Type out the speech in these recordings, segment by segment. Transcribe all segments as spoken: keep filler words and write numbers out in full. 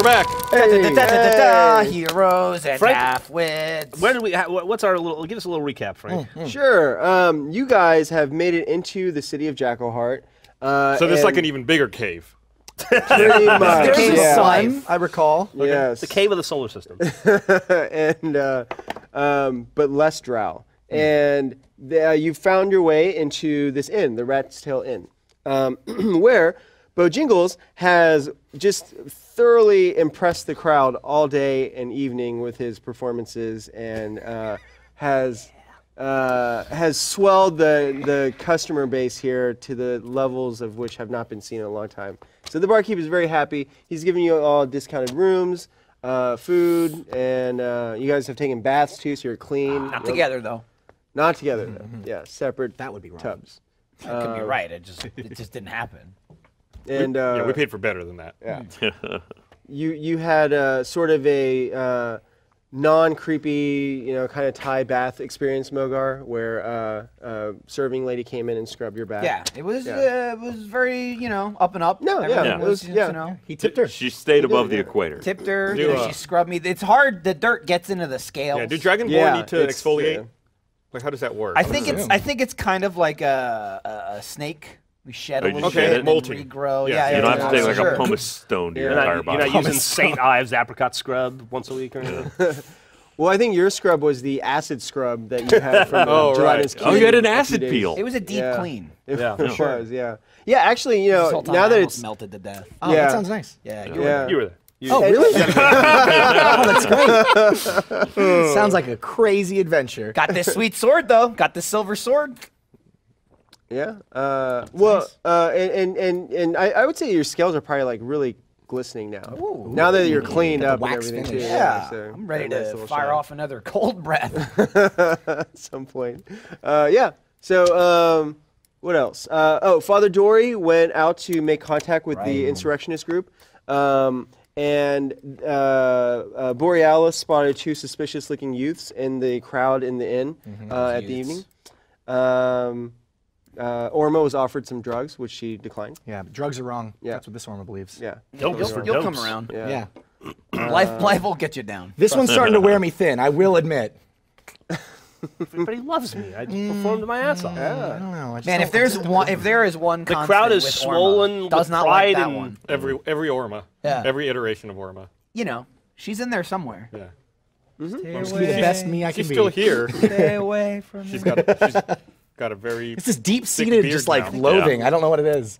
back. Hey, da, da, da, da, da, hey. Heroes and Frank, half-wits. Where did we? ha- What's our little? Give us a little recap, Frank. Mm. Sure. Um, you guys have made it into the city of Jackalheart. Uh, So this is like and an even bigger cave. pretty much, There's a yeah. sun. I recall. Yes. The cave of the solar system. and uh, um, but less drow. And the, uh, you found your way into this inn, the Rat's Tail Inn, um, where Bojingles has just thoroughly impressed the crowd all day and evening with his performances, and uh, has uh, has swelled the the customer base here to the levels of which have not been seen in a long time. So the barkeep is very happy. He's giving you all discounted rooms, uh, food, and uh, you guys have taken baths too, so you're clean. Not together, though. Not together, though. Yeah, separate. That would be wrong. Tubs. That could be right. It just it just didn't happen. And uh, Yeah, we paid for better than that. Yeah. you you had uh, sort of a uh, non-creepy, you know, kind of Thai bath experience, Mogar, where uh, uh, serving lady came in and scrubbed your back. Yeah, it was Yeah. Uh, it was very you know up and up. No, yeah, Everything it was, was- you yeah. know. He tipped her. She stayed above the yeah. equator. Tipped her. Do, you know, uh, she scrubbed me. It's hard. The dirt gets into the scales. Yeah, do Dragonborn Yeah, need to it's- exfoliate? yeah. Like, how does that work? I think it's I think it's kind of like a, a, a snake. We shed Oh, a you little shed bit it? and Molting. then regrow. Yeah, Yeah, yeah. You don't yeah, have to take like sure. a pumice stone to your You're entire not, body. you're not using Saint Ives apricot scrub once a week or anything? Well, I think your scrub was the acid scrub that you had from Oh, the right. gelatinous Oh, you had an cube a few acid days. peel. It was a deep Yeah. clean. It Yeah, was, sure. yeah. Yeah, actually, you This know, whole time now I that almost it's melted to death. Oh, Yeah. that sounds nice. Yeah, you yeah. were. You were there. You, Oh, really? Oh, that's great. Sounds like a crazy adventure. Got this sweet sword though. Got this silver sword. Yeah. Uh, well, nice. uh, and and and, and I, I would say your scales are probably like really glistening now. Now that you're cleaned Got the up and wax everything finish. too. Yeah, so I'm ready a nice to little fire shine. off another cold breath. At some point. Uh, yeah. So um, what else? Uh, oh, Father Dory went out to make contact with the Right. insurrectionist group. Um, and uh, uh, Borealis spotted two suspicious-looking youths in the crowd in the inn uh, at the Youths. evening. Um, uh, Orma was offered some drugs, which she declined. Yeah, drugs are wrong. Yeah. That's what this Orma believes. Yeah. Dopes for You'll come dopes. around. Yeah. Yeah. Life, life will get you down. This one's starting to wear me thin, I will admit. Everybody loves me. I just performed my ass off. I don't know. I just Man, don't- if there's one, if there is one, The constant crowd is with Orma, swollen Does with not pride like that and one. every every Orma. Yeah. Every iteration of Orma. You know, she's in there somewhere. Yeah. Stay Just be the best me I can She's be. still here. Stay away from me. She's got a, she's got a very. It's this deep-seated, beard just like now. loathing. I don't know what it is.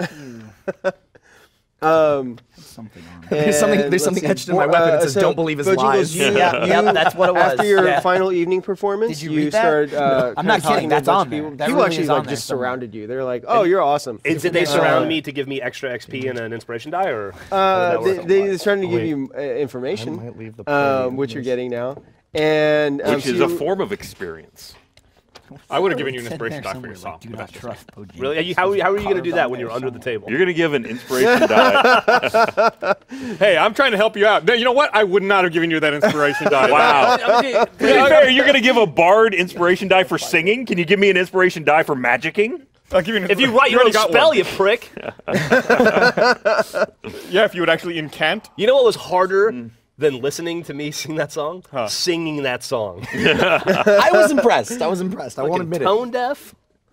Um, Something on it. There's something. and There's let's something see, etched in my Bo- weapon. It uh, says, so "Don't believe his Bojingles, lies." You, Yeah, you- yep, that's what it was. After your Yeah. final evening performance, Did you you read that? started. Uh, I'm not kinda talking kidding, to a that's bunch on of there. people. That People really actually is on like there just somewhere. surrounded you. They're like, "Oh, you're awesome." Is, did they surround me to give me extra X P and an inspiration die, or? Uh, they, work? they, they're trying to give Wait. you uh, information, I might leave the party um, which you're in getting now, and um, Which so is a you- form of experience. I would have given you an Sitting inspiration there die for your somewhere, song. like, Do but not that's just- trust Bojangles. Really? Are you, how, how are you going to do Carved that on when you're there under the somewhere. table? You're gonna give an inspiration die. Hey, I'm trying to help you out. No, you know what? I would not have given you that inspiration die. Wow. To be fair, you're gonna give a bard inspiration die for singing. Can you give me an inspiration die for magicking? I'll give you an If you write your already own got spell, one. you prick. Yeah, if you would actually incant. You know what was harder than listening to me sing that song? Huh. Singing that song. I was impressed. I was impressed. I won't Fucking admit it. tone deaf?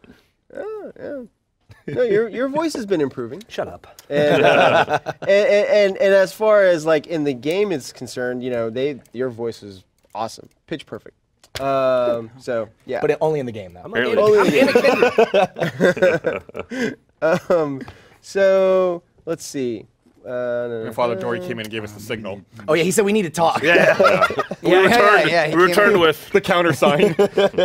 no, your your voice has been improving, Shut up. and, uh, and, and and as far as like in the game is concerned, you know, they your voice is awesome, pitch perfect. Um, so yeah, But it, only in the game, though. I'm Apparently. Anna- Only I'm the Anna Kendrick. um, so let's see. Uh, no, no, Your father Dory came in and gave us the signal. Oh yeah, he said we need to talk. Yeah. Yeah, we yeah, returned, yeah, he we came returned in. with The countersign.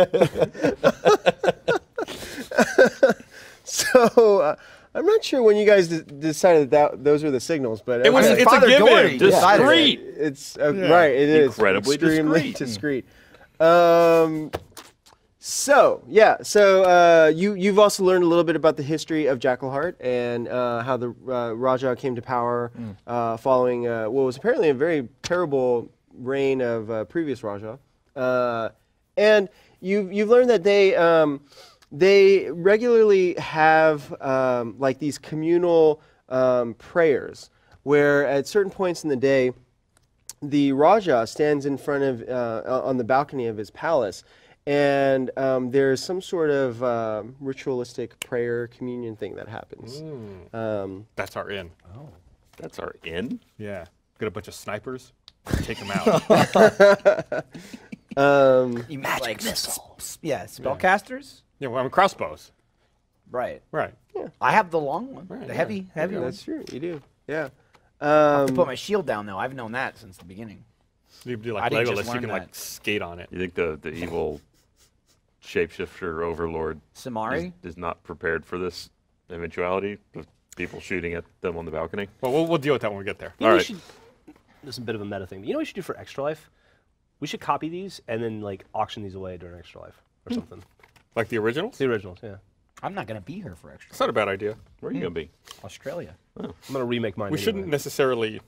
So uh, I'm not sure when you guys d- decided that those were the signals, but It was. okay. It's a Father given. Dory decided Discreet. It's uh, right. It is Incredibly extremely discreet. discreet. Um, so yeah, so uh, you you've also learned a little bit about the history of Jackalheart and uh, how the uh, Raja came to power uh, following uh, what was apparently a very terrible reign of uh, previous Raja, uh, and you you've learned that they. Um, They regularly have um, like these communal um, prayers where at certain points in the day, the Raja stands in front of, uh, on the balcony of his palace, and um, there's some sort of uh, ritualistic prayer communion thing that happens. Mm. Um, That's our in. Oh, that's our in. Yeah. Get a bunch of snipers, take them out. um, You magic like, missiles. Yeah, spellcasters. Yeah, well, I'm crossbows. Right. Right. I have the long one, Right, the yeah. heavy, heavy one. that's true, you do. Yeah. I have to Um, put my shield down though. I've known that since the beginning. You do I like didn't just Legolas, you learn can like that. skate on it. You think the, the evil shapeshifter overlord is, Samari. is not prepared for this eventuality of people shooting at them on the balcony? Well, we'll, we'll deal with that when we get there. You know All we right. should, this is a bit of a meta thing. But you know what we should do for Extra Life? We should copy these and then like auction these away during Extra Life or something. Like the originals? The originals, yeah. I'm not gonna be here for extra. It's not a bad idea. Where are you going to be? Australia. I'm gonna remake mine. We anyway. shouldn't necessarily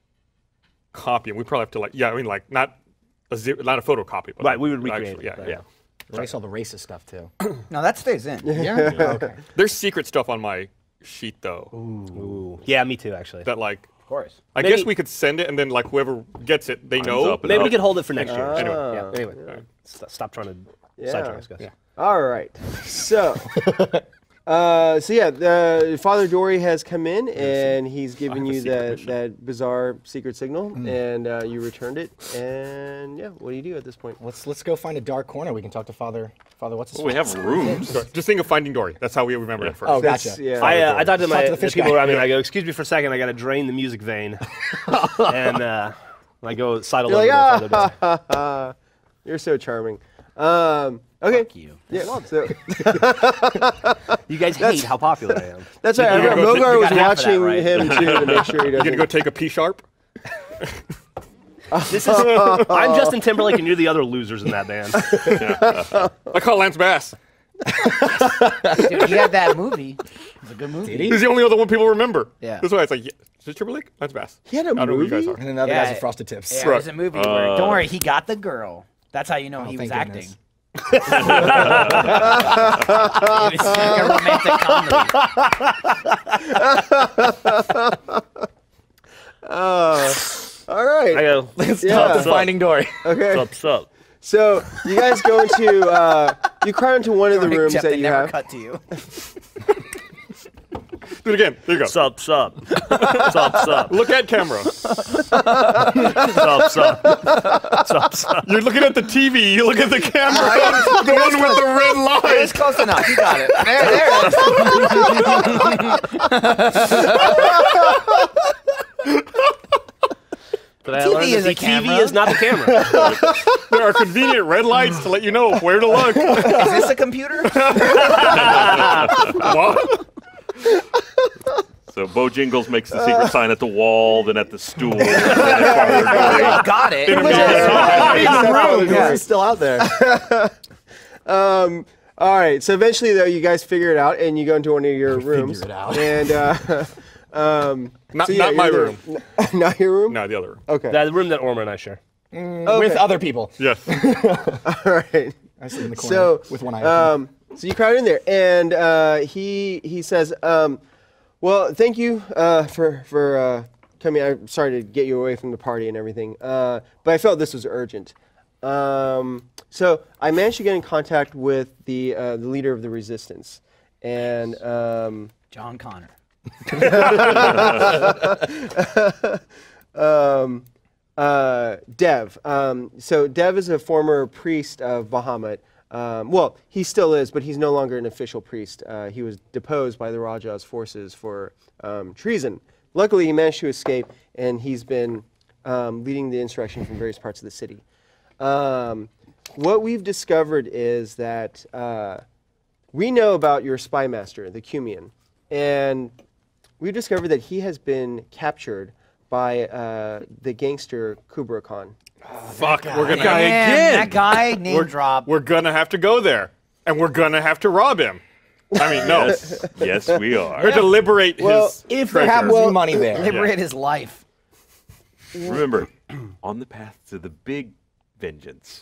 copy them. We probably have to like, yeah, I mean like not a zero, not a photocopy, but Right, we would actually- recreate it, Yeah, right. yeah. Erase all the racist stuff too. No, that stays in. Yeah. Oh, okay. There's secret stuff on my sheet though. Ooh. Yeah, me too, actually. That like, Of course. I Maybe- guess we could send it and then like whoever gets it, they Time's know. up and Maybe we up. could hold it for next year. Ah. Anyway. Yeah. Anyway, st- stop trying to Yeah. sidetrack us, guys. Yeah. All right. So, uh, so yeah, the Father Dory has come in and he's given have a you secret that mission. that bizarre secret signal, Mm. and uh, you returned it. And yeah, what do you do at this point? Let's let's go find a dark corner. We can talk to Father. Father, what's his Well, we have rooms. So just think of Finding Dory. That's how we remember it first. Oh, That's- gotcha. Yeah. I, uh, I talked to my Talk to the the fish people guy. around me and I go, excuse me for a second, I got to drain the music vein. and uh, I go sidle You're over like, to Father Dory. ah, you're so charming. Um, okay. Fuck you. Yeah. So You guys hate how popular I am. that's right. I You're remember gonna go Mogar take- was you got half of that, watching right? him too to make sure he You gonna doesn't. go take a P sharp? This is, I'm Justin Timberlake and you're the other losers in that band. I call Lance Bass. Dude, he had that movie. It was a good movie. He's the only other one people remember. Yeah. That's why it's like, yeah, is it Timberlake? Lance Bass. He had a I don't know who you guys movie? are. And another Yeah. guy's with frosted tips. Yeah, Right. it was a movie where, don't worry, he got the girl. That's how you know he was thank acting. goodness. It was like a romantic comedy. All right. I go, Let's Yeah. talk to What's Finding Dory. Okay. What's up? So you guys go into uh, you crowd into one of the rooms Jeff, that they you never have. cut to you. Do it again. There you go. Sup, sup. Sup, sup. Look at camera. Sup, sup. Sup, sup. You're looking at the T V. You look at the camera. The one with the red line. It's close enough. You got it. There, there it is. but I T V learned is that a the T V camera. is not the camera. There are convenient red lights to let you know where to look. Is this a computer? What? So Bojingles makes the secret sign at the wall, then at the stool, then at Father Dory. Got it. Yeah. He's still out there. Um, all right. So eventually, though, you guys figure it out, and you go into one of your rooms. it out. And uh, um, Not, so yeah, not my you're room. there. Not your room. No, the other room. Okay. That's the room that Ormer and I share. With other people. Yes. All right. I sit in the corner So, with one eye open. um, so you crowd in there, and uh, he he says, um, "Well, thank you uh, for for uh, coming. I'm sorry to get you away from the party and everything, uh, but I felt this was urgent. Um, so I managed to get in contact with the uh, the leader of the resistance, and um, John Connor. um, uh, Dev. Um, so Dev is a former priest of Bahamut. Um, well, he still is, but he's no longer an official priest. Uh, he was deposed by the Raja's forces for um, treason. Luckily, he managed to escape, and he's been um, leading the insurrection from various parts of the city. Um, what we've discovered is that uh, we know about your spy master, the Cumian, and we've discovered that he has been captured by uh, the gangster Kubra Khan. Fuck, we're gonna Man, again. that guy name We're, drop. we're gonna have to go there, and we're gonna have to rob him. I mean, no, Yes, yes, we we're are. to liberate Well, his If there treasure. happens to be money there. Liberate his life. Remember, on the path to the big vengeance,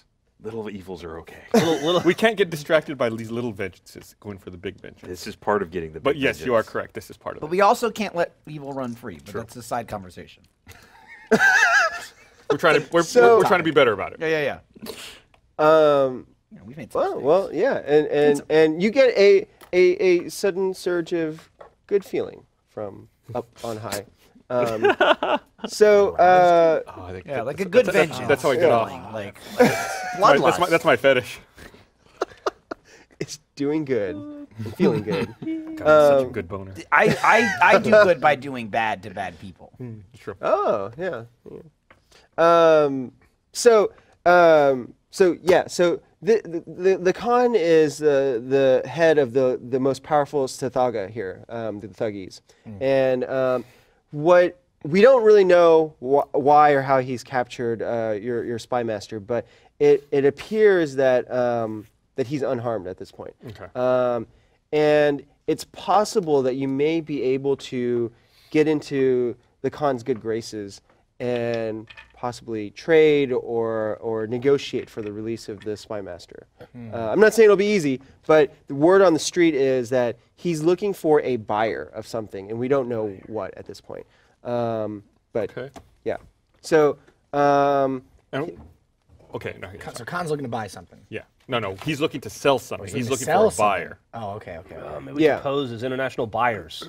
Little evils are okay. little, little, We can't get distracted by these little vengeances going for the big vengeance. This is part of getting the. But big yes, you are vengeance. correct. This is part of But it. we also can't let evil run free. But that's a side conversation. We're trying to we're, So- we're, we're trying to be better about it. Yeah, yeah, yeah. Um, You know, we've made some well, mistakes. well, yeah, and and and you get a a a sudden surge of good feeling from up on high. Um, so uh, Oh, I think Yeah, that- like a that's- good that's- vengeance. That's how I get Yeah. off. Like, My- bloodlust. That's my, that's my fetish. it's doing good, and feeling good. God, such a Um, good boner. I, I, I do good by doing bad to bad people. True. Oh, yeah. yeah. Um, so, um, so yeah, so the the, the Khan is the the head of the the most powerful Sthathaga here, um, the Thuggies, and um, what we don't really know wh- why or how he's captured uh, your your spy master, but it it appears that um, that he's unharmed at this point. Okay. Um, and it's possible that you may be able to get into the Khan's good graces and possibly trade or or negotiate for the release of the spy master. Uh, I'm not saying it'll be easy, but the word on the street is that he's looking for a buyer of something, and we don't know what at this point. Um, but Okay. yeah, so um, And- okay. No. Yeah. So Khan's looking to buy something. yeah. No. No. He's looking to sell something. He's He's looking looking to for a sell buyer. something. Oh, okay, okay. okay. maybe we Yeah. could pose as international buyers.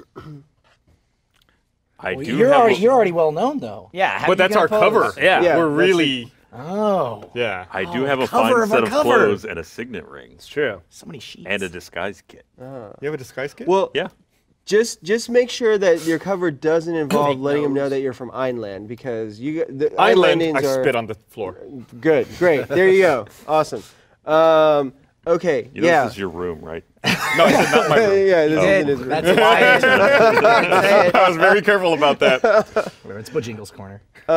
I Well, do you're have already a- you're already well known though. Yeah, how But you that's gonna our pose? cover. Yeah. Yeah, We're that's really. Oh, Yeah. I do Oh, have a cover fine of set our of cover. clothes and a signet ring It's true. so many sheets. and a disguise kit. You have a disguise kit? well, Yeah. Just just make sure that your cover doesn't involve Make letting them know those. that you're from Einland, because you the Island. Islandians I are spit on the floor. good, great. There you go, awesome. Um, okay, You know yeah, this is your room, right? No, I said not my room. yeah, this Did. is his room. That's why I was very careful about that. Whatever, it's Bojingle's corner.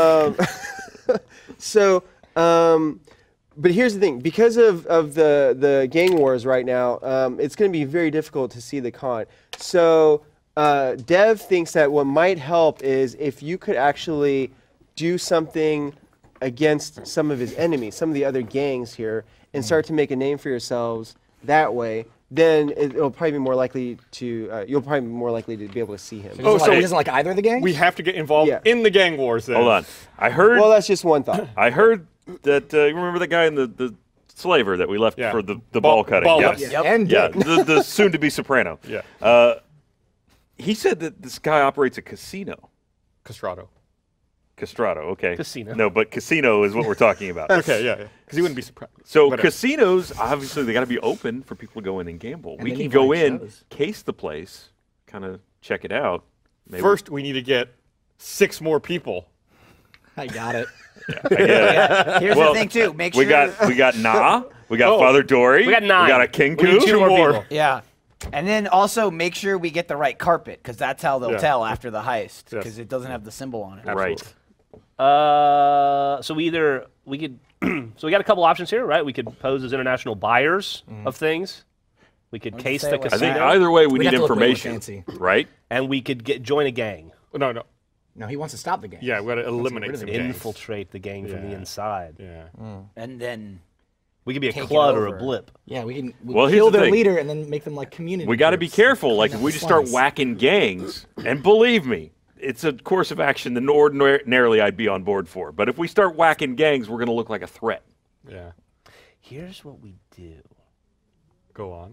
So, um, but here's the thing: because of, of the the gang wars right now, um, it's going to be very difficult to see the Khan. So, uh, Dev thinks that what might help is if you could actually do something against some of his enemies, some of the other gangs here, and start to make a name for yourselves that way. Then it, it'll probably be more likely to uh, you'll probably be more likely to be able to see him. He Oh, doesn't, so like, he we- doesn't like either of the gangs? We have to get involved Yeah. in the gang wars then. Hold on. I heard. Well, that's just one thought. I heard that. Uh, you remember the guy in the, the slaver that we left Yeah. for the, the Ball- ball, cutting? ball yes. ups. Yeah, and Yeah, Dick. the, the soon-to-be soprano. Yeah. Uh, he said that this guy operates a casino. Castrato. Castrato, okay. Casino. No, but casino is what we're talking about. Okay, yeah, yeah. Because he wouldn't be surprised. So Whatever. casinos, obviously, they got to be open for people to go in and gamble. And we they can need go live in, shows. case the place, kind of check it out. Maybe- First, we need to get six more people. I got it. I get it. Here's Well, the thing too. Make we sure. got we got Na, we got Oh, Father Dory, we got nine. we got a We Kinku. need two more more. people. Yeah. And then also make sure we get the right carpet, because that's how they'll Yeah. tell after the heist, Yes. because it doesn't have the symbol on it. Right. Uh, so we either we could so we got a couple options here, right? We could pose as international buyers of things. We could case say the it like I think casino, either way we We'd need have to look way more information, fancy. right? and we could get join a gang, No, no. No, he wants to stop the gang. Yeah, we got to eliminate rid of some the gangs. infiltrate the gang from the Yeah. inside. Yeah. And then We could be a Take it clud or a over. blip. Yeah, we can we Well, here's kill the their thing. leader and then make them like community. We got to be groups. careful. Clean Like up if we the just start slums. whacking gangs, and believe me, it's a course of action that ordinarily I'd be on board for. But if we start whacking gangs, we're going to look like a threat. Yeah. Here's what we do. Go on.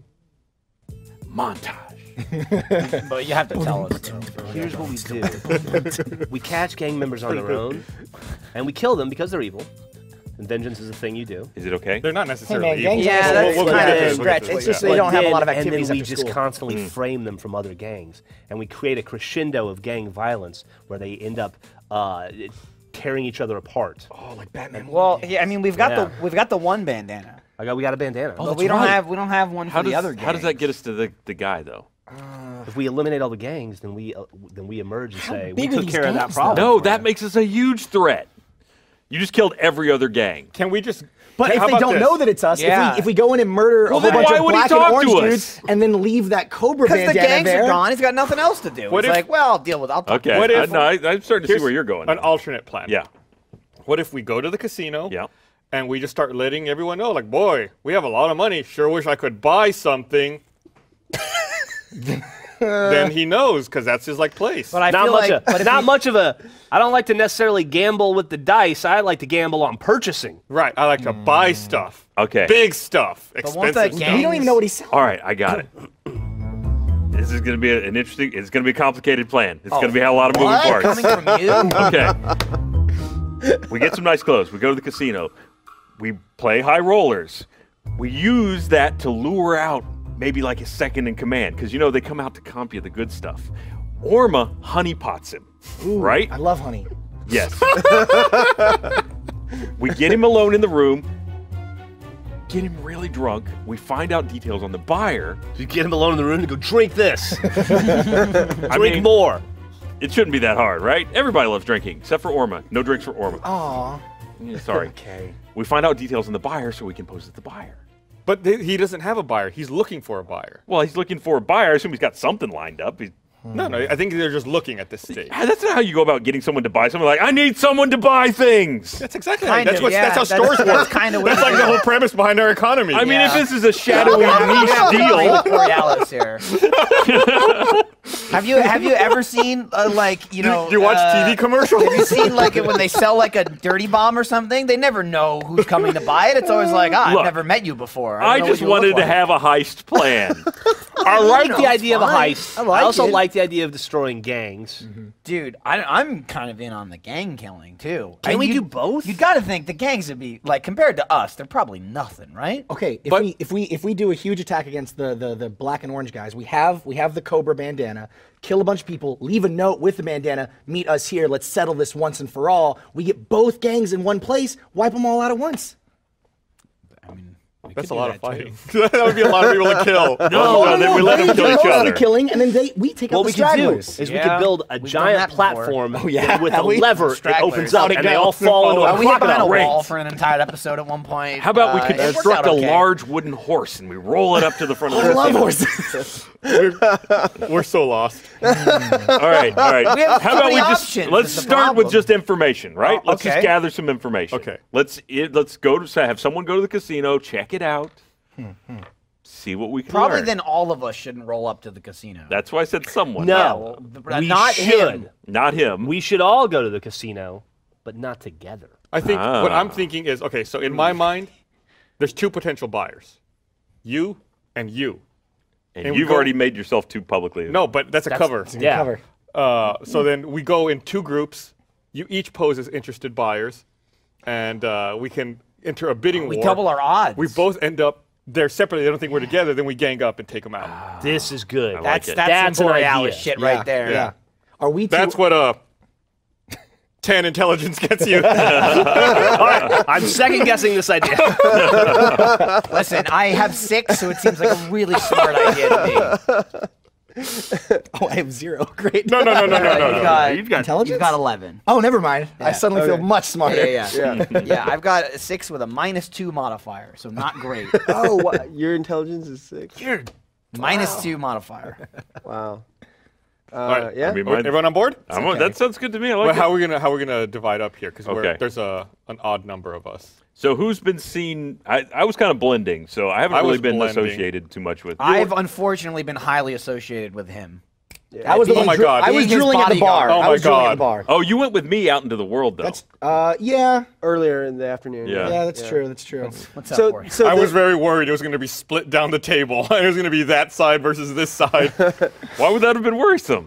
Montage. but you have to tell us. though. Here's what we do. We catch gang members on their own, and we kill them because they're evil. And vengeance is a thing you do. Is it okay? They're not necessarily man, evil. gangs Yeah, are that's We'll- we'll kind get of to a it, we'll stretch. get to it, It's yeah. just they don't have a lot of And activities then we after just school. constantly Mm. frame them from other gangs, and we create a crescendo of gang violence where they end up uh, tearing each other apart. Oh, like Batman. Well, yeah, I mean we've got Yeah. the we've got the one bandana, I got, we got a bandana. but that's we don't right. have we don't have one How for does the other. how does that gangs. get us to the, the guy though? If we eliminate all the gangs, then we uh, then we emerge and say we big are took these care of that gangs, problem. No, that makes us a huge threat. You just killed every other gang. Can we just? But how if they about don't this? know that it's us, Yeah. if we if we go in and murder Well, a whole then bunch why of would he black and talk to orange us? dudes and then leave that Cobra Because the bandana gangs there, are gone, he's got nothing else to do. What He's if- like, well, I'll deal with. I'll talk. Okay, What I, if- no, I, I'm starting to see Here's where you're going. An now. alternate plan. Yeah, What if we go to the casino? yeah. and we just start letting everyone know, like, boy, we have a lot of money. Sure wish I could buy something. Then he knows, because that's his like place. But I not feel much like, of, but if not we- much of a. I don't like to necessarily gamble with the dice. I like to gamble on purchasing. Right, I like to buy stuff. Okay. Big stuff, won't expensive that stuff. gang- We don't even know what he's saying. All right, I got it. This is going to be an interesting. It's going to be a complicated plan. It's going to be a lot of moving What? parts. Coming from you? Okay. We get some nice clothes. We go to the casino. We play high rollers. We use that to lure out maybe like his second in command, because you know they come out to comp you the good stuff. Orma honeypots him, Ooh, right? I love honey. Yes. We get him alone in the room, get him really drunk. We find out details on the buyer. You get him alone in the room and go, drink this. I Drink mean, more. It shouldn't be that hard, right? Everybody loves drinking, except for Orma. No drinks for Orma. Aw. Yeah, sorry. Okay. We find out details on the buyer so we can pose as the buyer. But th- he doesn't have a buyer. He's looking for a buyer. Well, he's looking for a buyer. I assume he's got something lined up. He's, No, no, I think they're just looking at this stage. Ah, that's not how you go about getting someone to buy something. Like, I need someone to buy things. That's exactly Kind how, that's, of, what, yeah, that's how that's- stores that's work. kinda what That's it like is. the whole premise behind our economy. I mean, Yeah. if this is a shadowy niche Deal. deal, Borealis here. have you have you ever seen uh, like you know? you watch uh, T V commercials? Have you seen like when they sell like a dirty bomb or something? They never know who's coming to buy it. It's always like, ah, Look, I've never met you before. I don't know just what you look wanted to like. have a heist plan. I like know, the it's idea of a fine. heist. I like also it. like the idea of destroying gangs. Dude, I, I'm kind of in on the gang killing too. Can And we you- do both? You got to think the gangs would be like compared to us, they're probably nothing, right? Okay, if But- we if we if we do a huge attack against the, the the black and orange guys, we have we have the Cobra bandana, kill a bunch of people, leave a note with the bandana, meet us here, let's settle this once and for all. We get both gangs in one place, wipe them all out at once. That's a lot of fighting. That would be a lot of people to kill. No, no, then we let they them kill do each most of other. the killing, and then they we take out What the we could do stragglers. is we Yeah, could build a we've done giant that before. platform Oh, yeah, with a have we? lever. It Stragglers. opens up How'd it and they go? all fall into Uh, a we hit behind crocodile a ring. wall for an entire episode at one point. How about we Uh, could it worked construct out a okay. large wooden horse and we roll it up to the front of the I love casino? horses. We're, we're so lost. All right, all right. We have How so about we many just options, let's is the start with problem. just information, right? Oh, Let's just okay. gather some information. Okay. Let's it, let's go to have someone go to the casino, check it out, see what we can Probably learn. then all of us shouldn't roll up to the casino. That's why I said someone. No, but we not should. him. not him. We should all go to the casino, but not together. I think what Ah. I'm thinking is, okay, so in my mind, there's two potential buyers. You and you. and and we you've go- already made yourself too publicly. No, but that's a cover. Yeah. Cover. Uh, so then we go in two groups. You each pose as interested buyers, and uh, we can enter a bidding We war. double our odds. We both end up there separately. They don't think we're together. Then we gang up and take them out. This is good. like That's it. that's, That's some an Borealis idea. shit Yeah, right there. Yeah. Are we? Two, That's what a ten intelligence gets you. All right, I'm second guessing this idea. Listen, I have six, so it seems like a really smart idea to me. Oh, I have zero. Great. no, no, no, no, no, no, You've no. got, You've got Intelligence? you've got eleven. Oh, never mind. I suddenly feel Okay. much smarter. Yeah, yeah, Yeah. yeah. I've got a six with a minus two modifier, so not great. Oh, what? Your intelligence is six. Minus two modifier. Wow. Uh, right. Yeah. I mean, Oh, mine- Everyone on board? I'm on- That sounds good to me. I like Well, it. how are we gonna how are we gonna divide up here? Because Okay. there's a an odd number of us. So who's been seen? I, I was kind of blending, so I haven't I really was been blending. associated too much with. I've unfortunately been highly associated with him. I was the Oh one my dri- God. I was Being his drooling at the bar. bodyguard. Oh I my was drooling at God. the bar. Oh, you went with me out into the world, though. That's uh yeah. Earlier in the afternoon. Yeah. Yeah, that's true. That's true. What's up, So, for? so I the- was very worried it was going to be split down the table. It was going to be that side versus this side. Why would that have been worrisome?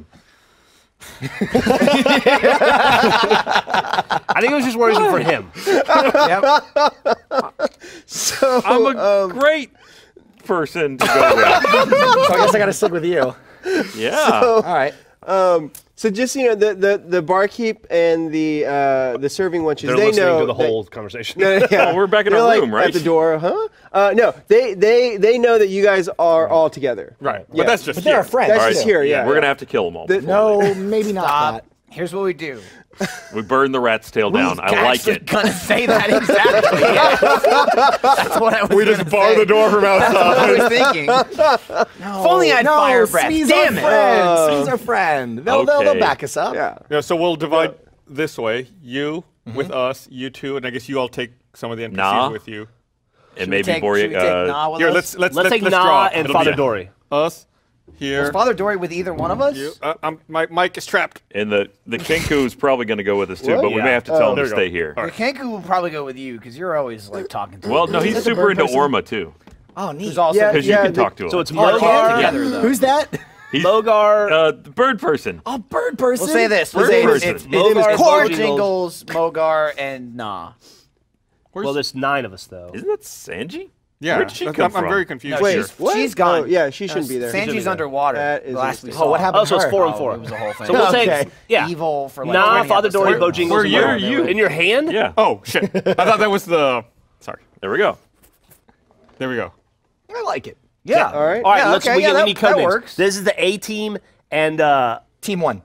I think it was just worrisome for him. Yep. so, I'm a um, great person to go with. So I guess I got to stick with you. Yeah. All right. um, so just you know, the the, the barkeep and the uh, the serving wenches, They're they listening know to the that- whole conversation. No, no, yeah. Oh, we're back in They're our like room, right? At the door, huh? Uh, no, they they they know that you guys are all together. Right. Yeah. But that's just But they're here. our friends. That's All just right. here, yeah. We're gonna have to kill them all. The- before No, maybe not Stop. that. Here's what we do. we burn the rat's tail down. I We're like actually it. gonna say that exactly. Yeah. That's what I was We gonna just bar say. the door from That's what I outside. was thinking. No, If only I had no, fire breath. Smee's Damn our it. friend. Oh. Smee's our friend. They'll, they'll, Okay. they'll back us up. Yeah. Yeah, so we'll divide this way. You with us, you two, and I guess you all take some of the N P Cs Nah. with you. And Should we maybe take, Boria. should we take uh, Nah with Here, us? let's let's Let's take let's Na draw. and It'll Father be Dory. Us here. Was Father Dory with either one of us? You, uh, I'm, my mic is trapped. And the the Kenku is probably going to go with us too, What? but we Yeah. may have to tell Oh. him There to you go. stay here. All The Kenku will probably go with you because you're always like talking to Well, him. no, he's that the super bird into person? Orma too, Oh, neat. Who's also Yeah, because yeah, you can the- talk to him. So it's Oh, Mogar. together though. Who's that? He's, Mogar. uh, the bird person. Oh, bird person. We'll say this. We'll Bird say it's, person. it's, His name is Mogar, Corn Jingles, Mogar, and Nah. well, there's nine of us though. Isn't that Sanji? Yeah, Where'd she I'm, come I'm from? very confused. No, Wait, here. she's- what? she's gone. Oh, yeah, she shouldn't be there. Sanji's be there. underwater. That is the last we insane. saw. Oh, what happened Oh, so to it's her? four and Oh, four. It was a whole thing. So we'll Okay. take yeah. Evil for like Nah, twenty Father Dory, episodes. Bojangles. Where and you- Mogar. you- in your hand? Yeah. Oh shit! I thought that was the. Sorry. There we go. There we go. I like it. Yeah. All right. All right, Yeah, let's okay, we, yeah, get, we that- need code that names. works. This is the A team and uh, Team one.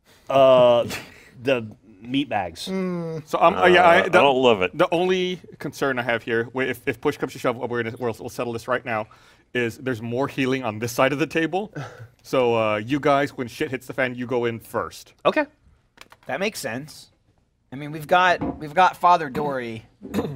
uh, the meat bags. So um, uh, yeah, Uh, I, I the, don't love it. The only concern I have here, wh- if, if push comes to shove, we're gonna, we'll, we'll settle this right now, is there's more healing on this side of the table. So uh, you guys, when shit hits the fan, you go in first. Okay. That makes sense. I mean, we've got we've got Father Dory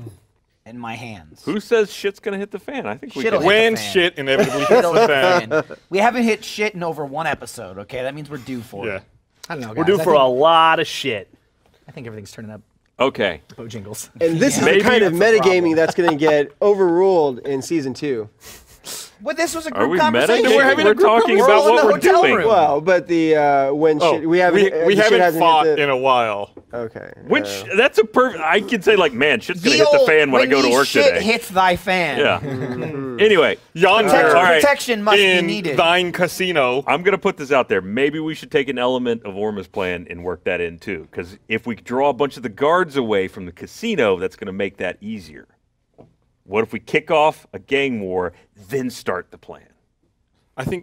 in my hands. Who says shit's going to hit the fan? I think we Shit'll can. hit When the fan. shit inevitably hits It'll the hit fan. the fan. We haven't hit shit in over one episode. Okay, that means we're due for Yeah. it. I don't know. We're guys. due I for think, a lot of shit. I think everything's turning up. Okay. Bojangles. And this is Maybe the kind of that's a metagaming problem. that's going to get overruled in season two. But this was a Are group we conversation. metagaming? We're having We're a group talking conversation. about We're all what in we're the hotel doing. room. Well, but the uh, when Oh, shit, we haven't we, uh, we the shit haven't hasn't fought hit the, in a while. Okay. Which uh, that's a perfect. I can say like, man, shit's gonna The hit the old, fan when I go to ye work shit today. hits thy fan. Yeah. Anyway, Yonder, Protection, All right. protection must in be needed. thine casino. I'm gonna put this out there. Maybe we should take an element of Orma's plan and work that in too. Because if we draw a bunch of the guards away from the casino, that's gonna make that easier. What if we kick off a gang war, then start the plan? I think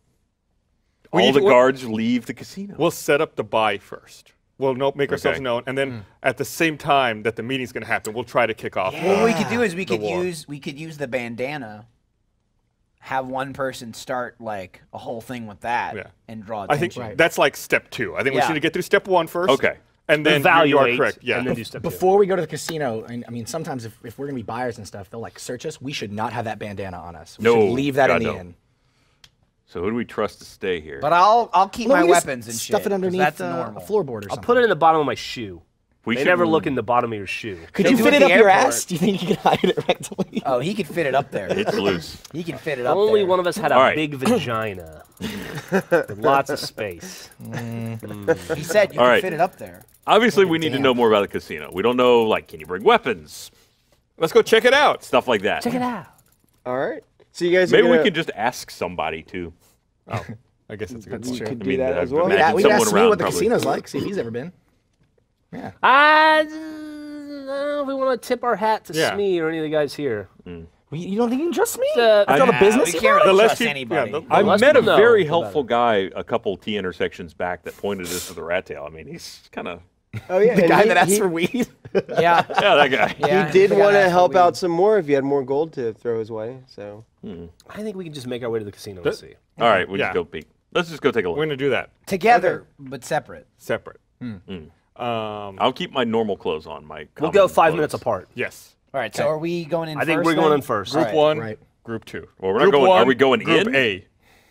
we All need the to- we'll- guards leave the casino. We'll set up the buy first. We'll no, make ourselves Okay. known, and then at the same time that the meeting's going to happen, we'll try to kick off. What we could do is we The could war. use we could use the bandana, have one person start like a whole thing with that, Yeah. and draw I think attention. that's like step two. I think we Yeah. should get through step one first. Okay. And then you- you, Evaluate are correct. Yeah. and then do step two. Before we go to the casino, and I mean, sometimes if, if we're gonna be buyers and stuff, they'll like search us. We should not have that bandana on us. We No, should leave that God, in the no. inn. So who do we trust to stay here? But I'll I'll keep Well, my we just weapons and stuff shit. it 'cause underneath that's uh, normal. a floorboard or I'll something. put it in the bottom of my shoe. we They should never look in the bottom of your shoe. Could They you do fit at it the up your airport. ass? Do you think you could hide it rectally? Oh, he could fit it up there. It's loose. He can fit it up Only there. one of us had a All right. big vagina with lots of space. He said you All can right. fit it up there. Obviously, we need to damn. know more about the casino. We don't know, like, can you bring weapons, Let's go check it out. stuff like that. Check it out. all right. So you guys are Maybe we gonna- could just ask somebody to. Oh, I guess that's a good You point. could I do mean, that I've as well. imagined Yeah, we could someone ask me around what the probably- casino's like. See if he's ever been. Yeah. I don't know if we want to tip our hat to Yeah. Smee or any of the guys here. Well, You don't think you can trust me? Uh, After all the Nah, business we you can't got? really The less trust peop- anybody. yeah, the- I less met a people know, very the helpful better. guy a couple T intersections back that pointed us to the rat tail. I mean, he's kind of Oh yeah, The and guy he, that asked he, for weed? yeah. yeah, that guy. Yeah, he did the guy want to asked for help weed. out some more if he had more gold to throw his way. So I think we can just make our way to the casino and see. All right, we Yeah. just go peek. Let's just go take a We're look. going to do that Together, but separate. separate. Hmm. Um, I'll keep my normal clothes on. My We'll go common five clothes. minutes apart. yes. All right. So are we going in? I think first we're going then? in first. Group Right, one, right. group two. Well, we're not Group going- are one, we going group in? A.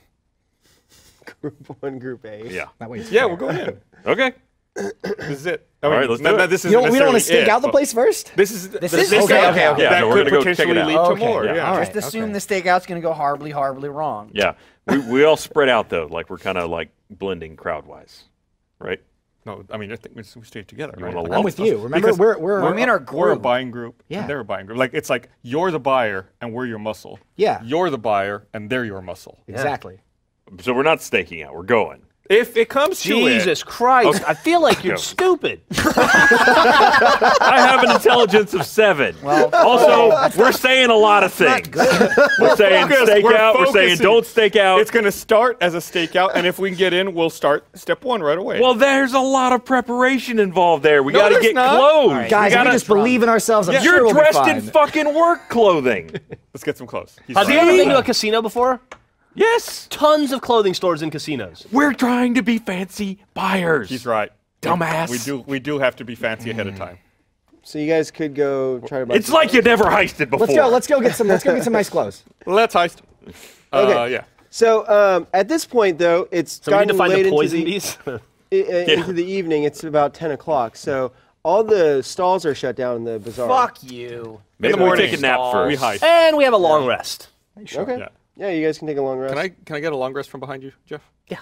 group one, group A. Yeah. That way. Yeah, we're going in. Okay. This is it. I All mean, right, let's no- do no, it. This You don't, isn't we don't want to necessarily stake it, out the but place first? This is This the is- stakeout. okay, okay, okay. Yeah, That no, we're could gonna go check it potentially out. lead to Okay. more. Yeah. Yeah. All Just right, assume okay. the stakeout's going to go horribly, horribly wrong. Yeah. We, we all spread out though, like we're kind of like blending crowd wise, right? No, I mean I think we we stay together. You right? wanna Like, lump I'm with you. Remember, Because we're we're We're in our We're a group. buying group. Yeah. And they're a buying group. Like it's like you're the buyer and we're your muscle. Yeah. You're the buyer and they're your muscle. exactly. So we're not staking out. We're going. If it comes to it, Jesus Christ! I feel like you're Go. stupid. I have an intelligence of seven. Well, Also, we're saying a lot of things. We're saying focused. stake We're out. We're saying focusing. don't stake out. it's going to start as a stakeout, and if we can get in, we'll start step one right away. Well, there's a lot of prepreration involved there. We No, got to there's get not. clothes. All right. We Guys, if gotta- we just believe in ourselves, I'm You're sure we'll be dressed fine. in fucking work clothing. let's get some clothes. He's Have you right. ever been to a casino before? Yes. Tons of clothing stores in casinos. We're trying to be fancy buyers. He's right. Dumbass. We do. We do have to be fancy ahead of time. So you guys could go try to buy. It's some like you clothes. never heisted before. Let's go. Let's go get some. Let's go get some nice clothes. Let's heist. Okay. Uh, yeah. So um, at this point, though, it's So we need gotten to find late the poison into the, bees. i- uh, into the evening. It's about ten o'clock. So all the stalls are shut down in the bazaar. Fuck you. Maybe the we morning, take a nap we first. heist. and we have a long rest. Okay. Yeah. Yeah, you guys can take a long rest. Can I can I get a long rest from behind you, Jeff? Yeah.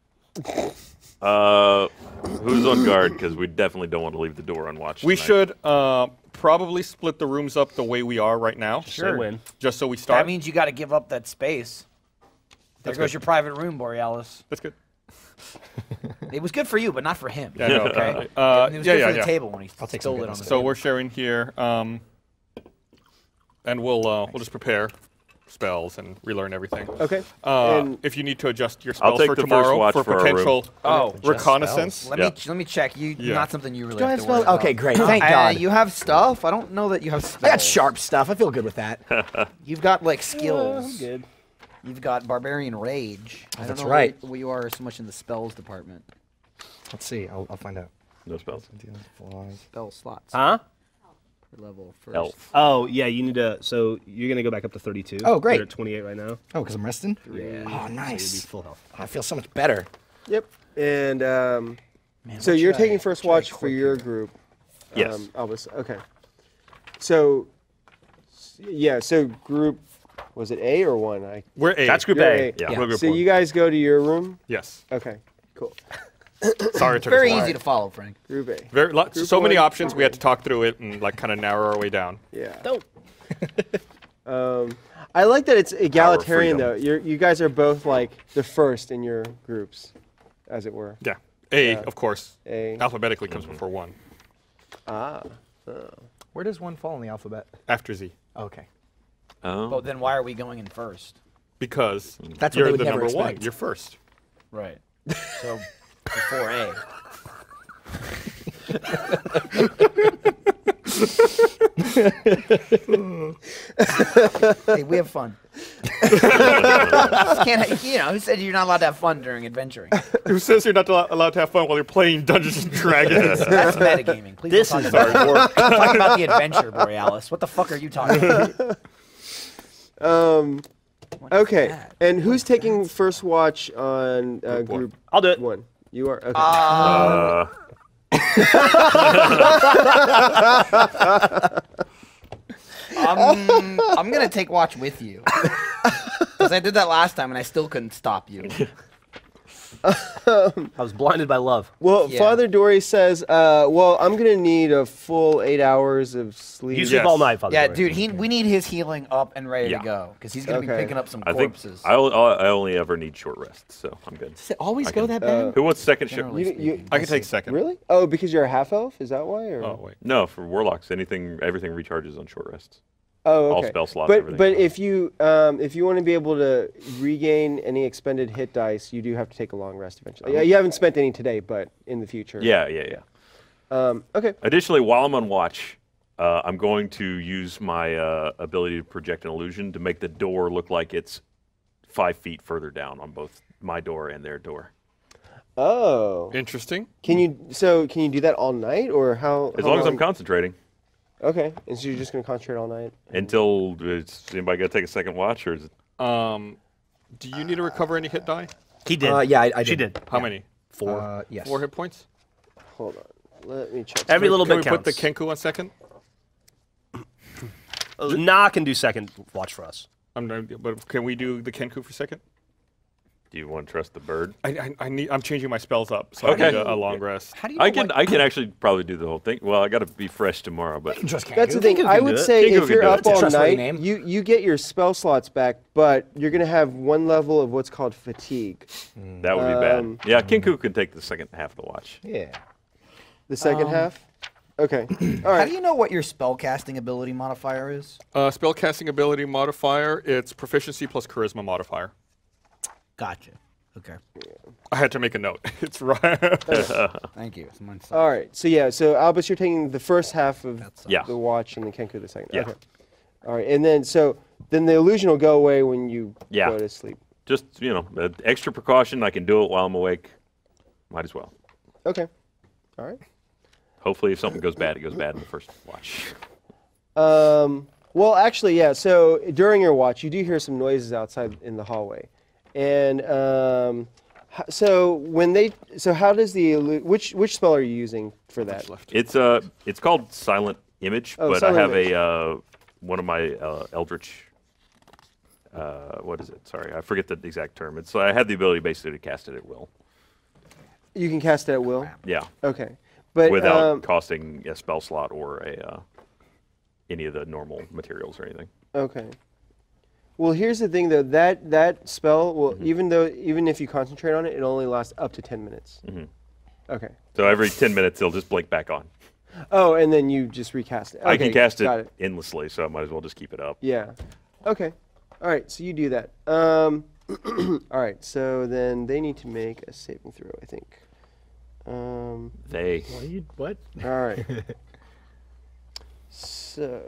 Uh, who's on guard? Because we definitely don't want to leave the door unwatched. We tonight. should uh, probably split the rooms up the way we are right now. Sure. Win. Just so we start. That means you got to give up that space. There That's goes good. your private room, Borealis. That's good. It was good for you, but not for him. Yeah, no, Okay. uh, it was yeah, good yeah, for the yeah. table when he take stole some it on good the So table. we're sharing here, um, and we'll uh, we'll just prepare spells and relearn everything. Okay. Uh, And- if you need to adjust your I'll spells take for the first tomorrow watch for for our room. potential Oh, just reconnaissance. Let Yeah. me let me check. You Yeah. not something you really Do I have have to worry spells? about. Okay, great. Thank Uh, God. You have stuff. I don't know that you have spells. I got sharp stuff. I feel good with that. You've got like skills. Good. You've got barbarian rage. I don't That's know right. What, what you are so much in the spells department. Let's see. I'll, I'll find out. No spells. Spell slots Huh? per level first. Elf. Oh yeah, you need to. So you're gonna go back up to thirty-two. Oh, great. You're at twenty-eight right now. Oh, because I'm resting? Yeah. Oh, So you'll be nice. full health. I feel so much better. Yep. And um, Man, so what you're should I- taking first should I watch for equip your here? group. Yes. Um, Albus. Okay. So, s- yeah. So group, was it A or one? I. We're A. That's group You're A. A. Yeah. Yeah. we're group So one. you guys go to your room. Yes. Okay. Cool. Sorry, it took Very us a while. easy to follow, Frank. Group A. Very, lo- Group so many one. options. We had to talk through it and like kind of narrow our way down. Yeah. Don't. Um, I like that it's egalitarian freedom. though. You're, you guys are both like the first in your groups, as it were. Yeah. A, Yeah. of course, A. alphabetically comes before one. Ah. Where does one fall in the alphabet? After Z. Okay. Oh. But then why are we going in first? Because That's what you're they would the never number one. expect. You're first. Right. So before A. Hey, we have fun. Just can't, you know, who said you're not allowed to have fun during adventuring? Who says you're not al- allowed to have fun while you're playing Dungeons and Dragons? That's metagaming. Please This don't is talk about work. Talk about the adventure, Borealis. What the fuck are you talking about? Um. What is Okay. that? And who's taking first watch on uh, Group one. group I'll do it. one? You are. Okay. Uh, Um, I'm gonna take watch with you because I did that last time and I still couldn't stop you. I was blinded by love. well, yeah. Father Dory says, uh, "Well, I'm gonna need a full eight hours of sleep." You sleep Yes. all night, Father. Yeah, Dory. dude, he we need his healing up and ready Yeah. to go because he's gonna be Okay. picking up some I think corpses. I, o- I only ever need short rests, so I'm good. Does it always I go can- that bad? Uh, Who wants second shift? Generally You- you- speaking. I can take second. Really? Oh, because you're a half elf? Is that why? Or? Oh wait. No, for warlocks, anything, everything recharges on short rests. Oh, all okay. spell slots, But everything. but if you um, if you want to be able to regain any expended hit dice, you do have to take a long rest eventually. Yeah, you haven't spent any today, but in the future. Yeah, yeah, yeah. Um, okay. Additionally, while I'm on watch, uh, I'm going to use my uh, ability to project an illusion to make the door look like it's five feet further down on both my door and their door. Oh. Interesting. Can you so can you do that all night or how? As how long as I'm long- concentrating. Okay. And so you're just gonna concentrate all night. Until it's, anybody got to take a second watch, or is it? Um, do you need to recover any hit die? He did. Uh, yeah, I, I She did. did. How many? Four. Uh, yes. Four hit points. Hold on. Let me check. Every Can we- little can bit we put the counts. Kenku on second? Uh, Nah can do second watch for us. I'm not, but can we do the Kenku for second? Do you want to trust the bird? I, I, I need. I'm changing my spells up, so Okay. I need a, a long rest. How do you know I can what- I can actually probably do the whole thing. Well, I got to be fresh tomorrow, but Just can't That's do the it. thing. Kinko I can would do it. say Kinko if can you're do it. up It's a all trustworthy night, name. you you get your spell slots back, but you're gonna have one level of what's called fatigue. that would be Um, bad. Yeah, Kinku can take the second half of the watch. Yeah. The second Um, half. Okay. All How right. do you know what your spellcasting ability modifier is? Uh, spell casting ability modifier. It's proficiency plus charisma modifier. Gotcha. Okay. I had to make a note. It's right. Thank you. It's mine sucks. All right. So yeah. So Albus, you're taking the first half of That sucks. Yeah. the watch, and the Kenku the second. Yeah. Okay. All right. And then so then the illusion will go away when you Yeah. go to sleep. Just you know, uh, extra precaution. I can do it while I'm awake. Might as well. Okay. All right. Hopefully, if something goes bad, it goes bad in the first watch. Um, well, actually, yeah. So during your watch, you do hear some noises outside in the hallway, and um, h- so when they, so how does the illu- which which spell are you using for that? It's uh, it's called Silent Image, Oh, but Silent I have Image. a uh, one of my uh, Eldritch. Uh, what is it? Sorry, I forget the exact term. It's I have the ability basically to cast it at will. You can cast it at will. Yeah, Okay, but without um, costing a spell slot or a uh, any of the normal materials or anything. okay. Well, here's the thing though. That that spell will Mm-hmm. even though even if you concentrate on it, it only lasts up to ten minutes. Mhm. Okay. So every ten minutes, it'll just blink back on. Oh, and then you just recast it. I can Okay, cast it, got it. endlessly, so I might as well just keep it up. Yeah. Okay. All right. So you do that. Um, all right. So then they need to make a saving throw, I think. Um, They. What? Are you, what? all right. So,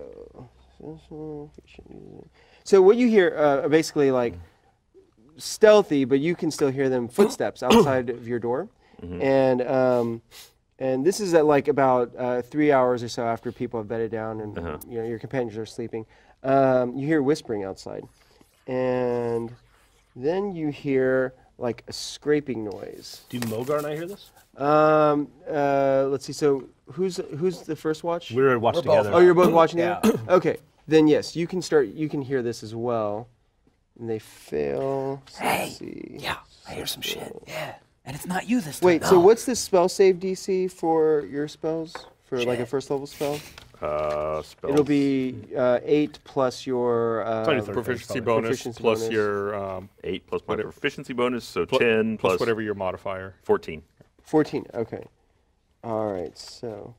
so what you hear uh, are basically like stealthy, but you can still hear them footsteps outside of your door, and um, and this is at like about uh, three hours or so after people have bedded down and Uh-huh. you know your companions are sleeping. Um, you hear whispering outside, and then you hear like a scraping noise. Do Mogar and I hear this? Um, uh, let's see. So who's who's the first watch? We were watching We're both. together. Oh, you're both watching Yeah. it? Okay. Then yes, you can start. You can hear this as well. And they fail. So Hey, let's see. Yeah, I hear some shit. Yeah, and it's not you this time. Wait. So No. what's the spell save D C for your spells? For like a Shit. first level spell? Uh, spells. It'll be uh, eight plus your uh, It's only third Proficiency level. bonus Proficiency plus bonus. your um, eight plus my whatever. proficiency bonus, so pl- ten plus plus whatever your modifier. fourteen. fourteen. Okay. All right. So.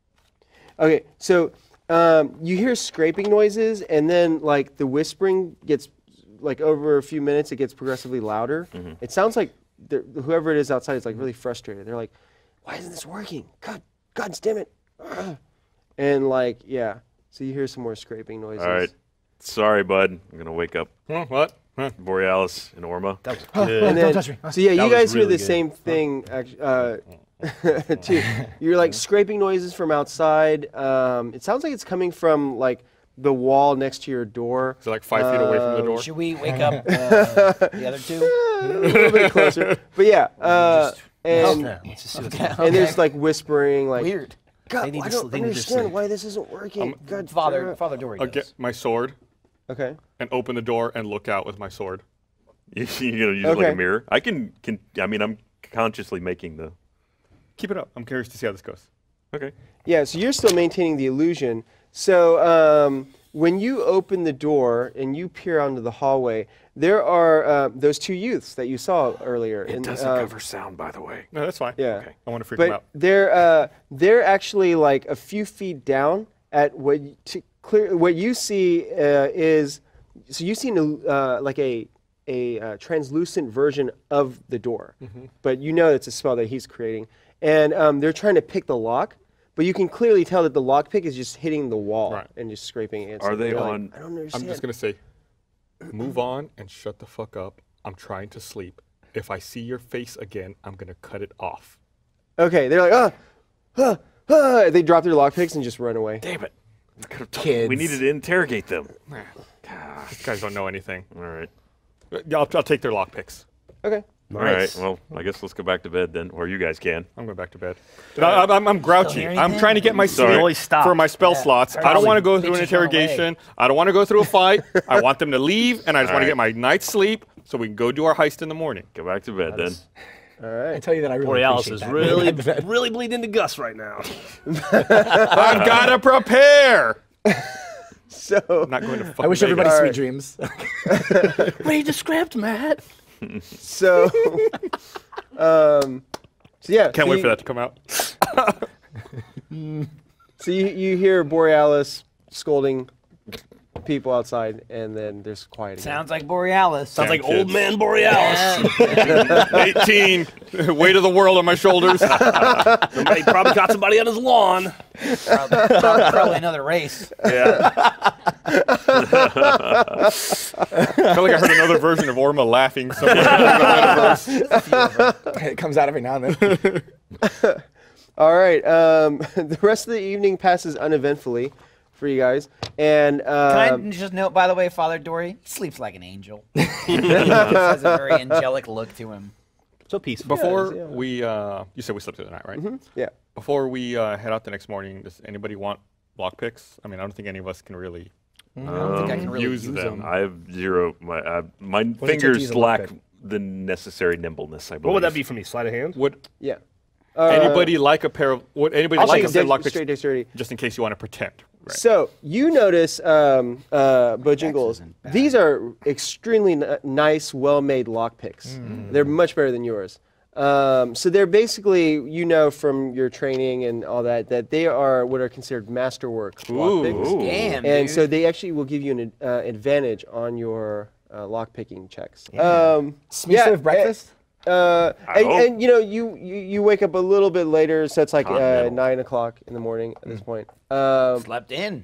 Okay. So um, you hear scraping noises, and then like the whispering gets like over a few minutes, it gets progressively louder. Mm-hmm. It sounds like the- whoever it is outside is like really frustrated. They're like, "Why isn't this working? God, God damn it!" Ugh." And like, yeah. So you hear some more scraping noises. All right. Sorry, bud. I'm gonna wake up Huh, what? Huh. Borealis and Orma. That was And good. then, Don't touch me. So yeah, That you was guys hear really the good. same thing. act- Uh, too. You're like scraping noises from outside. Um, it sounds like it's coming from like the wall next to your door. Is it like five feet away from the Um, door? Should we wake up uh, the other two? a little bit closer. But yeah, uh, and Yeah, let's just see what's Okay. happening. and there's like whispering, like Weird. God, They need I to don't sl- they need to understand sleep. why this isn't working. Um, God, Father, damn it. Father Dory I'll does. get my sword Okay. and open the door and look out with my sword. You're gonna use it like Okay. a mirror. I can, can. I mean, I'm consciously making the. Keep it up. I'm curious to see how this goes. Okay. Yeah, so you're still maintaining the illusion. So um, when you open the door and you peer onto the hallway, there are uh, those two youths that you saw earlier. It and, doesn't uh, cover sound, by the way. No, that's fine. Yeah. Okay. I want to freak them But out. they're uh, they're actually like a few feet down at what you, to clear what you see uh, is so you see an, uh, like a a uh, translucent version of the door, Mm-hmm. but you know it's a spell that he's creating, and um, they're trying to pick the lock. But you can clearly tell that the lockpick is just hitting the wall Right. and just scraping against Are it. they They're like, on- I don't understand. I'm just going to say, move on and shut the fuck up. I'm trying to sleep. If I see your face again, I'm going to cut it off. Okay, they're like, ah, ah, ah. They drop their lockpicks and just run away. Damn it. I could've told- Kids. We needed to interrogate them. These guys don't know anything. All right. Yeah, I'll, I'll take their lockpicks. Okay. All right. Nice. Well, I guess let's go back to bed then, or you guys can. I'm going back to bed. I, I'm, I'm grouchy. hear I'm anything? trying to get my Sorry. sleep Always stop. for my spell Yeah. slots. Heard I don't all want to the go through an bitches run away. interrogation. I don't want to go through a fight. I want them to leave, and I just All want to right. get my night's sleep so we can go do our heist in the morning. Go back to bed then. All right. I tell you that I really Borealis appreciate is that. really, really bleeding into Gus right now. I've got to prepare. So I'm not going to fucking I wish Vegas. everybody All sweet right. dreams. Read the script, Matt. so um so yeah. Can't so wait you, for that to come out. So you, you hear Borealis scolding people outside, and then there's quiet again. Sounds like Borealis. Sounds like kids. old man Borealis. eighteen, weight of the world on my shoulders. Somebody probably caught somebody on his lawn. probably, probably, probably another race. Yeah. I feel like I heard another version of Orma laughing somewhere. in the metaverse. It comes out every now and then. All right. Um, the rest of the evening passes uneventfully for you guys, and Can um, I just note, by the way, Father Dory, he sleeps like an angel. He has a very angelic look to him. So peaceful. Before yeah. we, uh, you said we slept through the night, right? yeah. Before we uh, head out the next morning, does anybody want lockpicks? I mean, I don't think any of us can really I don't think I can really use use them. them. I have zero. My uh, my does it take to fingers use a lack lockpick? the necessary nimbleness. I believe. What would that be for me? Sleight of hand? Would Yeah. anybody like a pair of? Would anybody I'll like take a pair of dex- lockpicks straight dexterity. just in case you want to pretend? Right. So you notice, um, uh, Bojingles, isn't bad. these are extremely n- nice, well-made lockpicks. They're much better than yours. Um, so they're basically, you know, from your training and all that, that they are what are considered masterwork lockpicks. Ooh. Damn, And dude. so they actually will give you an uh, advantage on your uh, lockpicking checks. Um, Smee serve breakfast? Uh, I and, hope. and you know, you, you you wake up a little bit later, so it's like uh, Continental. nine o'clock in the morning at this point. Um, Slept in.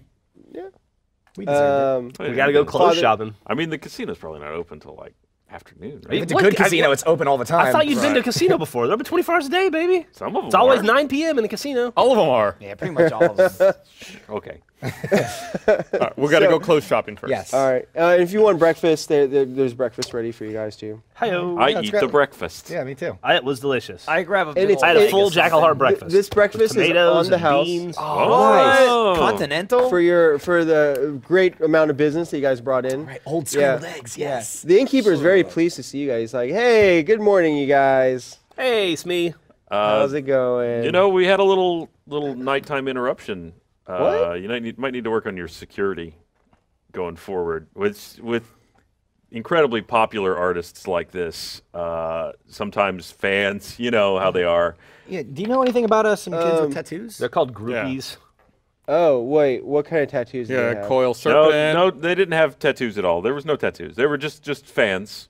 We deserve it. um, We gotta go clothes Father- shopping. I mean, the casino's probably not open till like afternoon. If Right? it's a What? good I- casino, it's open all the time. I thought you'd been to a casino before. They're open twenty-four hours a day, baby. Some of them. It's always are. nine p m in the casino. All of them are. Yeah, pretty much all of them. Okay. All right, we got to So- go clothes shopping first. Yes. all right. Uh, if you want breakfast, there, there, there's breakfast ready for you guys too. Hi-yo. I that's eat great. the breakfast. Yeah, me too. I, it was delicious. I grab a And big it's- old I had a bag full of Jackal Heart something. breakfast. This breakfast is Tomatoes on the and house beans. Oh. Continental? for your for the great amount of business that you guys brought in. Right, old Yeah. scrambled eggs, yes. The innkeeper is very pleased to see you guys. He's like, "Hey, good morning, you guys. Hey, Smee. Uh, How's it going?" You know, we had a little little nighttime interruption. Uh, What? You might need, might need to work on your security going forward. With with incredibly popular artists like this, uh, sometimes fans, you know how they are. Yeah, do you know anything about uh, some kids Um, with tattoos? They're called groupies. Oh wait, what kind of tattoos? do they Yeah, have? coil No, serpent. no, they didn't have tattoos at all. There was no tattoos. They were just just fans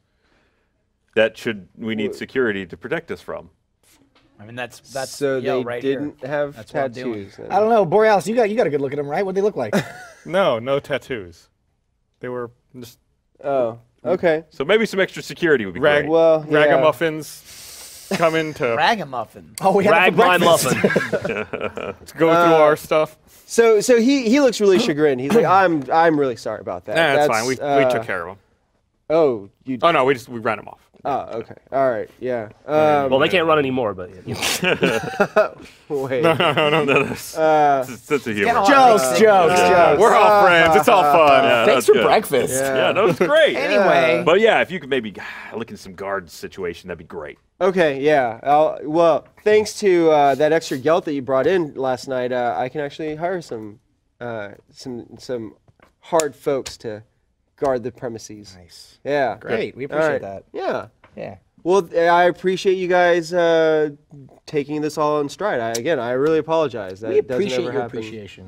that should we need security to protect us from. I mean, that's that's so yo, they right didn't here. have That's what I'm doing. tattoos. then. I don't know, Borealis. You got you got a good look at them, right? What'd they look like? No, no tattoos. They were just Oh, okay. So maybe some extra security would be rag, great. Well, yeah. ragamuffins coming to Ragamuffin. Oh, we had Rag them my for breakfast. muffin. go Uh, through our stuff. So so he he looks really chagrined. He's like, I'm I'm really sorry about that. Nah, that's, fine. We, uh, we took care of them. Oh, you. Oh no, we just we ran them off. Oh, okay. All right. Yeah. Um, Well, they can't run anymore, but you know. wait. no, no, no, no. That's, Uh, that's a sense of humor. Get a lot Jokes, of jokes, things. jokes. We're all friends. It's all fun. Yeah, Thanks that's for good. breakfast. Yeah. Yeah, no, it's great. Anyway, But yeah, if you could maybe ah, look in some guard situation, that'd be great. Okay. Yeah. I'll, well, thanks to uh, that extra gelt that you brought in last night, uh, I can actually hire some uh, some some hard folks to guard the premises. Nice. Yeah. Great. We All appreciate right. that. Yeah. Yeah. Well, th- I appreciate you guys uh, taking this all in stride. I, again, I really apologize. That We doesn't appreciate ever your happen. appreciation.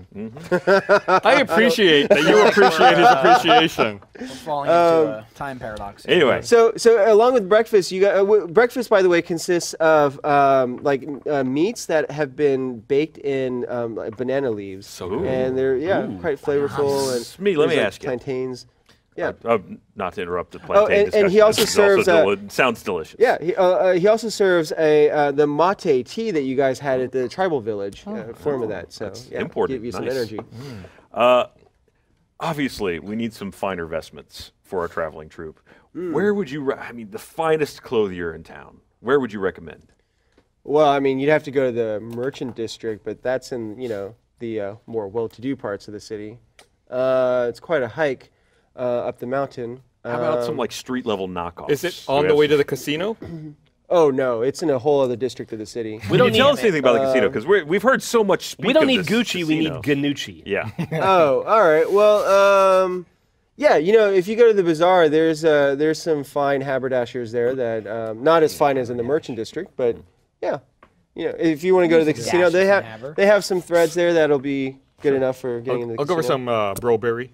I appreciate that you appreciate his appreciation. we're falling into a time paradox. here. Anyway, So, so along with breakfast, you got uh, w- breakfast. By the way, consists of um, like uh, meats that have been baked in um, like banana leaves, So good. and they're yeah quite flavorful. And Smee, let there's, me like, ask you. plantains. Yeah, uh, not to interrupt the plantain Oh, and- and discussion. he also this is serves, uh, deli- sounds delicious. yeah. He, uh, uh, he also serves a uh, the mate tea that you guys had at the tribal village. Uh, form of that. So yeah, important. give you some Nice. energy. Uh, obviously, we need some finer vestments for our traveling troupe. Hmm. Where would you? Re- I mean, the finest clothier in town. Where would you recommend? Well, I mean, you'd have to go to the merchant district, but that's in you know the uh, more well-to-do parts of the city. Uh, it's quite a hike uh, up the mountain. How about some Um, like street level knockoffs? Is it Do on we the have way some- to the casino? Oh no, it's in a whole other district of the city. Can you tell us anything about the Uh, casino? Because we've heard so much. Speak We don't of need this Gucci, we need casino. Ganucci. Yeah. Oh, all right. Well, um, yeah, you know, if you go to the bazaar, there's uh, there's some fine haberdashers there that um, not as fine as in the merchant district, but yeah, you know, if you want to go to the casino, they have Dashes and they have some threads there that'll be good enough for getting in the I'll go for casino. some uh, Broberry.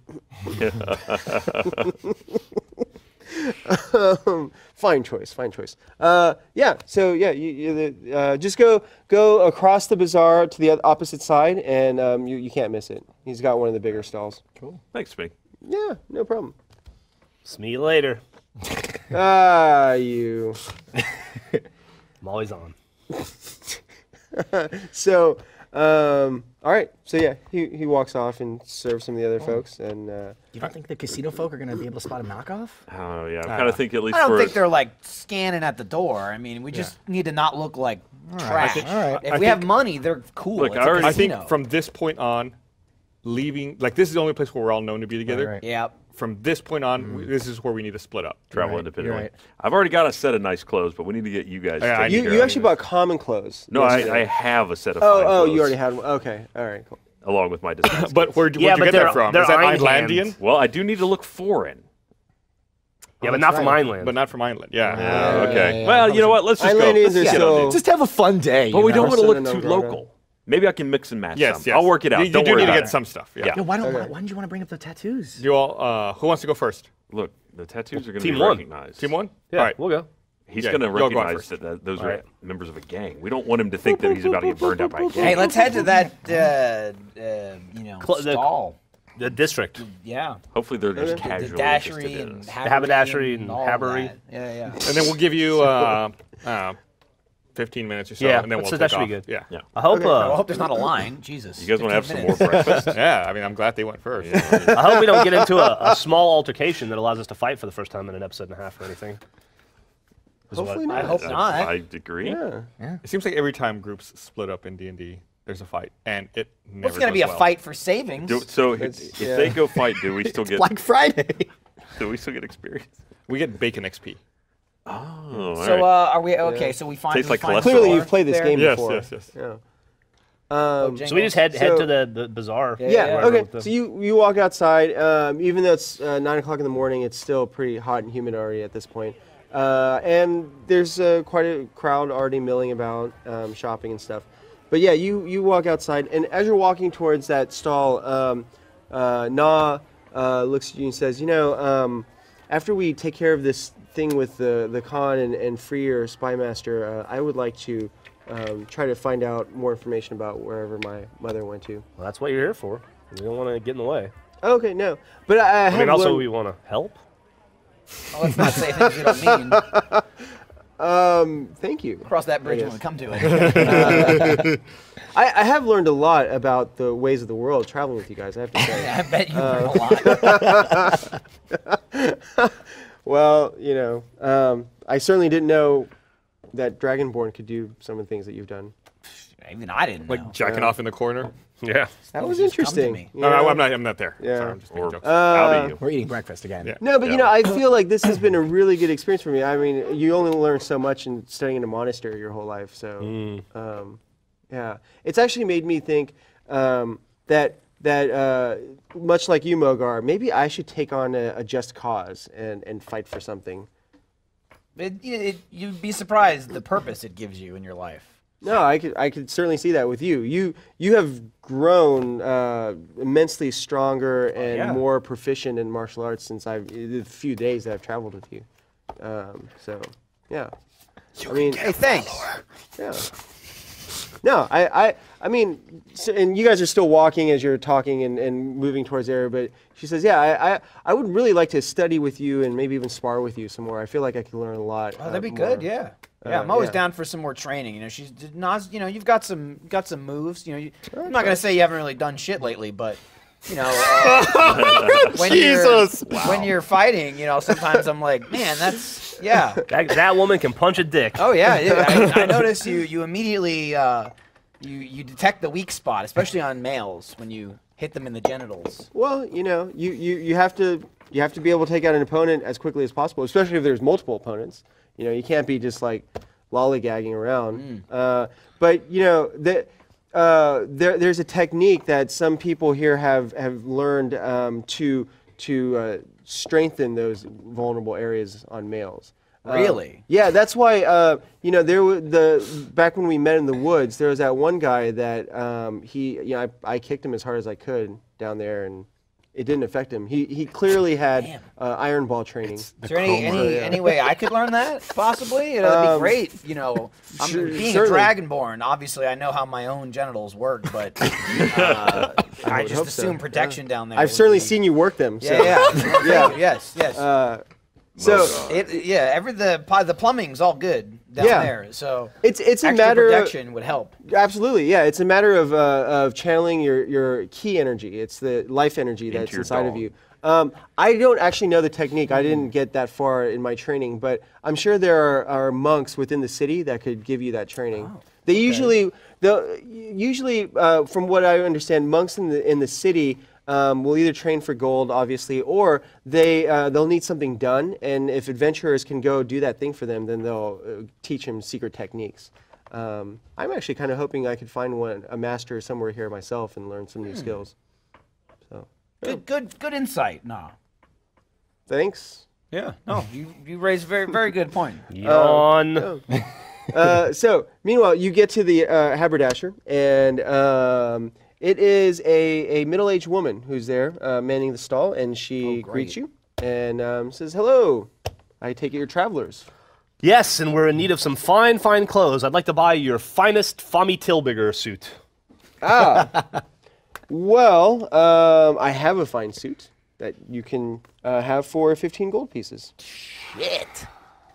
um, fine choice, fine choice. Uh, yeah, so yeah, you, you, the, uh, just go go across the bazaar to the oth- opposite side, and um, you you can't miss it. He's got one of the bigger stalls. Thanks, me. Yeah, no problem. See you later. Ah, you. I'm always on. so, um, all right. So yeah, he he walks off and serves some of the other folks, and uh, You don't think the casino folk are going to be able to spot a knockoff? Oh yeah, I kind of think at least I don't for think they're like scanning at the door. I mean, we just need to not look like trash. think- all right. If I we have think- money, they're cool. Look, It's I a already- I think casino. from this point on, leaving like this is the only place where we're all known to be together. right. yeah. From this point on, we, this is where we need to split up. travel right, independently. you're right. I've already got a set of nice clothes, but we need to get you guys. Yeah, I taken need you care you of. actually bought common clothes. No, I, yesterday. I have a set of. Oh, fine oh, clothes, you already had one. Okay, all right, cool. along with my disguise. But where, Yeah, where'd you but get they're- that from? they're Is that Iron Islandian? Hands. well, I do need to look foreign. Yeah, but not from right. Ineland. But not from Ireland. Yeah. Oh, okay. yeah, yeah. Well, you know what? Let's just go. Islandians Let's are get on still- it. Just have a fun day. But you we know? don't want to look Barcelona, too Novgorod. local. Maybe I can mix and match Yes, some. yes. I'll work it out. You, you don't do worry need to about get it. some stuff. Yeah. Yeah. Yo, why don't? Okay. Why, why didn't you want to bring up the tattoos? You all. Uh, who wants to go first? Look, the tattoos are going to Team be one. recognized. Team one. Yeah, All right. we'll go. He's Yeah, going to you'll go on recognize first. that, that those All are right. members of a gang. We don't want him to think that he's about to get burned out by a gang. Hey, let's head to that. Uh, uh, you know, Cl- the- stall. The district. Yeah. Hopefully they're just The casually dashery interested in and us. haberdashery haberdashery and all haberry. that. Yeah, yeah. And then we'll give you uh, uh, fifteen minutes or so, Yeah, and then that's- we'll that take should off. be good. Yeah. Yeah. I hope. Okay. I Uh, hope there's not a line. Jesus. You guys want to have some more fifteen minutes. breakfast? Yeah. I mean, I'm glad they went first. I hope we don't get into a, a small altercation that allows us to fight for the first time in an episode and a half or anything. Is what- Hopefully I not. hope I, not. I agree. Yeah. It seems like every time groups split up in D and D, there's a fight, and it never Well, it's going to goes be a well. fight for savings. Do, so if, It's- if yeah. they go fight, do we still get Black Friday. do we still get experience? We get bacon X P. Oh, all so right. uh, are we okay? So we find. Tastes we like find cholesterol. Clearly, Thor you've played this there? game Yes, before. yes, yes. Yeah. Um, So we just head head So- to the, the bazaar. Yeah, Yeah, wherever okay. with the- So you, you walk outside. Um, even though it's uh, nine o'clock in the morning, it's still pretty hot and humid already at this point. Uh, and there's uh, quite a crowd already milling about, um, shopping and stuff. But yeah, you, you walk outside, and as you're walking towards that stall, um, uh, Na uh, looks at you and says, "You know, um, after we take care of this thing with the the Khan and, and free your spy master, uh, I would like to um, try to find out more information about wherever my mother went to." Well, that's what you're here for. We don't want to get in the way. Okay, no, but I, I, I have mean, also learned- we want to help. Oh, let's not say things we don't mean. um, thank you. Cross that bridge I when we guess. come to it. I, I have learned a lot about the ways of the world traveling with you guys. I have to say. I bet you learn a lot. Well, you know, um, I certainly didn't know that Dragonborn could do some of the things that you've done. Even I didn't know. Like jacking off in the corner. Yeah. That was just come to interesting. me. you No, no, know? I'm not. I'm not there. Yeah. Sorry, I'm just making Or jokes. out of you. We're eating breakfast again. Yeah. No, but you Yeah. know, I feel like this has been a really good experience for me. I mean, you only learn so much in studying in a monastery your whole life, so um, yeah, it's actually made me think um, that that uh, much like you, Mogar, maybe I should take on a, a just cause and and fight for something. It, it, you'd be surprised the purpose it gives you in your life. No, I could I could certainly see that with you. You you have grown uh, immensely stronger and yeah. more proficient in martial arts since I've the few days that I've traveled with you. Um, so yeah, I mean, Hey, thanks. yeah. No, I, I, I mean, so, and you guys are still walking as you're talking and, and moving towards there, but she says, yeah, I, I, I would really like to study with you and maybe even spar with you some more. I feel like I could learn a lot. Oh, that'd be uh, good. more. Yeah. Yeah, Uh, I'm always yeah. down for some more training. You know, she's not. You know, you've got some got some moves. You know, you, I'm not gonna say you haven't really done shit lately, but you know, uh, when Jesus. you're when you're fighting, you know, sometimes I'm like, man, that's yeah. That, that woman can punch a dick. Oh yeah, yeah. I, I notice you you immediately uh, you you detect the weak spot, especially on males when you hit them in the genitals. Well, you know, you, you, you have to you have to be able to take out an opponent as quickly as possible, especially if there's multiple opponents. You know, you can't be just like lollygagging around. Uh, but you know, the, uh, there there's a technique that some people here have have learned um, to to uh, strengthen those vulnerable areas on males. Um, Really? yeah, that's why uh, you know there were the back when we met in the woods. There was that one guy that um, he you know I, I kicked him as hard as I could down there, and it didn't affect him. He he clearly had uh, iron ball training. Is there any any, Yeah. any way I could learn that? Possibly, it'd be Um, great. You know, I'm sure- being certainly. a dragonborn. Obviously, I know how my own genitals work, but uh, I would just hope so, assume yeah. protection down there. I've would certainly be- seen you work them. So. Yeah, yeah, Yeah. yes, yes. Uh, so it, yeah, every the pi- the plumbing's all good. down Yeah. there. So It's it's a extra matter protection would help. of absolutely yeah. It's a matter of uh, of channeling your your key energy. It's the life energy that's your inside of dog. you. Um, I don't actually know the technique. I didn't get that far in my training, but I'm sure there are, are monks within the city that could give you that training. They usually, the usually, uh, from what I understand, monks in the in the city um, will either train for gold, obviously, or they uh, they'll need something done. And if adventurers can go do that thing for them, then they'll uh, teach them secret techniques. Um, I'm actually kind of hoping I could find one a master somewhere here myself and learn some new skills. So Good, good, good insight. No. thanks. Yeah. No, you you raised a very very good point. Yawn. uh, so, meanwhile, you get to the uh, haberdasher, and um, it is a, a middle-aged woman who's there uh, manning the stall, and she greets you and um, says, "Hello, I take it you're travelers." Yes, and we're in need of some fine, fine clothes. I'd like to buy your finest Fommy Tilbigger suit. Ah, well, um, I have a fine suit that you can uh, have for fifteen gold pieces. Shit.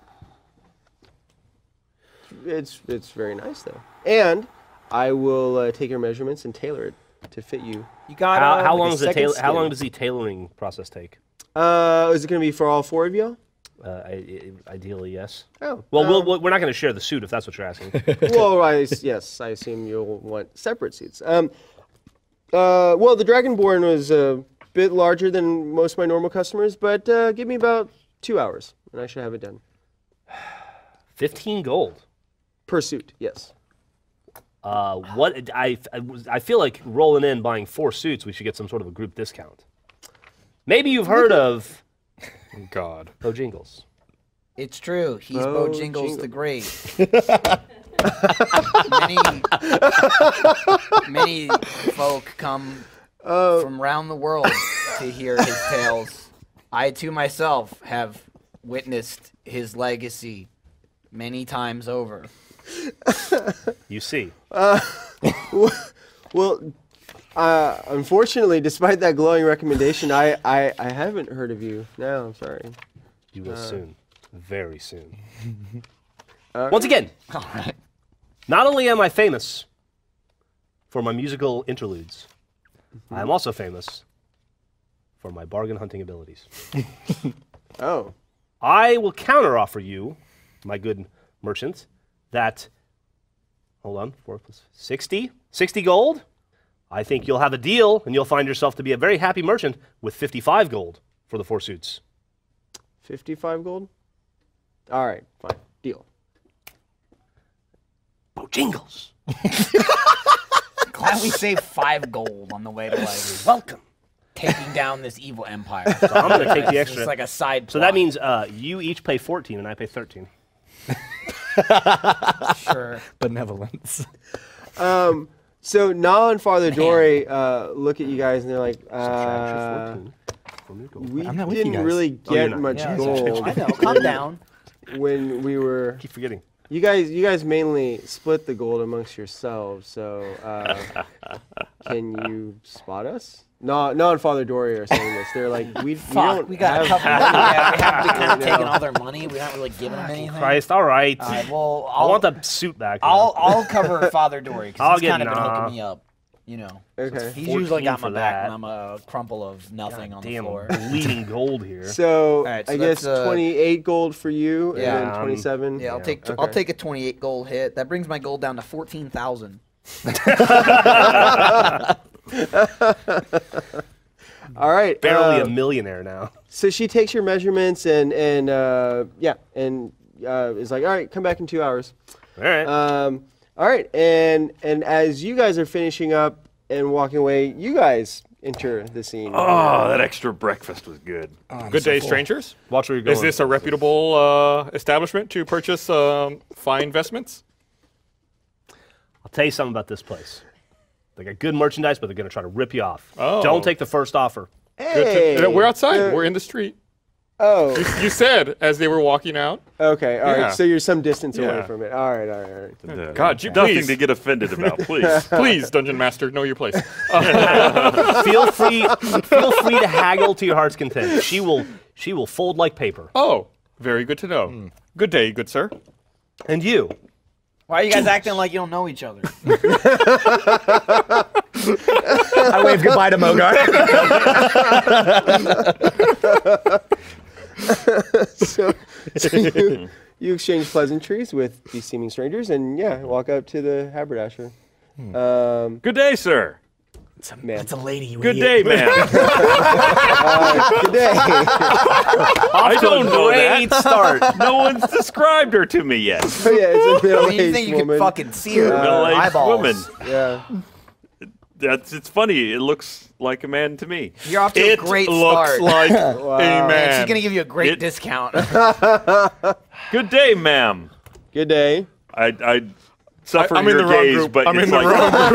It's it's very nice though, and I will uh, take your measurements and tailor it to fit you. You got How, uh, how like long a does the second tail- How skin. long does the tailoring process take? Uh, is it going to be for all four of you? Uh, I, I, ideally, yes. Oh, Well, um, we'll, we'll we're not going to share the suit if that's what you're asking. well, I, yes, I assume you'll want separate suits. Um, uh, well, the Dragonborn was a bit larger than most of my normal customers, but uh, give me about two hours, and I should have it done. Fifteen gold. Per suit, yes. Uh, what I, I was- I feel like rolling in buying four suits, we should get some sort of a group discount. Maybe you've heard of God. Bojingles. It's true. He's Bo Bojingles the Jingle. Great. many, many folk come from around the world to hear his tales. I too myself have witnessed his legacy many times over. You see. Well, uh, unfortunately, despite that glowing recommendation, I, I, I haven't heard of you. No, I'm sorry. You will soon. Very soon. Uh, Once again, All right. not only am I famous for my musical interludes, I am also famous for my bargain hunting abilities. Oh, I will counteroffer you, my good merchant, that, hold on, four plus sixty? sixty gold? I think you'll have a deal, and you'll find yourself to be a very happy merchant with fifty-five gold for the four suits. fifty-five gold? All right, fine. Deal. Bojingles! Glad we saved five gold on the way to like Welcome. Taking down this evil empire. So I'm going to take the It's extra. like a side. So that means uh, you each pay fourteen, and I pay thirteen. sure. Benevolence. Um, so Na and Father Dory uh, look at you guys and they're like, Subtract your uh, fourteen from your gold. we I'm not with you didn't guys. really Oh, you're get not. much Yeah, gold I know. Calm down. when we were. keep forgetting. You guys, you guys mainly split the gold amongst yourselves. So, uh, can you spot us? No, no, and Father Dory are saying this. They're like, we, we Fuck, don't we got a have couple. Yeah, we haven't been kind of I taking know. all their money. We're not really giving them anything. Christ, all right. All right, well, I I'll, want the suit back. now. I'll I'll cover Father Dory I'll because he's get kind of been nah. hooking me up. You know, Okay. he's usually got my for back that. when I'm a crumple of nothing on the Damn, floor. bleeding gold here. So, right, so I guess that's, uh, twenty-eight gold for you, Yeah. and then twenty-seven. Yeah, I'll Yeah. take I'll take a twenty-eight gold hit. That brings my gold down to fourteen thousand. All right. Barely uh, a millionaire now. So she takes your measurements and and uh, yeah, and uh, is like, all right, come back in two hours. All right. Um, all right, and and as you guys are finishing up and walking away, you guys enter the scene. Oh, that extra breakfast was good. Good day, strangers. Watch where you're going. Is this a reputable uh, establishment to purchase um, fine vestments? I'll tell you something about this place. They got good merchandise, but they're going to try to rip you off. Oh. Don't take the first offer. Hey, Good to- we're outside. uh, We're in the street. Oh, You said as they were walking out. okay. All right. Yeah. So you're some distance away Yeah. from it. All right. All right. All right. Uh, God, you nothing please. to get offended about, please. Please, Dungeon Master, know your place. feel free, feel free to haggle to your heart's content. She will, she will fold like paper. Oh, very good to know. Good day, good sir. And you. Why are you guys acting like you don't know each other? I wave goodbye to Mogar. so, so you, you exchange pleasantries with these seeming strangers, and yeah, walk up to the haberdasher. Um, Good day, sir. It's a, Man. it's a lady, you Good idiot. day, man. uh, good day. I don't know Great that. start. No one's described her to me yet. So yeah, it's a I middle-aged mean, you think you woman. could fucking see her Uh, Middle-aged eyeballs? woman. Yeah. That's it's funny. It looks like a man to me. You're off to It a great looks start. like Wow. a Man, man. she's gonna give you a great It- discount. Good day, ma'am. Good day. I I suffer I'm in your the wrong gaze, group. but I'm it's in the like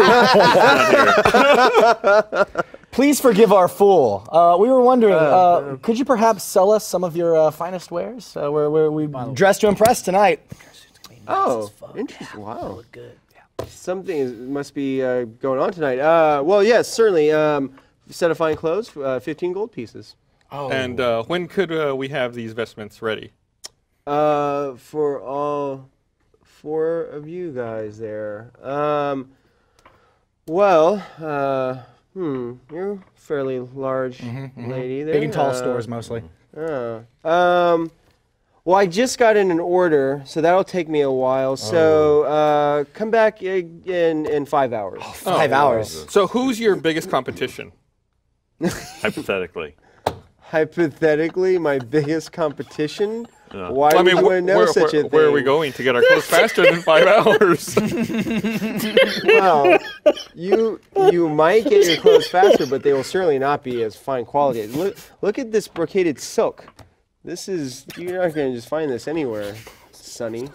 wrong not here. Please forgive our fool. Uh, we were wondering, uh, could you perhaps sell us some of your uh, finest wares? Uh, we're, we're, we dressed to impress tonight. Oh, interesting. Wow. Something is, must be uh, going on tonight. Uh, well, yes, certainly. Um, set of fine clothes, uh, fifteen gold pieces. And uh, when could uh, we have these vestments ready? Uh, for all four of you guys there. Um, well, uh, hmm, you're a fairly large lady there. Big and tall Uh, stores, mostly. Uh, um, well, I just got in an order, so that'll take me a while. So uh, come back i- in in five hours. Five hours. So who's your biggest competition? Hypothetically. Hypothetically, my biggest competition. Yeah. Why I would mean, you wh- want to know where, such where, a thing? where are we going to get our clothes faster than five hours? Well, you you might get your clothes faster, but they will certainly not be as fine quality. Look look at this brocaded silk. This is you're not going to just find this anywhere, Sonny.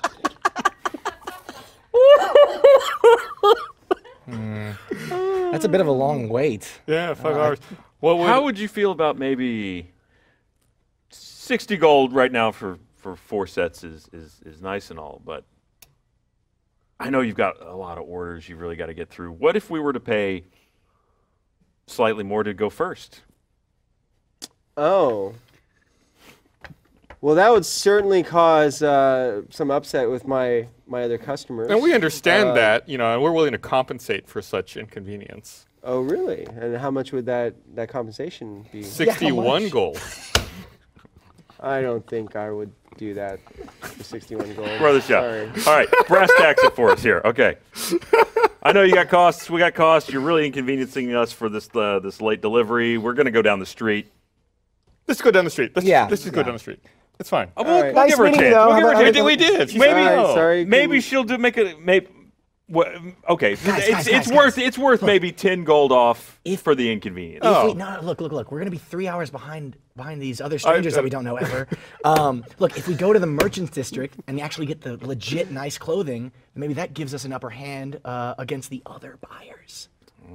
That's a bit of a long wait. yeah, five hours. What would, How would you feel about maybe sixty gold right now for, for four sets is, is, is nice and all, but I know you've got a lot of orders you've really got to get through. What if we were to pay slightly more to go first? Oh. Well, that would certainly cause uh, some upset with my my other customers. and we understand Uh, that, you know, and we're willing to compensate for such inconvenience. Oh, really? And how much would that that compensation be? sixty-one much? gold. I don't think I would do that for sixty-one gold. Brother Sorry. Chef. All right, brass tacks it for us here. Okay. I know you got costs. We got costs. You're really inconveniencing us for this uh, this late delivery. We're going to go down the street. Let's go down the street. Let's, Yeah, let's just go yeah. down the street. It's fine. Uh, we'll, right. we'll Nice give her a meeting you, chance. though. We'll How give her a about- chance. we did. Maybe, Sorry, sorry, maybe can- she'll do make a maybe. What, okay, it's guys, it's guys, worth guys. it's worth maybe ten gold off If- for the inconvenience. If Oh. we, no, no, look, look, look. We're gonna be three hours behind behind these other strangers that we don't know ever. Um, look, if we go to the merchants district and actually get the legit nice clothing, maybe that gives us an upper hand uh, against the other buyers.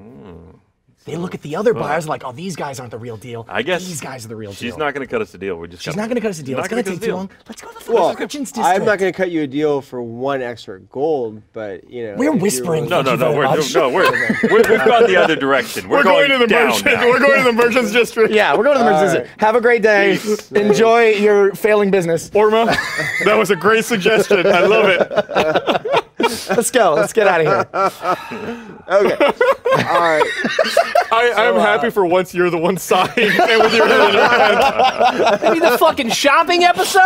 They look at the other buyers like, oh, these guys aren't the real deal. I guess these guys are the real deal. She's not going to cut us a deal. We just She's gotta- not gonna cut us a deal. Not It's gonna gonna take cut us a too deal. long. Let's go to the Well, merchants district. I'm not going to cut you a deal for one extra gold, but you know. We're if you whispering. were- No, no, Thank you no. very We're, much. no, we're, we're we've gone the other direction. We're, We're going, to the down merchant. now. We're going to the merchants district. Yeah, we're going to the merchants All district. Have a great day. Peace. Enjoy your failing business. Orma, that was a great suggestion. I love it. Let's go. Let's get out of here. Okay. All right. I, I'm happy for once you're the one sighing and with your head in your hand. Maybe the fucking shopping episode?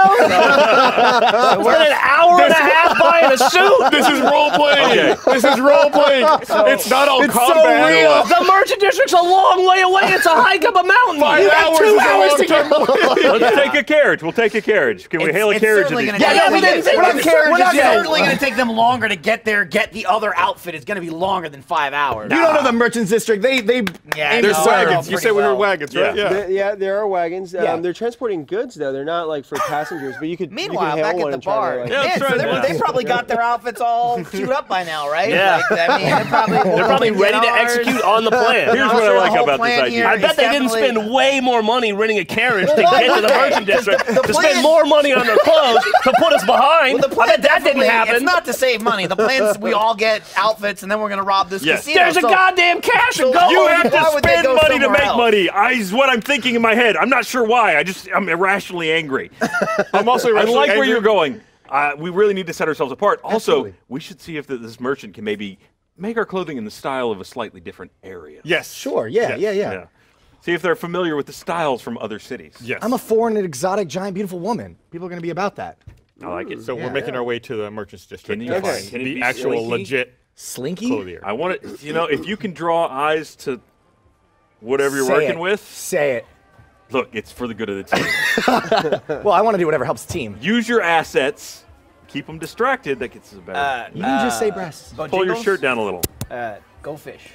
We're an hour and a half buying a suit? This is role playing. Okay. This is role playing. it's not all It's so combat. real. The merchant district's a long way away. It's a hike up a mountain. Five You got hours two is a hours long to time. go. Let's take a carriage. We'll take a carriage. Can we It's- hail a it's carriage? certainly at gonna these take- Yeah, we didn't say We're we're not, not carriages we're not yet. certainly going to take them longer to get there, get the other outfit. It's going to be longer than five hours. You don't know the merchants district. They they Yeah, aim There's No, to they're wagons. all You pretty said we were well. wagons, right? Yeah. There- yeah, there are wagons. Um, Yeah. They're transporting goods, though. They're not like for passengers, but you could. Meanwhile, you could hail back at one the and try to, bar, like- Yeah, man, that's so right, they, yeah. they probably got their outfits all queued up by now, right? Yeah. Like, I mean, they're probably, They're probably ready to execute on the plan. Here's I'm what I sure like the whole about this plan idea. here I is bet they didn't definitely- spend way more money renting a carriage Well, to why get to would the they? merchant 'Cause the- district, the to plan- spend more money on their clothes to put us behind. Well, the I bet that didn't definitely- happen. It's not to save money. The plan's we all get outfits and then we're going to rob this Yes. casino. There's a so- goddamn cash so and go. You Why have to would they spend go money to somewhere make else? money. I is what I'm thinking in my head. I'm not sure why. I just I'm irrationally angry. I'm also I irrationally like where angry. you're going. uh, we really need to set ourselves apart. Also, Absolutely. we should see if th- this merchant can maybe make our clothing in the style of a slightly different area. Yes. Sure, yeah, Yes. yeah, yeah, Yeah. See if they're familiar with the styles from other cities. Yes. I'm a foreign and exotic, giant, beautiful woman. People are going to be about that. I like it. So Yeah. we're making our way to the merchants district Can to you find find- can it the be actual slinky? legit Slinky? clothier. I want it, you know, if you can draw eyes to whatever you're Say working it. with, Say it. look, it's for the good of the team. Well, I want to do whatever helps the team. Use your assets, keep them distracted. That gets us better. Uh, You can just say breasts. Bojangles? Pull your shirt down a little. Uh, go fish.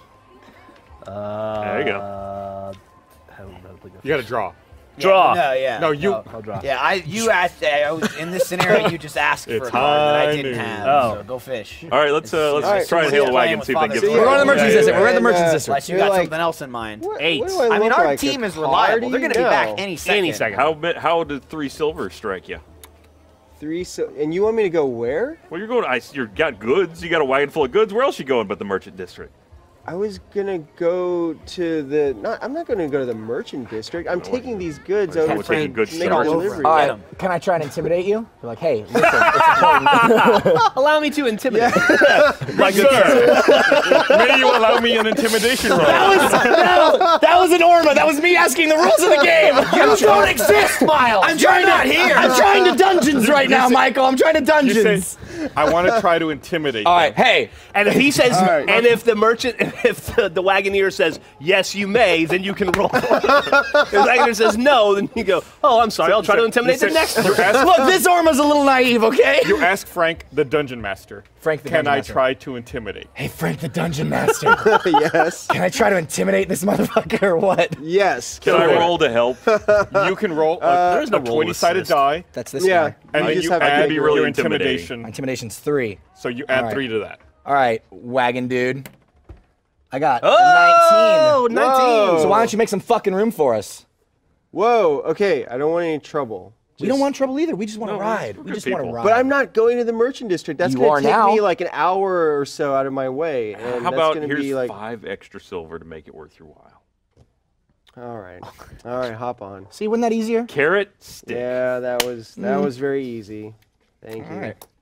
Uh, There you go. Uh, I don't know, like a- You got to draw. Draw. Yeah, no, yeah. No, you- I'll draw. Yeah, I you asked. I was in this scenario. You just asked for It's a card that I high didn't noon. have. Oh. So go fish. All right, let's uh, let's All right, try and so hail we're the wagon playing and see if they with can get Father through. We're going to the Yeah, merchants yeah, district. We're at the and, merchants uh, district. Unless you You're got like- something else in mind. What, Eight. what do I, I mean, look our like? team A is reliable. party? They're going to be back No. any second. Any second. How mi- how did three silver strike you? Three. So, and you want me to go where? Well, you're going. I you got goods. You got a wagon full of goods. Where else you going but the merchant district? I was gonna go to the. Not. I'm not gonna go to the merchant district. I'm taking these goods We're over taking to goods make a straight. delivery. All Get right, 'em. can I try and intimidate you? You're like, hey, listen, it's important. Allow me to intimidate. My good sir. May you allow me an intimidation roll? That was an Orma. That was me asking the rules of the game. You don't exist, Miles. I'm trying not to, here. I'm trying to dungeons right now, Michael. I'm trying to You dungeons. say, I want to try to intimidate. All right, them. hey, And if he says, right. and if the merchant, if the, the wagoneer says, yes, you may, then you can roll. If the wagoneer says no, then you go, oh, I'm sorry, I'll try to intimidate the next You person. ask, look, this Orma's a little naive, okay? you ask Frank, the dungeon master. Frank the Can Dungeon I Master. try to intimidate? Hey, Frank the Dungeon Master. Yes. Can I try to intimidate this motherfucker or what? Yes. Can I roll to help? You can roll a, There is no a roll twenty-sided assist. die, That's this Yeah. guy. and You then just you have to add make be your really intimidating. intimidation. Intimidation's three. So you add All right. three to that. All right, wagon dude. I got Oh, a nineteen. nineteen. So why don't you make some fucking room for us? Whoa. Okay. I don't want any trouble. We don't want trouble either. We just want to No, ride. we're We good just want to people. ride. But I'm not going to the merchant district. That's You gonna are take now. me like an hour or so out of my way, and How that's about gonna here's be like. five extra silver to make it worth your while? All right. All right. Hop on. See, wasn't that easier? Carrot stick. Yeah, that was that was very easy. Thank you.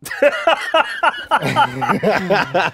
All right.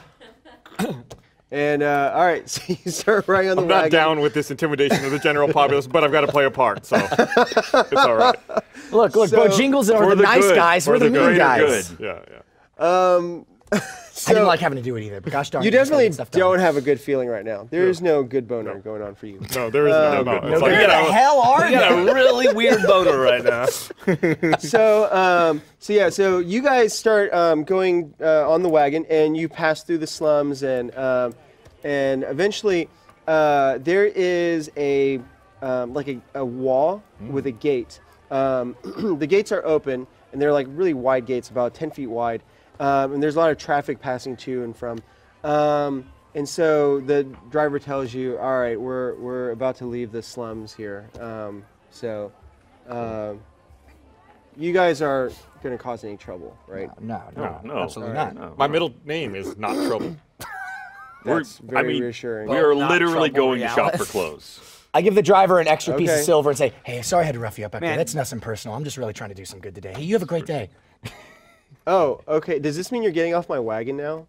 And uh, all right, so you start riding on the I'm not wagon. down with this intimidation of the general populace, but I've got to play a part, so it's all right. Look, look, So- Bojingles are For the, the nice good, guys. for We're the, the mean greater guys. good. Yeah, yeah. I didn't like having to do it either, but gosh darn You it, just gotta definitely get stuff done. don't have a good feeling right now. There is no good boner going on for you. No, there is no, no. good. It's No like, Where the hell are You you? got a really weird boner right now. so, um, so yeah, so you guys start um, going uh, on the wagon, and you pass through the slums, and um, and eventually uh, there is a um, like a, a wall with a gate. Um, the gates are open, and they're like really wide gates, about ten feet wide, um, and there's a lot of traffic passing to and from. Um, and so the driver tells you, "All right, we're we're about to leave the slums here." Um, so. Um, You guys aren't going to cause any trouble, right? No, no, No, absolutely all right, not. no. My middle name is not Trouble. That's We're- very I mean, reassuring. We are Not literally trouble going to shop for Realis. clothes. I give the driver an extra piece of Okay. silver and say, "Hey, sorry I had to rough you up back there. Man. That's nothing personal. I'm just really trying to do some good today. Hey, you have a great day." Oh, okay. Does this mean you're getting off my wagon now?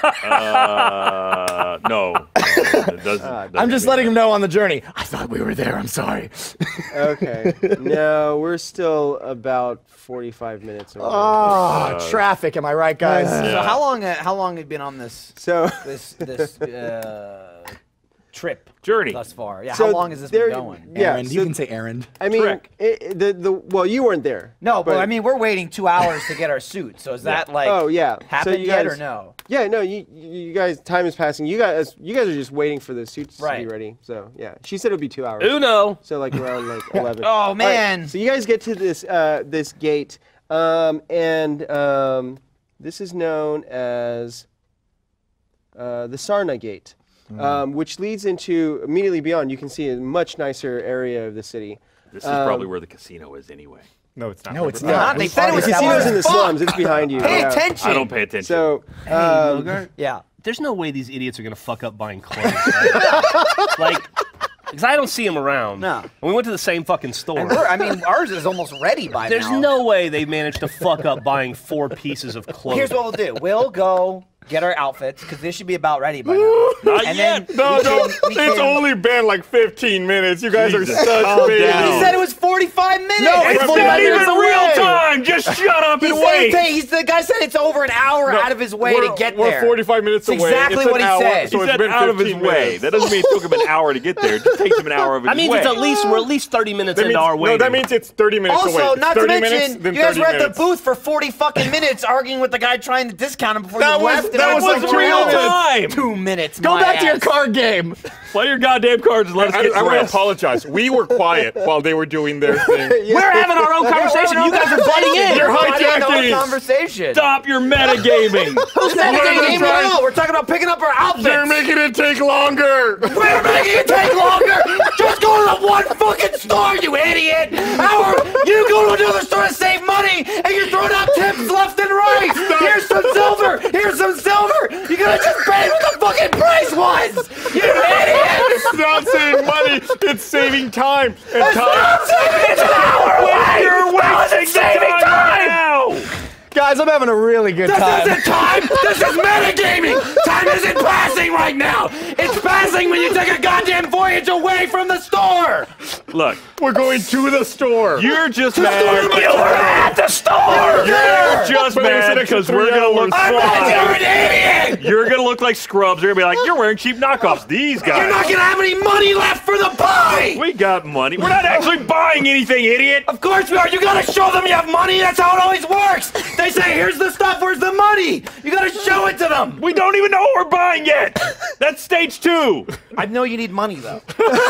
Uh, no. no, it doesn't, I'm doesn't just mean letting that. him know on the journey. I thought we were there. I'm sorry. Okay. No, we're still about forty-five minutes away. Oh, traffic. Am I right, guys? So how long? Uh, how long have you been on this So, this this uh, trip Journey. thus far? Yeah. so how long has this there- been going? Yeah, Errand. so- You can say errand. I mean, Trick. it, it- the the well, you weren't there. No, but, but I mean, we're waiting two hours to get our suit. So is that like Oh yeah. So happened you yet guys, or no? Yeah, no. You you guys, time is passing. You guys, you guys are just waiting for the suits to Right. be ready. So yeah, she said it would be two hours. Uno. So like around like eleven. Oh, All right, man. so you guys get to this uh, this gate, um, and um, this is known as uh, the Sarna Gate, um, which leads into immediately beyond. You can see a much nicer area of the city. This is Um, probably where the casino is anyway. No, it's not. No, it's Yeah. not. They We said it was already The casino's in the Fuck! slums. It's behind you. Pay yeah. attention. I don't pay attention. So, Hey, um, Bogart, Yeah. there's no way these idiots are gonna fuck up buying clothes. Right? Like, Because I don't see him around. No. And we went to the same fucking store. And we're, I mean, ours is almost ready by There's now. no way they managed to fuck up buying four pieces of clothing. Here's what we'll do. We'll go get our outfits, because this should be about ready by now. Not and yet. Then No, we no, can- we it's can- only been like fifteen minutes. You guys Jesus, are such calm babies. down. He said it was forty-five minutes. No, It's It's not forty-five even minutes real away. time. Just shut up He and said wait. it's- he's, the guy said it's over an hour No, out of his way we're, to get we're there. forty-five minutes It's away. exactly it's an what he hour, said. So He it's said been out of his fifteen way. minutes. That doesn't mean it took him an hour to get there. It just takes him an hour of his That means way. it's at least we're at least thirty minutes That into means, our waiting. no, that means it's thirty minutes away. Also, It's not to thirty mention, minutes, then you guys thirty were at minutes. the booth for forty fucking minutes arguing with the guy trying to discount him before That you was- left. that and I was like, like two real minutes. time. Two minutes. Go my back to your ass. card game. Play your goddamn cards and let us I, get I want to dressed. apologize. We were quiet while they were doing their thing. We're having our own conversation. You guys are butting in. You're I didn't know hijacking. the conversation. Stop your metagaming. Who's that We're game trying- at all? We're talking about picking up our outfits. You're making it take longer. We're making it take longer. Just go to the one fucking store, you idiot. How are you go to another store to save money and you're throwing out tips left and right? Here's some silver. Here's some silver. You gotta just pay what the fucking price was. You idiot. It's not saving money. It's saving time. And It's time. not saving. It's an hour away. You're How is it wasting saving time time? now. Guys, I'm having a really good This time. isn't time! This is metagaming! Time isn't passing right now! It's passing when you take a goddamn voyage away from the store! Look, We're going to the store. you're just You mad. were at the store! You're just But it was mad an extra because three we're gonna look hours. I'm not, you're fly. an idiot! You're gonna look like scrubs. They're gonna be like, you're wearing cheap knockoffs. These guys. You're not gonna have any money left for the pie! We got money. We're not actually buying anything, idiot. Of course we are! You gotta show them you have money! That's how it always works! They say, here's the stuff, where's the money? You gotta show it to them! We don't even know what we're buying yet. That's stage two. I know you need money, though.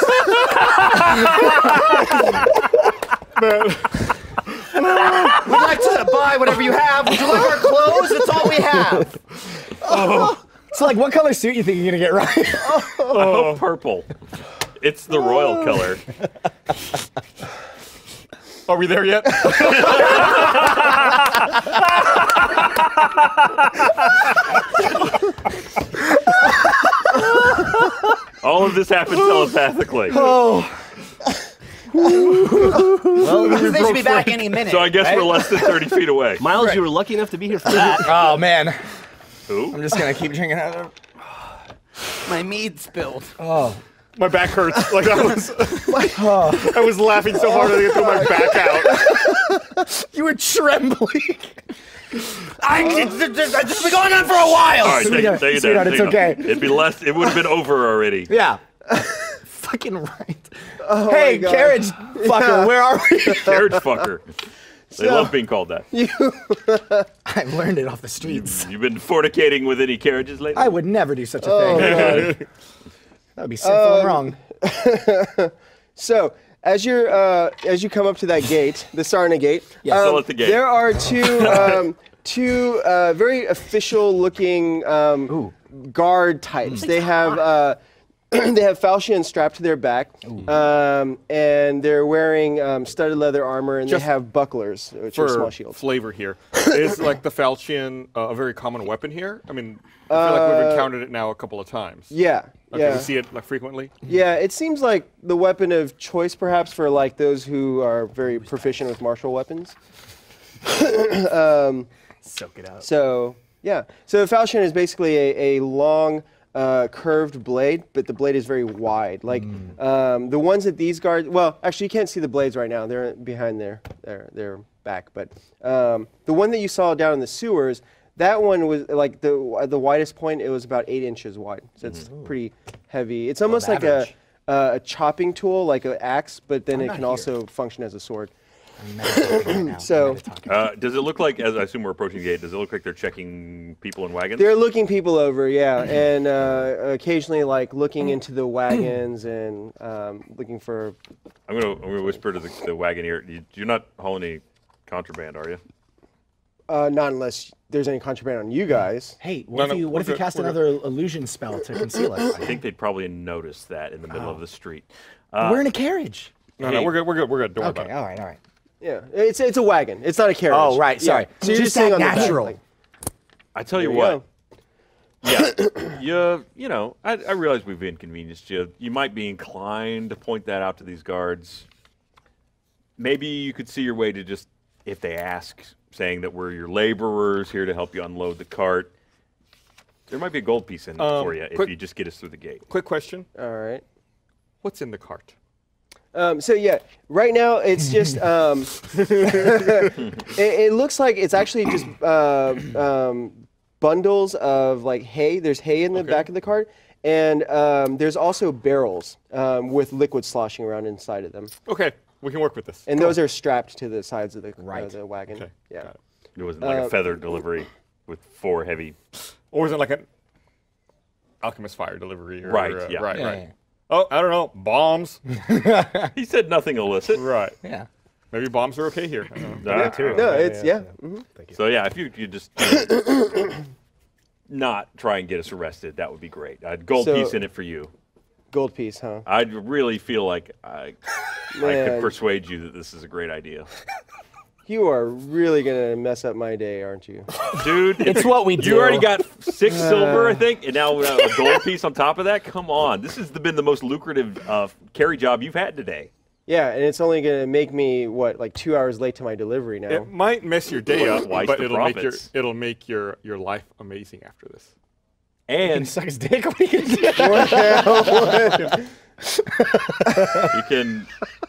We'd like to buy whatever you have. Would you like our clothes? That's all we have. So, like, what color suit you think you're gonna get right? Oh, purple. It's the royal color. Are we there yet? All of this happened telepathically. Well, they should be back any minute. So I guess we're less than thirty feet away. Miles, you were lucky enough to be here for that. Oh man, Who? I'm just gonna keep drinking out of it. My mead spilled. My back hurts. Like I was, I was laughing so hard I threw my back out. You were trembling. I, it's, it's, it's just been going on for a while. All right, take, Sweetheart, it, take it sweetheart, down. it's take it down. okay. It'd be less. It would have been over already. Yeah. Fucking right. hey, God. carriage fucker, where are we? Carriage fucker. They So- love being called that. I've learned it off the streets. You've been fornicating with any carriages lately? I would never do such a Oh, thing. God. That would be sinful and wrong. So as you're uh, as you come up to that gate, the Sarna gate, Yes. Still at the gate. there are two um, two uh, very official-looking um, guard types. They have uh, they have falchions strapped to their back, um, and they're wearing um, studded leather armor, and Just they have bucklers, which are small For shields. flavor here, is like the falchion uh, a very common weapon here? I mean, I feel like we've encountered it now a couple of times. Yeah, Okay, yeah. we see it like frequently. Yeah, it seems like the weapon of choice, perhaps, for like those who are very proficient with martial weapons. um, Soak it out. so yeah, so a falchion is basically a, a long, uh, curved blade, but the blade is very wide. Like um, the ones that these guards, well, actually, you can't see the blades right now; they're behind their their their back. But um, the one that you saw down in the sewers. That one was like the the widest point. It was about eight inches wide, so it's pretty heavy. It's almost like a, average. a a chopping tool, like an axe, but then I'm it not can here. also function as a sword. I'm meditating right now. So- I'm meditating. Uh, does it look like, as I assume we're approaching the gate, does it look like they're checking people in wagons? They're looking people over, yeah, and uh, occasionally like looking into the wagons and um, looking for. I'm gonna, I'm gonna whisper to the, the wagoneer. You, you're not hauling any contraband, are you? Uh, not unless there's any contraband on you guys. Hey, what No, if no, you what we're if you good, cast we're good. another illusion spell to conceal us? I think they'd probably notice that in the middle Oh. of the street. Uh, We're in a carriage. No, Hey. no, we're good. We're good. We're good. Don't worry Okay, about it. all right, all right. Yeah, it's it's a wagon. It's not a carriage. Oh, right, Yeah. sorry. So you're Just just sitting that on the back, natural. like- I tell you There you what. go. Yeah, you, you know, I, I realize we've inconvenienced you. You might be inclined to point that out to these guards. Maybe you could see your way to just, if they ask, saying that we're your laborers here to help you unload the cart. There might be a gold piece in it Um, for you quick- if you just get us through the gate. Quick question. All right. What's in the cart? Um, so yeah, right now it's just um, it, it looks like it's actually just uh, um, bundles of like hay. There's hay in the Okay. back of the cart, and um, there's also barrels um, with liquid sloshing around inside of them, Okay, we can work with this. and those are strapped to the sides of the uh, Right. the wagon. Okay, Yeah. got it. It wasn't like Uh, a feather delivery with four heavy. Or is it like an alchemist fire delivery? Or, Right, uh, yeah. Right, Yeah, right. yeah. Oh, I don't know. Bombs. He said nothing illicit. Right. Yeah. Maybe bombs are okay here. I don't know. Uh, Material. No, Yeah, it's yeah, yeah. mhm. So yeah, if you you just you know, not try and get us arrested, that would be great. A gold So- piece in it for you. Gold piece, huh? I'd really feel like I, I could Man. persuade you that this is a great idea. You are really gonna mess up my day, aren't you? Dude, It's what we You do. already got six silver, I think, and now uh, a gold piece on top of that? Come on. This has been the most lucrative uh, carry job you've had today. Yeah, and it's only gonna make me what, like two hours late to my delivery now. It might mess your day up, Twice but the it'll make your profits. it'll make your your life amazing after this. And And suck his dick. What are you gonna do? you can.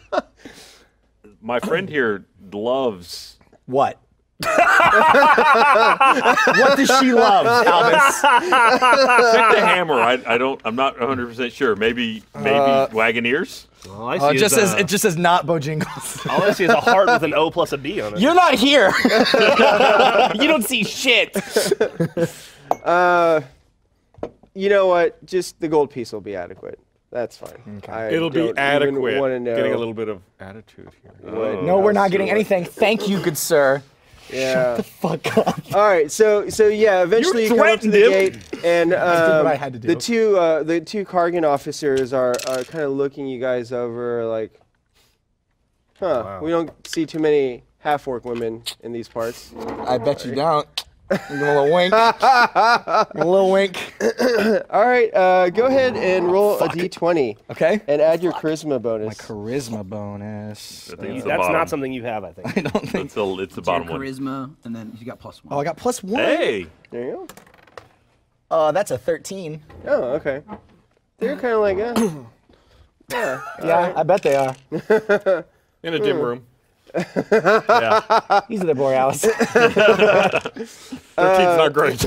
My friend here loves. What? What does she love, Albus? Check the hammer. I, I don't. I'm not one hundred percent sure. Maybe maybe Uh, Wagoneers. All I see Oh, it is, just says uh, it just says not Bojingles. all I see is a heart with an O plus a B on it. You're not here. You don't see shit. Uh, you know what? Just the gold piece will be adequate. That's fine. I It'll be don't adequate. Even want to know. Getting a little bit of attitude here. what- No, we're not else getting you want. anything. Thank you, good sir. Yeah. Fuck up. All right. So so yeah. Eventually, you come up to the threatened gate, and um, what I had to do. the two uh, the two Kargan officers are are kind of looking you guys over like, huh? Wow. We don't see too many half-orc women in these parts. I bet you don't. Give him a little wink. a little wink. All right. Uh, go ahead and roll a d twenty Okay. and add your charisma bonus. My charisma bonus. I think it's the That's bottom. not something you have, I think. I don't think. It's, a, it's the It's your bottom one. charisma, and then you got plus one. Oh, I got plus one. Hey, There you go. Uh, that's a thirteen. Oh, okay. They're kind of like, uh, yeah. Yeah, I bet they are. In a dim Hmm. room. yeah. These are the Borealis. thirteen's not great.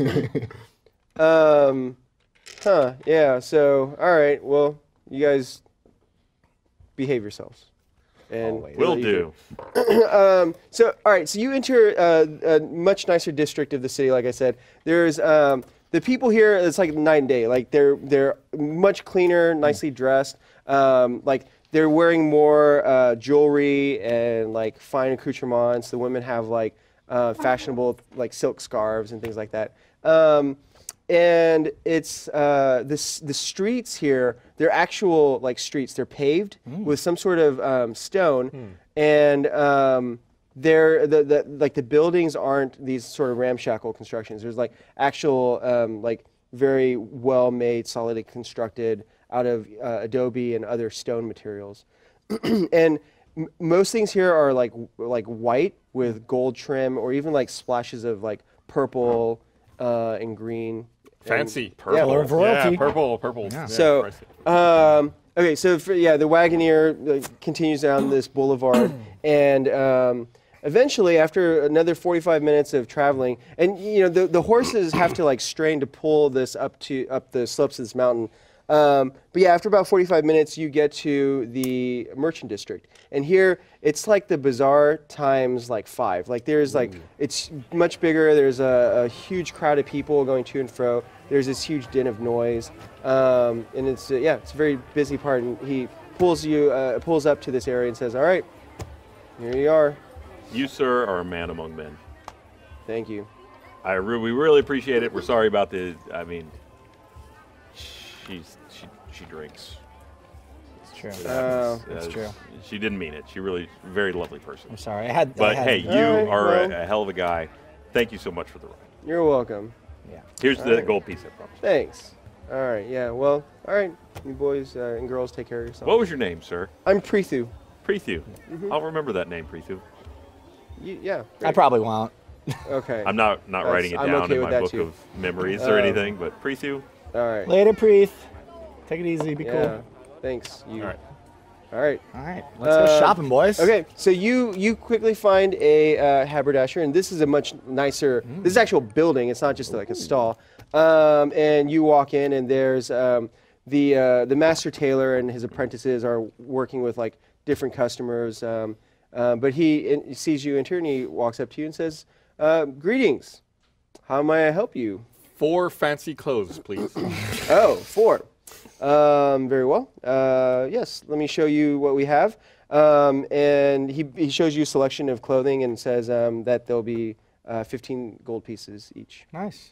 Um, huh? Yeah. So, all right. Well, you guys behave yourselves. And Will you do. Um, so, all right. So you enter uh, a much nicer district of the city. Like I said, there's um, the people here. It's like night and day. Like they're they're much cleaner, nicely dressed. Um, like they're wearing more uh, jewelry and like fine accoutrements. The women have like uh, fashionable like silk scarves and things like that. Um, and it's uh, this the streets here. They're actual like streets. They're paved with some sort of um, stone, and um, they're the, the like the buildings aren't these sort of ramshackle constructions. There's like actual um, like very well made, solidly constructed out of uh, adobe and other stone materials, and m- most things here are like w- like white with gold trim, or even like splashes of like purple uh, and green. Fancy. Yeah, Color of royalty. Yeah, purple, purple. Yeah. So, pricey. um, okay, so for, yeah, the Wagoneer uh, continues down this boulevard, and um, eventually, after another forty-five minutes of traveling, and you know the the horses have to like strain to pull this up to up the slopes of this mountain. Um, but yeah, after about forty-five minutes, you get to the merchant district, and here it's like the bazaar times like five. Like there's like it's much bigger. There's a, a huge crowd of people going to and fro. There's this huge din of noise, um, and it's uh, yeah, it's a very busy part. And he pulls you uh, pulls up to this area and says, "All right, here you are. You, sir, are a man among men. Thank you." I re- we really appreciate it. We're sorry about the. I mean, she's she she drinks. It's true. It Oh, happens. it's Uh, true. She didn't mean it. She really very lovely person. I'm sorry. I had. I But had, hey, you All right, are well. a, a hell of a guy. Thank you so much for the ride. You're welcome. Yeah. Here's the gold piece, I promise. Thanks. All right. Yeah. Well. All right. You boys uh, and girls, take care of yourselves. What was your name, sir? I'm Prithu. Prithu. I'll remember that name, Prithu. You, yeah. I great. probably won't. Okay. I'm not not That's- writing it I'm down okay in with my that book too. of memories or Um, anything, but Prithu. All right. Later, Preeth. Take it easy. Be Yeah. cool. Thanks. You. All right. All right. All right. Let's Uh, go shopping, boys. Okay, so you you quickly find a uh, haberdasher, and this is a much nicer. This is an actual building. It's not just like a stall. Um, and you walk in, and there's um, the uh, the master tailor and his apprentices are working with like different customers. Um, uh, but he in, sees you enter, and he walks up to you and says, uh, "Greetings. How may I help you?" Four fancy clothes, please. Oh, four. Um, very well. Uh, yes, let me show you what we have. Um, and he, he shows you a selection of clothing and says um, that there'll be uh, fifteen gold pieces each. Nice.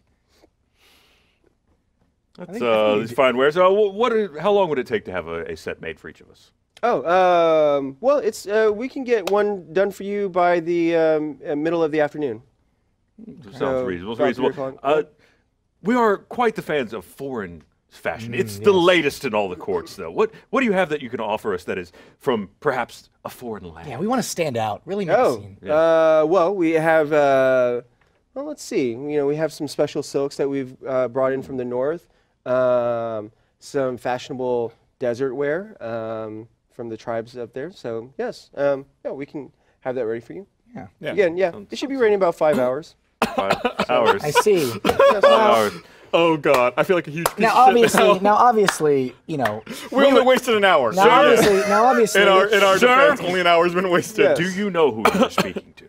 That's think- I uh, think these you fine wares. Uh, wh- what? Are, how long would it take to have a, a set made for each of us? Oh, um, well, it's uh, we can get one done for you by the um, uh, middle of the afternoon. Sounds So, reasonable. about reasonable. three o'clock. Uh, we are quite the fans of foreign fashion. Mm, it's the latest in all the courts, though. What What do you have that you can offer us that is from perhaps a foreign land? Yeah, we want to stand out. Really make a Oh, scene. uh, well, we have. Uh, well, let's see. You know, we have some special silks that we've uh, brought in from the north. Um, some fashionable desert wear um, from the tribes up there. So yes, um, yeah, we can have that ready for you. Yeah. Yeah. Again, yeah, it should be ready in about five hours. Five hours. I see. Five hours. Oh God, I feel like a huge piece Now, of shit obviously, now. now, obviously, you know. We only wasted an hour. Now, so- obviously, now, obviously, in our in our Sir? defense, only an hour's been wasted. Yes. Do you know who you're speaking to?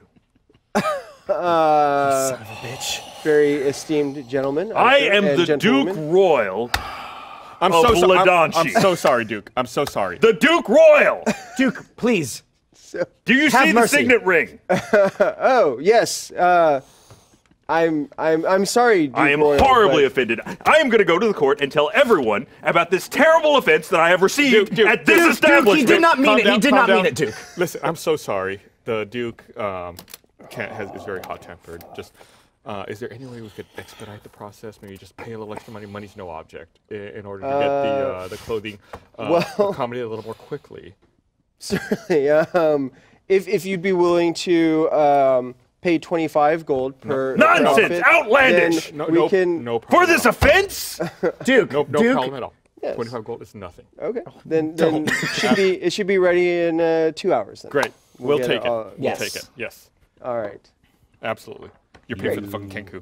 Uh, son of a bitch. very esteemed gentleman. I'm I sure, am and the Duke gentlewoman. Royal. I'm Of so sorry. I'm, Ladanchi. I'm so sorry, Duke. I'm so sorry. The Duke Royal. Duke, please. Do you Have see mercy. the signet ring? Oh yes. Uh, I'm I'm I'm sorry. Duke I am Royal, horribly but- offended. I am going to go to the court and tell everyone about this terrible offense that I have received Duke, Duke, at this Duke, Duke, establishment. he did not mean Calm it. He down, did calm not mean down. it, Duke. Listen, I'm so sorry. The Duke um, can't, has, is very hot-tempered. Just, uh, is there any way we could expedite the process? Maybe just pay a little extra money. Money's no object in, in order to get the uh, the clothing uh, well- accommodated a little more quickly. Certainly. Um, if if you'd be willing to um, pay twenty-five gold per per Nonsense! outfit, Outlandish! then No, we no, can. no problem. For this at all. offense? Duke, no, no Duke. problem at all. Yes. twenty-five gold is nothing. Okay. Then then it should be it should be ready in uh, two hours. Then. Great. We'll We'll, get take it it. all- We'll Yes. take it. Yes. All right. Absolutely. You're paying for the fucking Kenku.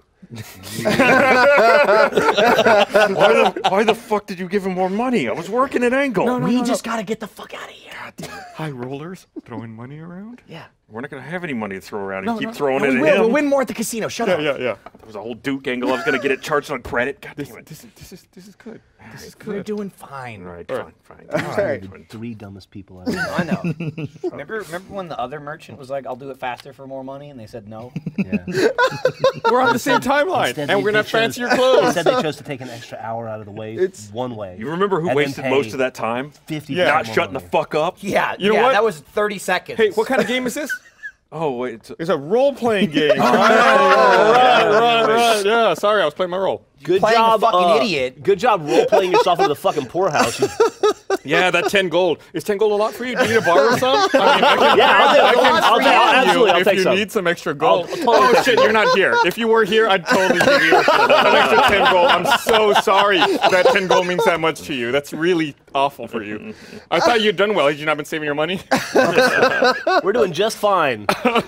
why, the, why the fuck did you give him more money? I was working at Angle. we just got to get the fuck out of here. High rollers throwing money around. Yeah. We're not going to have any money to throw around No, and keep no. throwing No, it we at will. him. We'll win more at the casino. Shut Yeah, up. yeah, yeah. There was a whole Duke angle. I was going to get it charged on credit. God This, damn it. this is this is this is good. This is We're good. doing fine. All right, All fine, right. fine. All right. Three dumbest people ever. I know. remember, remember when the other merchant was like, "I'll do it faster for more money," and they said no. Yeah. We're on the same timeline, Instead, and they- we're they gonna have chose- fancier clothes. Instead, they chose to take an extra hour out of the way It's- one way. You remember who And then wasted pay most of that time? fifty Yeah. Not more shutting the money. fuck up? Yeah, You know yeah, what? that was thirty seconds. Hey, what kind of game is this? Oh, wait. It's, It's a role-playing game. right, right, right, right. Yeah, sorry, I was playing my role. Good playing a job, fucking uh, idiot. Good job role playing yourself into the fucking poorhouse. You- Yeah, that ten gold. Is ten gold a lot for you? Do you need to borrow some? I mean, I can, Yeah, I'll take- I can I'll take- free I'll- you absolutely, I'll if take you some. need some extra gold. I'll totally oh take shit, you're not here. If you were here, I'd totally give you an extra ten gold. I'm so sorry that ten gold means that much to you. That's really awful for you. I thought you'd done well. Had you not been saving your money? We're doing just fine.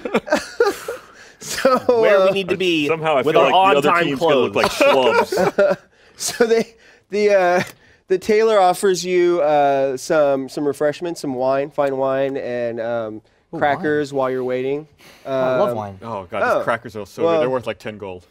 So Where uh, we need to be somehow I with feel our like the other on-time team's going to look clothes. like schlubs. so they the uh, the tailor offers you uh, some some refreshments, some wine, fine wine, and um, crackers while you're waiting. Oh, I love Um, wine. Oh god, Oh, these crackers are so well- good. They're worth like ten gold.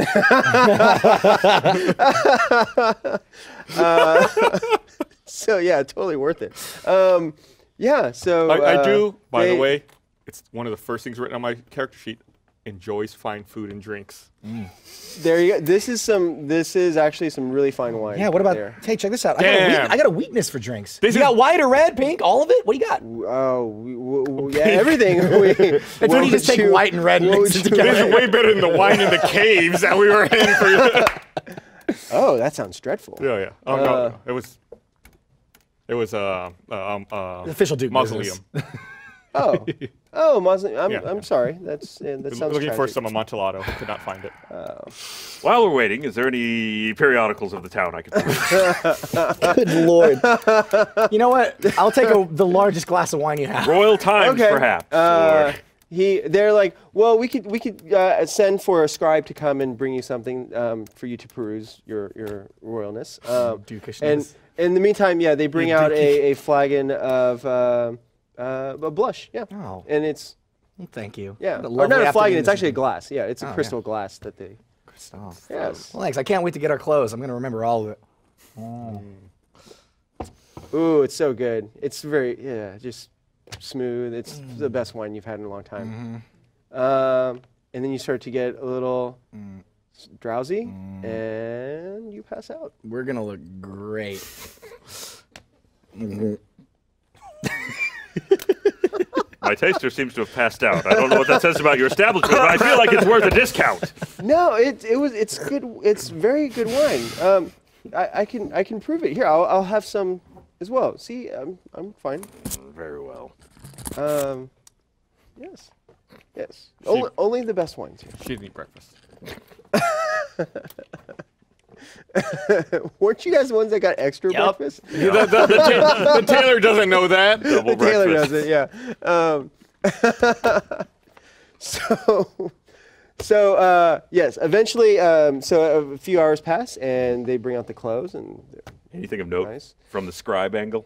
So yeah, totally worth it. Um, yeah. So I, I uh, do, by they- the way, it's one of the first things written on my character sheet. enjoys fine food and drinks. There you go. This is some. This is actually some really fine wine. Yeah, what about? there? Hey, check this out. I got, a Damn. weak, I got a weakness for drinks. This you is- got white or red, pink, all of it? What do you got? Oh, we, we, we- yeah, everything. we, It's when you just take white and red and mix it This together. is way better than the wine in the caves that we were in for. Oh, that sounds dreadful. Yeah, yeah. Oh, no, no, it was. It was uh, uh, um, uh, Official Duke mausoleum. business. Oh, oh, Muslim. I'm, Yeah. I'm sorry. That's yeah, that sounds Looking for tragic. some Amontillado, could not find it. While we're waiting, is there any periodicals of the town I can find? Good lord. You know what? I'll take a, the largest glass of wine you have. Royal Times, Okay. perhaps. Uh, or- he, they're like, well, we could, we could uh, send for a scribe to come and bring you something um, for you to peruse your, your royalness. Um, Dukishness. and in the meantime, yeah, they bring out a, a flagon of uh, uh, a blush. Yeah, Oh. and it's Well, thank you. yeah, What a or lovely not a flagon. afternoon It's this actually a has glass. Yeah, it's a Oh, yeah. crystal glass that they. been. Yes. Well, thanks. I can't wait to get our clothes. I'm going to remember all of it. Ooh, it's so good. It's very yeah, just smooth. It's the best wine you've had in a long time. Um, and then you start to get a little s- drowsy, and you pass out. We're going to look great. My taster seems to have passed out. I don't know what that says about your establishment, but I feel like it's worth a discount. No, it it was it's good. It's very good wine. Um, I, I can I can prove it here. I'll I'll have some as well. See, I'm I'm fine. Very well. Um, yes, yes. Only only the best wines here. She didn't eat breakfast. Weren't you guys the ones that got extra Yup. breakfast? the, the, the, ta- the tailor doesn't know that. Double Taylor breakfast. does it, yeah. Um, so, so uh, yes, eventually, um, so a few hours pass, and they bring out the clothes, and they're Anything of note nice. from the scribe angle?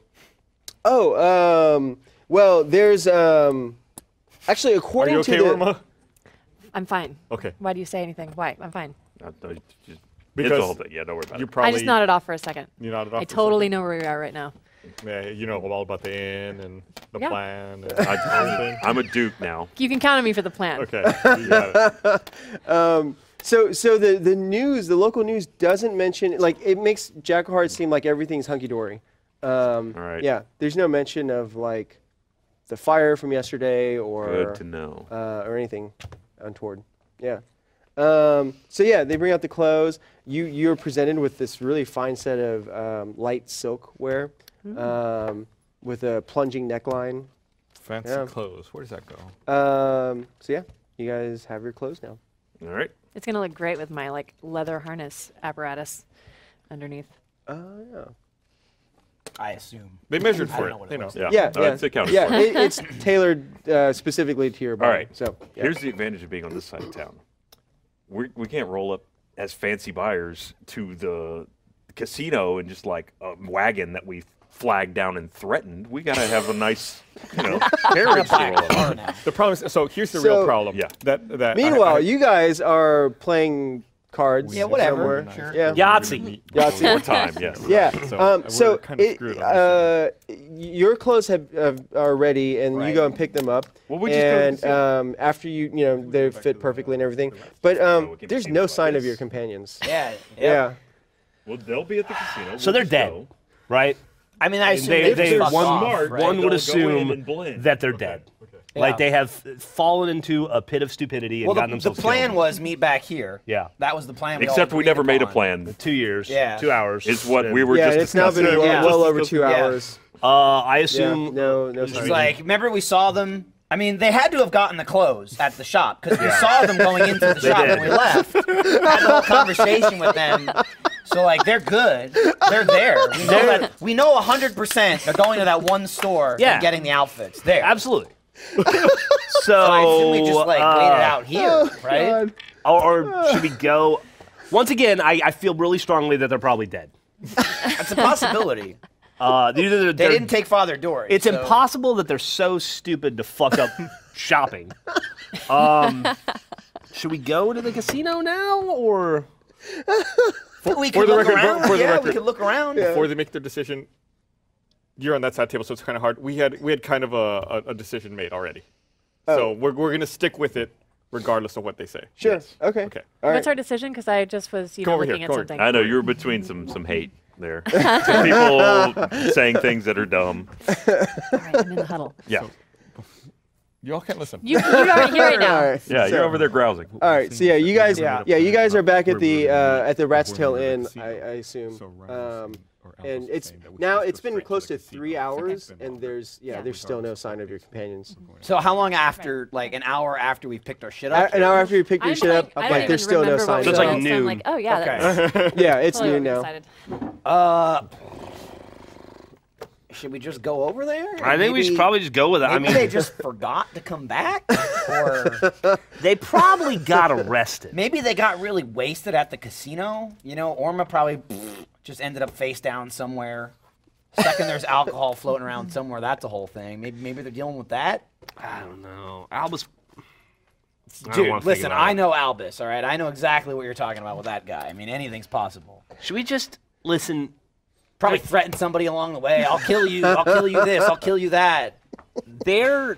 Oh, um, well, there's um, actually Are according you okay, to the Irma? I'm fine. Okay. Why do you say anything? Why? I'm fine. Uh, no, just, it's Because the whole thing. Yeah, don't worry about You it. probably. I just nodded off for a second. You nodded off. I for a totally second. know where we are right now. Yeah, you know all about the inn and the Yeah. plan and I, everything. I'm a duke now. You can count on me for the plan. Okay, you got it. so so the the news, the local news doesn't mention like it makes Jack Hart seem like everything's hunky dory. Um, All right. Yeah, there's no mention of like the fire from yesterday or Good to know. uh, or anything untoward. Yeah. Um, so yeah, they bring out the clothes. You you're presented with this really fine set of um, light silk wear um, with a plunging neckline. Fancy Yeah. clothes. Where does that go? Um, so yeah, you guys have your clothes now. All right. It's gonna look great with my like leather harness apparatus underneath. Uh, yeah. I assume. They measured I for don't it. know what it They know. looks Yeah. Yeah, Uh, yeah, it's accounted yeah. for. It, it's tailored uh, specifically to your body. All right. So yeah. Here's the advantage of being on this side of town. We're, we can't roll up as fancy buyers to the casino and just like a wagon that we flagged down and threatened. We gotta have a nice, you know, carriage to roll up. now. The problem is, so here's the So- real problem. Yeah. That that. I- Meanwhile, I- you guys are playing cards. Yeah, whatever. somewhere. Sure. Yeah. Yahtzee. Yahtzee. More time, yes. Yeah. So, um, we're so kinda it, screwed on uh, your clothes have, have are ready, and you Right. go and pick them up. Well, we just go to and the- um, after you, you know, they fit perfectly and everything. But um, we can there's see no about sign of this. your companions. Yeah. Yeah. Well, they'll be at the casino. So We'll they're just dead, go. right? I mean, I assume They, they, they, just fucked one, off, smart, right? one would They'll go in assume and blend. that they're dead. Yeah. Like they have fallen into a pit of stupidity and Well, gotten the, the themselves plan killed. was meet back here. Yeah. That was the plan. We all Except we agreed never made a upon. plan. Two years, Yeah. two hours. Is what and- we were Yeah, just it's now been discussing. Yeah. well Just over two discussing- Yeah. hours. Uh, I Yeah. assume. No, no. It's sign. like, remember we saw them? I mean, they had to have gotten the clothes at the shop because we saw them going into the shop did. when we left. Had the whole conversation with them. So like, they're good. They're there. We know that. We know one hundred percent they're going to that one store Yeah. and getting the outfits there. Absolutely. so, So I assume we just like uh, wait it out here, right? Or, or should we go? Once again, I, I feel really strongly that they're probably dead. That's a possibility. Uh, either they're, They they're- didn't take Father Dory. It's so- impossible that they're so stupid to fuck up shopping. Um, should we go to the casino now, or We For could the look record- around. for the yeah, we record. could look around. Before they make their decision, you're on that side table, so it's kind of hard. We had we had kind of a, a, a decision made already, so we're we're gonna stick with it regardless of what they say. Sure. Yes. Okay. Okay. All right. What's our decision? Because I just was, you Go know, over here, looking at go over- something. I know you were between some some hate there. Some people saying things that are dumb. All right, I'm in the huddle. Yeah. You all can't listen. You, you already hear it now. All right. Yeah, So- you're over there grousing. All right, so yeah, you guys, yeah, Yeah. you guys are back at the We're uh, moving at the Rat's we're Tail moving Inn, to the I, I casino. assume. So Ryan Um, was- or Al and was it's saying that we now should it's go been straight to close the to casino. three It's hours, been and longer. there's yeah, Yeah. there's still no sign of your companions. So how long after, like an hour after we've picked our shit A- up? an hour after you pick your I'm shit like, up, I don't like even there's still no remember sign. what So it's we like did, so I'm noon. like, oh yeah, Okay. that's Yeah, it's totally noon what we now. decided. Uh, should we just go over there? I think we should Maybe- probably just go with it. I Maybe mean, they just forgot to come back, or they probably got arrested. maybe they got really wasted at the casino. You know, Orma probably just ended up face down somewhere. Second, there's alcohol floating around somewhere. That's a whole thing. Maybe maybe they're dealing with that. I don't know. Albus. I don't Dude, wanna think listen, about I it. know Albus. All right, I know exactly what you're talking about with that guy. I mean, anything's possible. Should we just listen? Probably threaten somebody along the way. I'll kill you. I'll kill you this. I'll kill you that. They're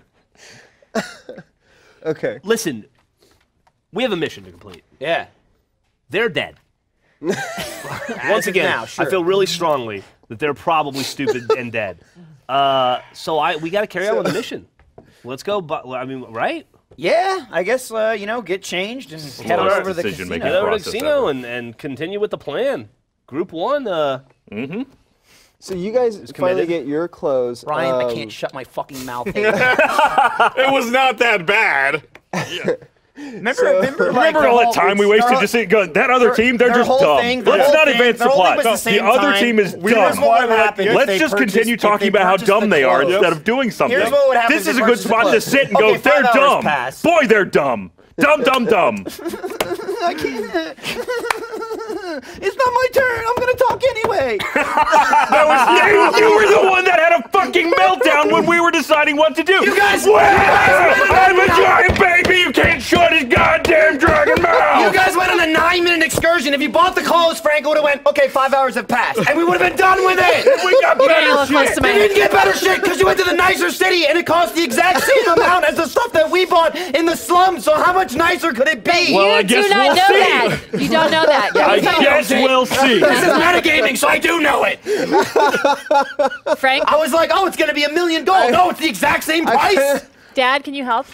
Okay. listen. We have a mission to complete. Yeah. They're dead. Once of again, now, sure. I feel really strongly that they're probably stupid and dead. Uh, so I we got to carry on with the mission. Let's go. But I mean, right? Yeah, I guess uh, you know, get changed and head on Lowest over to the decision-making casino. Get over to the process casino ever. and, and continue with the plan. Group one. Uh, So you guys finally committed. get your clothes. Brian, I um, can't shut my fucking mouth. It was not that bad. remember, remember, like, Remember the all that whole- time we their wasted whole- just saying, go, that other their- team, they're their just whole dumb. thing- their Let's whole not thing- advance their the whole thing plot. was the The same other time. team is Here's dumb. what would happen if Let's they just purchased- continue if talking they about how purchased dumb the they are clothes. instead of doing something. Here's what would happen This if is they a good purchased the spot to clothes. sit and Okay, go, five they're hours dumb. pass. Boy, they're dumb. Dumb, dumb, dumb. I can't. It's not my turn. I'm gonna talk anyway. That was you. You were the one that had a fucking meltdown when we were deciding what to do. You guys- Well, I'm a giant baby. You can't shut his goddamn dragon mouth. You guys went on a nine-minute excursion. If you bought the clothes, Frank would have went, okay, five hours have passed, and we would have been done with it. We got Getting a little better close shit. to my You didn't get better shit because you went to the nicer city, and it cost the exact same amount as the stuff that we bought in the slums. So how much nicer could it be? Well, you I guess do not we'll know see. that. You don't know that. I Yeah, guess we'll see. This is metagaming, so I do know it. Frank, I was like, oh, it's gonna be a million gold. No, it's the exact same price. Dad, can you help?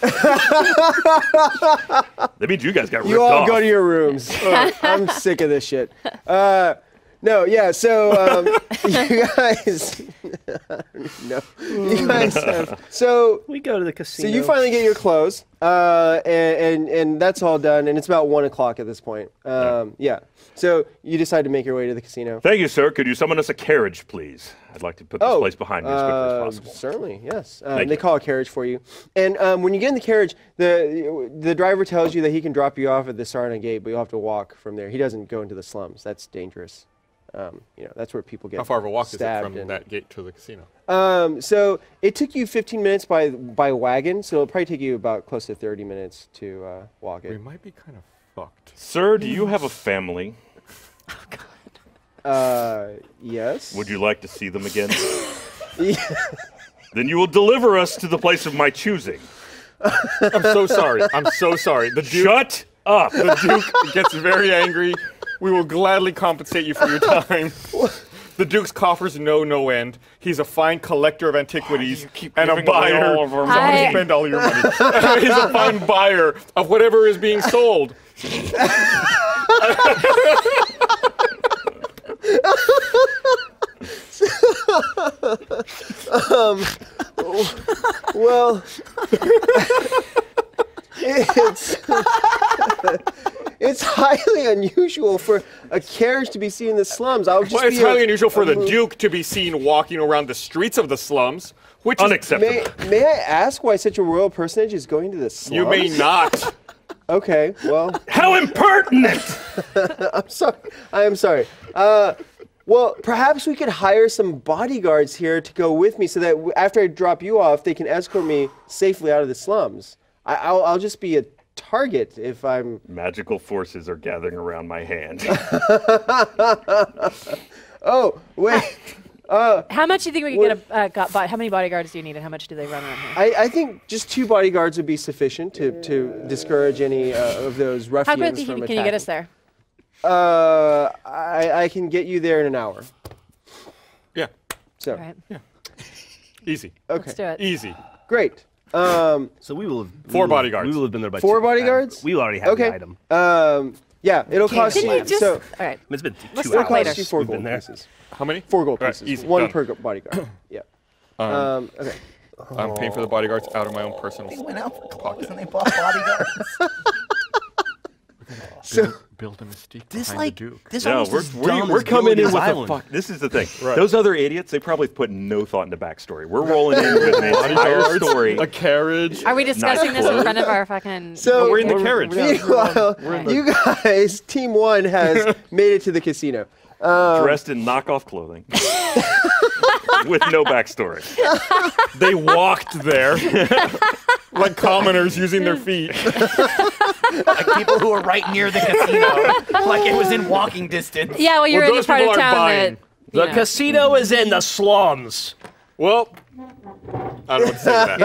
That means you guys got ripped You all off. go to your rooms. Ugh, I'm sick of this shit. Uh, no, yeah. So um, you guys, no, you guys. Have, so we go to the so casino. you finally get your clothes, uh, and, and and that's all done, and it's about one o'clock at this point. Um, yeah. So you decide to make your way to the casino. Thank you, sir. Could you summon us a carriage, please? I'd like to put this Oh, place behind me as quickly uh, as possible. Certainly, yes. Um, Thank they you. call a carriage for you, and um, when you get in the carriage, the the driver tells you that he can drop you off at the Sarna Gate, but you'll have to walk from there. He doesn't go into the slums. That's dangerous. Um, you know, that's where people get How far of a walk is it stabbed from and- that gate to the casino? Um, so it took you fifteen minutes by by wagon, so it'll probably take you about close to thirty minutes to uh, walk We it. might be kind of fucked. Sir, do you have a family? Uh, yes. Would you like to see them again? Yeah. Then you will deliver us to the place of my choosing. I'm so sorry. I'm so sorry. The Duke, Shut up. the Duke gets very angry. We will gladly compensate you for your time. The Duke's coffers know no end. He's a fine collector of antiquities and a giving away buyer. all of our Someone money. spend all your money. He's a fine buyer of whatever is being sold. Well, it's it's highly unusual for a carriage to be seen in the slums. I would just Well, it's be a- highly unusual for a the mo- Duke to be seen walking around the streets of the slums, which is Unacceptable. May, may I ask why such a royal personage is going to the slums? You may not. Okay, well, How impertinent! I'm sorry. I am sorry. Uh, well, perhaps we could hire some bodyguards here to go with me so that w- after I drop you off, they can escort me safely out of the slums. I, I'll, I'll just be a target if I'm. Magical forces are gathering around my hand. Oh, wait. Uh, How much do you think we could get a uh, got, bo- how many bodyguards do you need and how much do they run around here? I, I think just two bodyguards would be sufficient to, to discourage any uh, of those How ruffians quickly from can, attacking. can you get us there? Uh, I, I can get you there in an hour. Yeah. So, All right. Easy. okay. Let's do it. Easy. Great. Um, So we will have Four we will have- bodyguards. We will have been there by Four two. bodyguards? We already have okay. the item. Um, yeah, it'll cost Can you. you just? so all right. It's been Let's two talk hours. later. cost you four We've gold been there. pieces. How many? Four gold All right, pieces. easy, One done. per go- bodyguard. Yeah. Um, Um, okay. I'm paying for the bodyguards out of my own personal They went out for clothes pocket. and they bought bodyguards. So Build a mystique This behind like the Duke. this No, almost we're, as we're, dumb we're as coming in Gilligan's with Island. a fuck. This is the thing. Right. Those other idiots, they probably put no thought into backstory. We're rolling in with an entire story. A carriage. Are we discussing this in clothes. front of our fucking? So we're in the carriage. Meanwhile, you guys, Team One has made it to the casino. Um, dressed in knockoff clothing with no backstory. They walked there like commoners using their feet. Like people who were right near the casino, like it was in walking distance. Yeah, well, you're Well, in the those part of people aren't town buying. that. The you know. casino is in the slums. Well, I don't want to say that.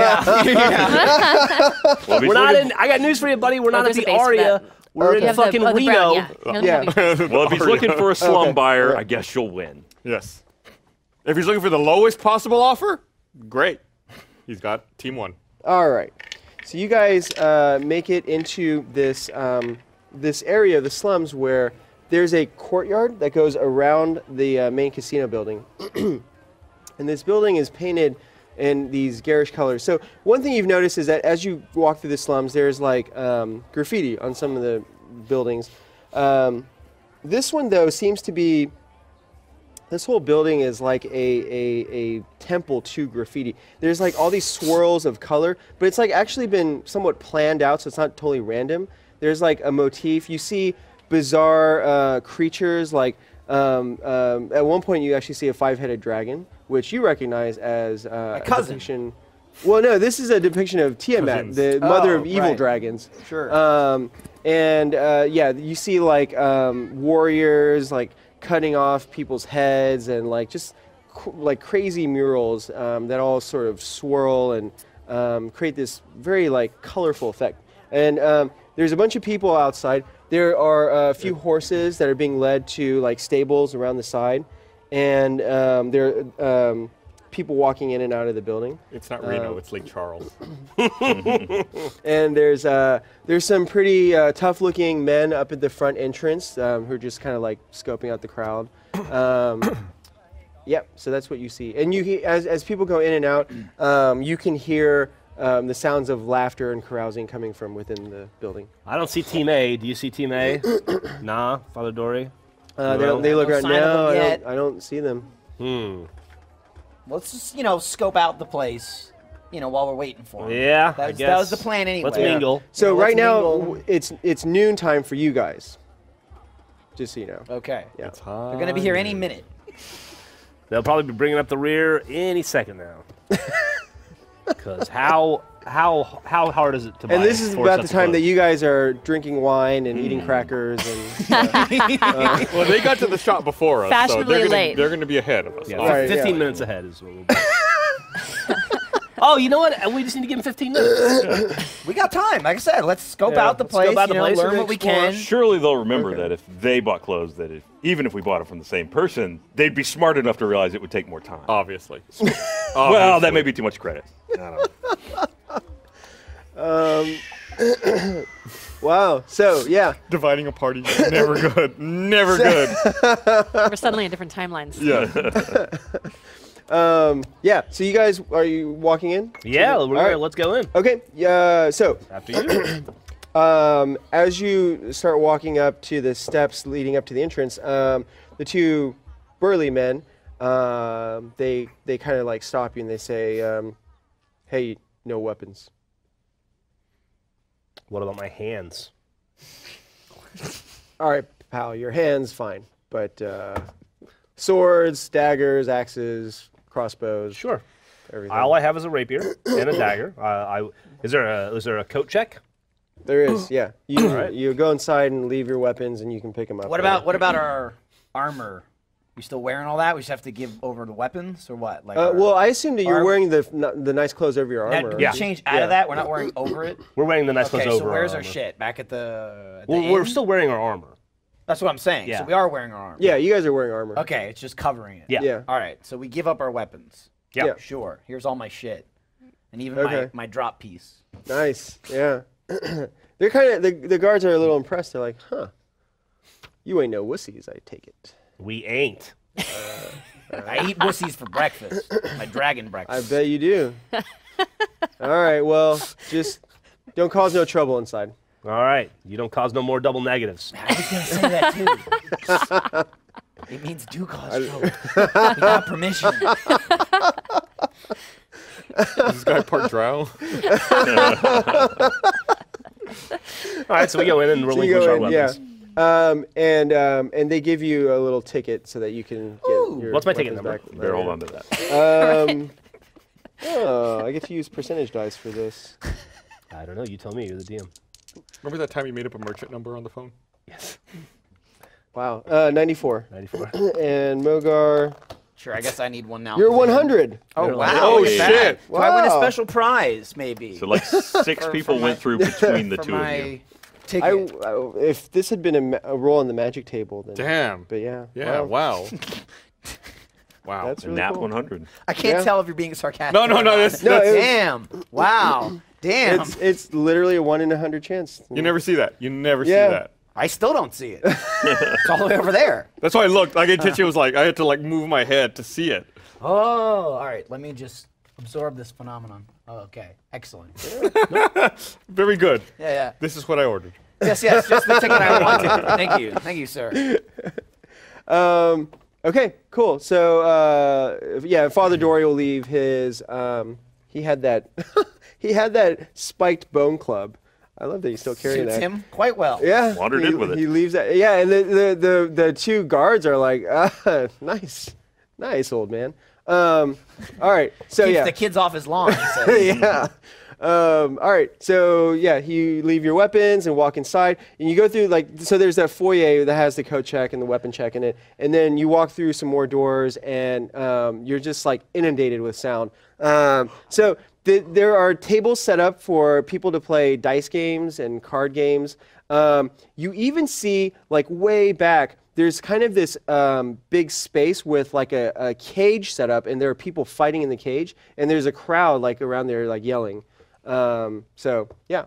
Well, if he's We're not looking- in. I got news for you, buddy. We're not there's at a the base for Aria. that. We're You in have the- fucking oh, the brown, Reno. yeah. You don't Yeah. have any- Well, if he's Aria. looking for a slum Okay. buyer, Okay. I guess you'll win. Yes. If he's looking for the lowest possible offer, great. He's got Team One. All right. So you guys uh, make it into this um, this area of the slums where there's a courtyard that goes around the uh, main casino building, and this building is painted in these garish colors. So one thing you've noticed is that as you walk through the slums, there's like um, graffiti on some of the buildings. Um, this one though seems to be. This whole building is like a, a, a temple to graffiti. There's like all these swirls of color, but it's like actually been somewhat planned out, so it's not totally random. There's like a motif. You see bizarre uh, creatures, like um, um, at one point you actually see a five-headed dragon, which you recognize as uh, a cousin. depiction. Well, no, this is a depiction of Tiamat, Cousins. the mother Oh, of evil right. dragons. Sure. Um, and uh, yeah, you see like um, warriors, like cutting off people's heads and like just cr- like crazy murals um, that all sort of swirl and um, create this very like colorful effect. And um, there's a bunch of people outside. There are a few horses that are being led to like stables around the side, and um, there are um, people walking in and out of the building. It's not Reno, Um, it's Lake Charles. And there's uh, there's some pretty uh, tough-looking men up at the front entrance um, who are just kind of like scoping out the crowd. Um, yep. So that's what you see. And you he- as as people go in and out, um, you can hear um, the sounds of laughter and carousing coming from within the building. I don't see Team A. Do you see Team A? Nah, Father Dory. Uh, they, No. they look No around. sign of No, them I yet. don't, I don't see them. Hmm. Let's just, you know, scope out the place, you know, while we're waiting for him. Yeah, That I was, guess. that was the plan anyway. Let's mingle. So Yeah, right let's now mingle. w- it's it's noon time for you guys. Just so you know. Okay. Yeah. It's hot. They're going to be here any minute. They'll probably be bringing up the rear any second now. Because how how how hard is it to buy? And this is four about the sets of time that clothes? you guys are drinking wine and Mm. eating crackers and. uh, Well, they got to the shop before us, so Fashionably they're gonna, late. they're going to be ahead of us. Yeah, Right, fifteen yeah. minutes ahead is what we'll do. Oh, you know what? We just need to give him fifteen minutes. We got time. Like I said, let's scope Yeah, out the let's scope place, out the you know, place, learn we're gonna what we explore. can. Surely they'll remember Okay. that if they bought clothes, that if, even if we bought it from the same person, they'd be smart enough to realize it would take more time. Obviously. Well, that may be too much credit. I don't know. Um, wow. So yeah. Dividing a party, never good. Never good. We're suddenly in different timelines. Yeah. Um, yeah. So you guys are you walking in? Yeah, we're All gonna, right. let's go in. Okay. Yeah. So After you. um, as you start walking up to the steps leading up to the entrance, um, the two burly men, um, they they kind of like stop you and they say, um, "Hey, no weapons." What about my hands? All right, pal. Your hands fine, but uh, swords, daggers, axes, crossbows. Sure. Everything. All I have is a rapier and a dagger. Uh, I is there a is there a coat check? There is, yeah. You right. you go inside and leave your weapons, and you can pick them up. What about what about our armor? We still wearing all that? We just have to give over the weapons or what? Like, Uh, our- well, I assume that you're our- wearing the n- the nice clothes over your Now, armor. do we Yeah. change out Yeah. of that? We're not wearing over it. We're wearing the nice Okay, clothes so over where's our our armor. shit? Back at the. At the Well, we're inn? still wearing our armor. That's what I'm saying. Yeah. So we are wearing our armor. Yeah, you guys are wearing armor. Okay, it's just covering it. Yeah. Yeah. All right, so we give up our weapons. Yeah. Yeah. Sure. Here's all my shit, and even Okay. my, my drop piece. Nice. Yeah. They're kind of the the guards are a little impressed. They're like, "Huh, you ain't no wussies, I take it." We ain't. I eat wussies for breakfast. My dragon I breakfast. bet you do. All right. Well, just don't cause no trouble inside. All right. You don't cause no more double negatives. I was gonna say that too. It means do cause trouble. You got permission. Is this guy part drow? All right, so we go in and So you relinquish go our in, weapons. yeah. Um, and um, and they give you a little ticket so that you can get your What's my ticket weapons number? back. Better hold on to that. Um, oh, I get to use percentage dice for this. I don't know. You tell me. You're the D M. Remember that time you made up a merchant number on the phone? Yes. Wow, uh, ninety-four. ninety-four. And Mogar, Sure, I guess I need one now. you're one hundred. Oh, wow. Oh, look at that. shit. Do I win a Wow. special prize, maybe? So like six For- people for went my- through between the For two of my you. ticket. I, I- if this had been a, ma- a roll on the magic table, then. Damn. But yeah. Yeah, wow. wow. Wow. That's And really nat cool. one hundred. I can't Yeah. tell if you're being sarcastic. No, no, or no, not. that's- No, it was- Damn. Wow. Damn. It's it's literally a one in a hundred chance. You never see that. You never Yeah. see that. I still don't see it. It's all the way over there. That's why I looked. Like, it was like, I had to like move my head to see it. Oh, all right. Let me just absorb this phenomenon. Oh, okay. Excellent. Very good. Yeah, yeah. This is what I ordered. Yes, yes. Just the ticket I wanted. Thank you. Thank you, sir. Um, okay, cool. So uh, yeah, Father Dory will leave his. Um, he had that. he had that spiked bone club. I love that he's still carrying Suits that. him quite well. Yeah, Wandered he, in with it. He leaves that. Yeah, and the the the, the two guards are like, ah, nice, nice old man. Um, all right, so Keeps yeah, the kids off his lawn. He says. yeah. Um, all right, so yeah, you leave your weapons and walk inside, and you go through like so. There's that foyer that has the coat check and the weapon check in it, and then you walk through some more doors, and um, you're just like inundated with sound. Um, so th- there are tables set up for people to play dice games and card games. Um, you even see like way back. There's kind of this um, big space with like a, a cage set up, and there are people fighting in the cage, and there's a crowd like around there like yelling. Um, so yeah,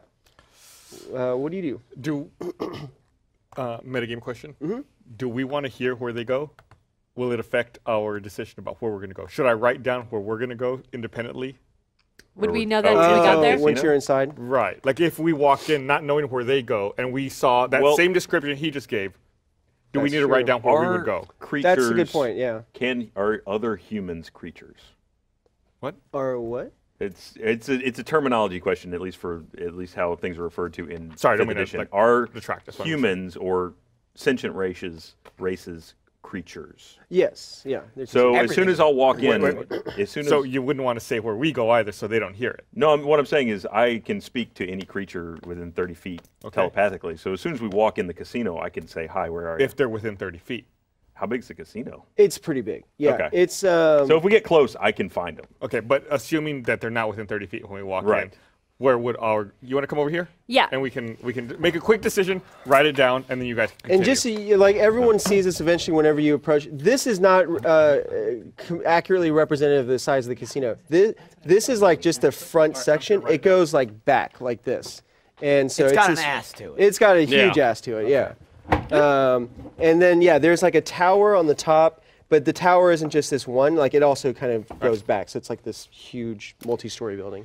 uh, what do you do? Do uh, metagame question? Mm-hmm. Do we want to hear where they go? Will it affect our decision about where we're going to go? Should I write down where we're going to go independently? Would Or- we know that oh, until we got uh, there? Once know? you're inside. Right. Like if we walked in not knowing where they go, and we saw that Well- same description he just gave, do we That's need to write true. down where we Are would go? creatures That's a good point. Yeah. Can are other humans creatures? What? Or what? It's it's a it's a terminology question, at least for at least how things are referred to in Sorry, I don't fifth mean to, edition. like, are detract, that's what I'm humans or sentient races races creatures? Yes. Yeah. they're So considered- as soon as I'll walk in, Wait, as soon as So you wouldn't want to say where we go either, so they don't hear it. no, I'm, what I'm saying is I can speak to any creature within thirty feet Okay. telepathically. So as soon as we walk in the casino, I can say, "Hi, where are you?" If they're within thirty feet. How big's the casino? it's pretty big. Yeah. Okay. It's um. So if we get close, I can find them. Okay, but assuming that they're not within thirty feet when we walk in, Right. where would our? You want to come over here? Yeah. And we can we can make a quick decision, write it down, and then you guys can continue. And just so you, like everyone sees this eventually whenever you approach. This is not uh, com- accurately representative of the size of the casino. This this is like just the front section. It goes like back like this, and so It's it's, got an this- ass to it. It's got a huge Yeah. ass to it. Yeah. Um, and then yeah, there's like a tower on the top, but the tower isn't just this one. Like it also kind of goes back, so it's like this huge multi-story building.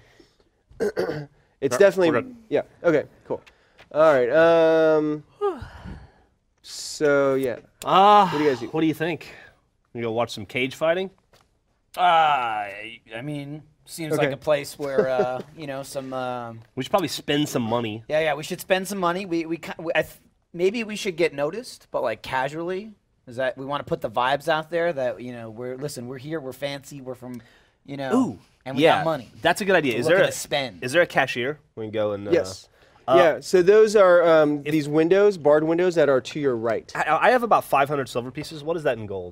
It's Right, definitely we're good. yeah. Okay, cool. All right. Um. So yeah. Ah, What do you guys do? What do you think? You go watch some cage fighting? Uh, I mean, seems like Okay. a place where, uh, you know, some. Um, We should probably spend some money. yeah, yeah. We should spend some money. We we, ki- we I th- maybe we should get noticed, but like casually. Is that we want to put the vibes out there that you know we're listen we're here we're fancy we're from, you know, Ooh, and we yeah, got money. That's a good idea. We're Is there looking a to spend. Is there a cashier? We can go and. Uh, Yes. yeah. So those are um, these windows, barred windows that are to your right. I, I have about five hundred silver pieces. What is that in gold?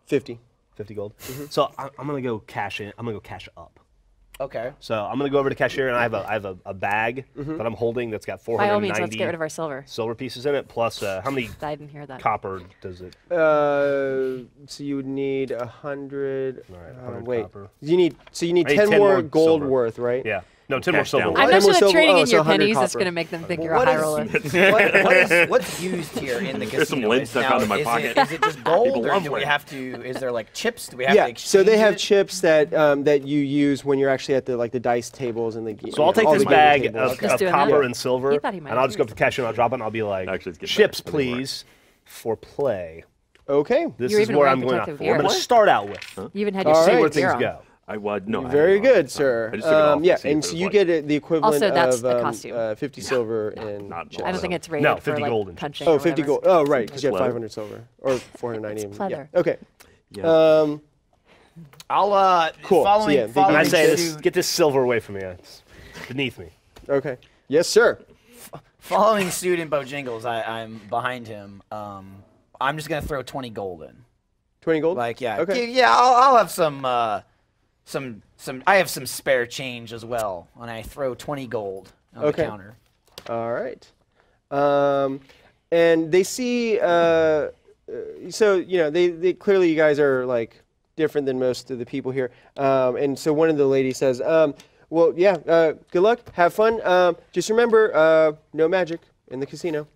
fifty. fifty gold. So I, I'm gonna go cash in. I'm gonna go cash up. Okay. So I'm gonna go over to cashier, and I have a I have a, a bag that I'm holding that's got By all means, let's four hundred ninety get rid of our silver. silver pieces in it. Plus, uh, how many I didn't hear that. copper does it? Uh, so you would need a hundred. All right, uh, one hundred wait, copper. you need so you need I need ten, ten more more gold silver. worth, right? Yeah. No, ten more Cash silver. down. worth. I'm Ten not more sure that silver- trading oh, in so your one hundred pennies is copper. going to make them think you're a What high is- roller. what, what is what's used here in the casino? There's some lint Is- I now, found in my is pocket. It, is it just gold, People or love do we lint. have to? Is there like chips? Do we have Yeah. to exchange So they have it? chips that um, that you use when you're actually at the like the dice tables and the. So I'll take all this the gaming bag tables. of, Just of doing copper that? and silver, He thought he might and I'll have just go up to the cashier and I'll drop it, and I'll be like, Actually, it's getting chips, better. Doesn't work. please, for play. Okay. This You're is even where wearing I'm going. To, protective where I'm gear. going to start out with. You even had All your right. See silver where things gear on. go. I would no. I Very didn't know. good, It's fine. sir. I just took it off Um, to yeah, see if and it so was you like- get it, the equivalent Also, that's of a um, costume. uh, fifty silver and Not chips. I don't think it's rated No, for fifty like gold and punching. Oh, or fifty whatever. gold. Oh, right, because you had Leather. five hundred silver or four hundred ninety. It's Yeah. pleather. Okay. Yeah. Um, I'll uh. Cool. So, Following, yeah, they- following And I say, this, suit, get this silver away from me. It's beneath me. okay. Yes, sir. following suit in Bojangles, I, I'm behind him. Um, I'm just gonna throw twenty gold in. Twenty gold. Like yeah, Okay. yeah. yeah, I'll, I'll have some, uh, some, some. I have some spare change as well, and I throw twenty gold on Okay. the counter. All right. Um, and they see, uh, uh, so, you know, they, they clearly you guys are like different than most of the people here. Um, and so one of the ladies says, um, well, yeah, uh, good luck. Have fun. Um, just remember, uh, no magic in the casino.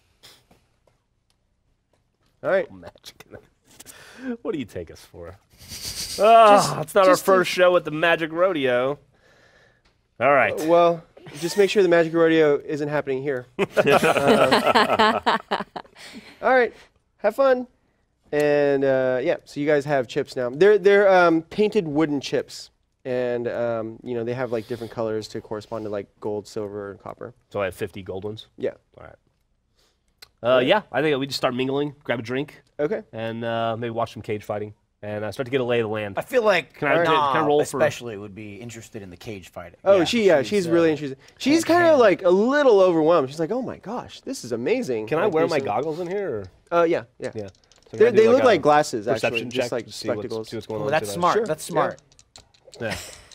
All right. Magic. What do you take us for? Oh, it's not our just first show at the Magic Rodeo. All right. Well, just make sure the magic rodeo isn't happening here. Uh, all right. Have fun. And uh, yeah, so you guys have chips now. They're they're um, painted wooden chips, and um, you know they have like different colors to correspond to like gold, silver, and copper. So I have fifty gold ones. Yeah. All right. Uh, yeah, I think we just start mingling, grab a drink, Okay. and uh, maybe watch some cage fighting, and uh, start to get a lay of the land. I feel like Can I- Nah, can I roll for- especially would be interested in the cage fighting. Oh, she yeah, she's, uh, really interested. She's kind of hand-to-hand. like a little overwhelmed. She's like, oh my gosh, this is amazing. Can I Like, wear there's my some- goggles in here? Uh, yeah, yeah. Or? Yeah. So can They, I do they look a like glasses, actually, perception just check like to see what's- spectacles. see what's going Oh, on that's to that? smart. Sure, That's yeah. smart. Yeah.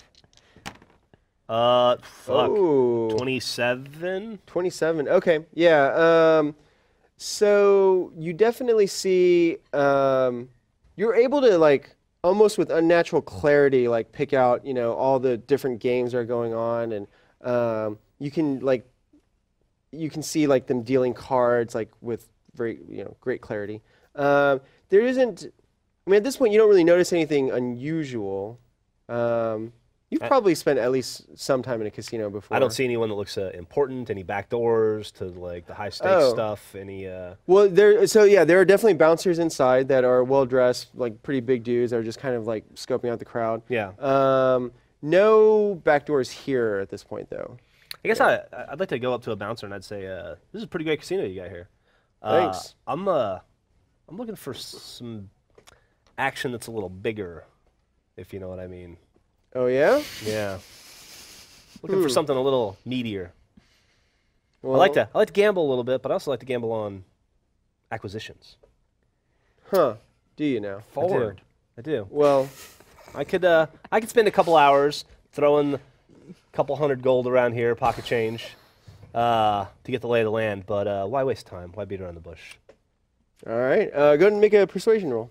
Uh, fuck. Ooh. twenty-seven? twenty-seven. Okay. Yeah. Um, so you definitely see um, you're able to like almost with unnatural clarity like pick out you know all the different games that are going on, and um, you can like you can see like them dealing cards like with very you know great clarity. Um, there isn't. I mean, at this point, you don't really notice anything unusual. Um, You've I- probably spent at least some time in a casino before. I don't see anyone that looks uh, important. Any back doors to like the high stakes Oh. stuff? Any? Uh, Well, there. So yeah, there are definitely bouncers inside that are well dressed, like pretty big dudes that are just kind of like scoping out the crowd. yeah. Um, no back doors here at this point, though. I guess I I'd like to go up to a bouncer and I'd say, uh, "This is a pretty great casino you got here." Uh, Thanks. I'm uh, I'm looking for some action that's a little bigger, if you know what I mean. Oh yeah. Yeah. Looking for Hmm. something a little meatier. Well, I like to I like to gamble a little bit, but I also like to gamble on acquisitions. Huh? Do you now? Forward. I do. Well, I could uh, I could spend a couple hours throwing a couple hundred gold around here, pocket change, uh, to get the lay of the land. But uh, why waste time? Why beat around the bush? all right. Uh, go ahead and make a persuasion roll.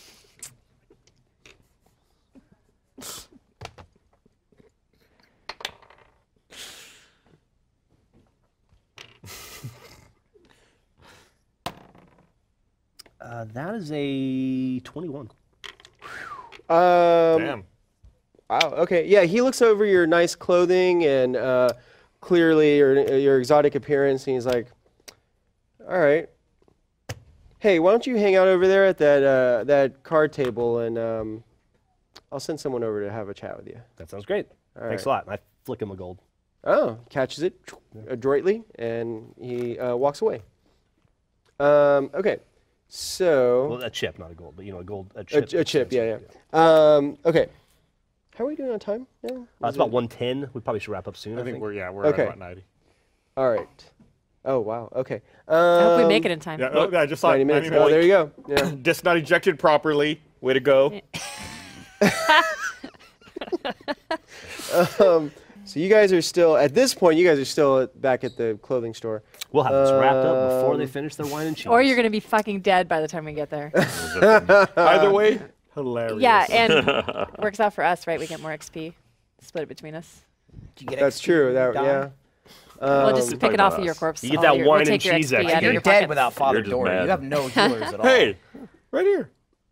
Uh, that is a twenty-one. Um, Damn. Wow. Okay. Yeah, he looks over your nice clothing and uh, clearly your your exotic appearance, and he's like, "All right. Hey, why don't you hang out over there at that uh, that card table, and um, I'll send someone over to have a chat with you." That sounds great. All Thanks right. a lot. And I flick him a gold. Oh, catches it adroitly, and he uh, walks away. Um, okay. So Well, a chip, not a gold, but you know, a gold, a a, chip. a chip. Yeah, yeah. Um, okay. How are we doing on time now? Uh, Is it's about it- one ten. We probably should wrap up soon. I I, think think. we're yeah we're Okay. at about ninety. All right. Oh wow. Okay. I hope we make Um, it in time. Yeah, oh, I just saw ninety it. minutes. ninety Oh, there you go. Yeah. Disc not ejected properly. Way to go. um, so you guys are still, at this point, you guys are still at, back at the clothing store. We'll have this wrapped up before they Um, finish their wine and cheese. Or you're going to be fucking dead by the time we get there. Either way, hilarious. Yeah, and works out for us, right? We get more X P. Split it between us. Do you get That's X P true. when That you die? yeah. we'll Um, just talking pick it about off of your us. corpse. You get all that your- wine we'll and take your cheese X P X out of P. You're your dead pockets. without Father You're just Dory. mad. You have no healers at all. Hey, right here.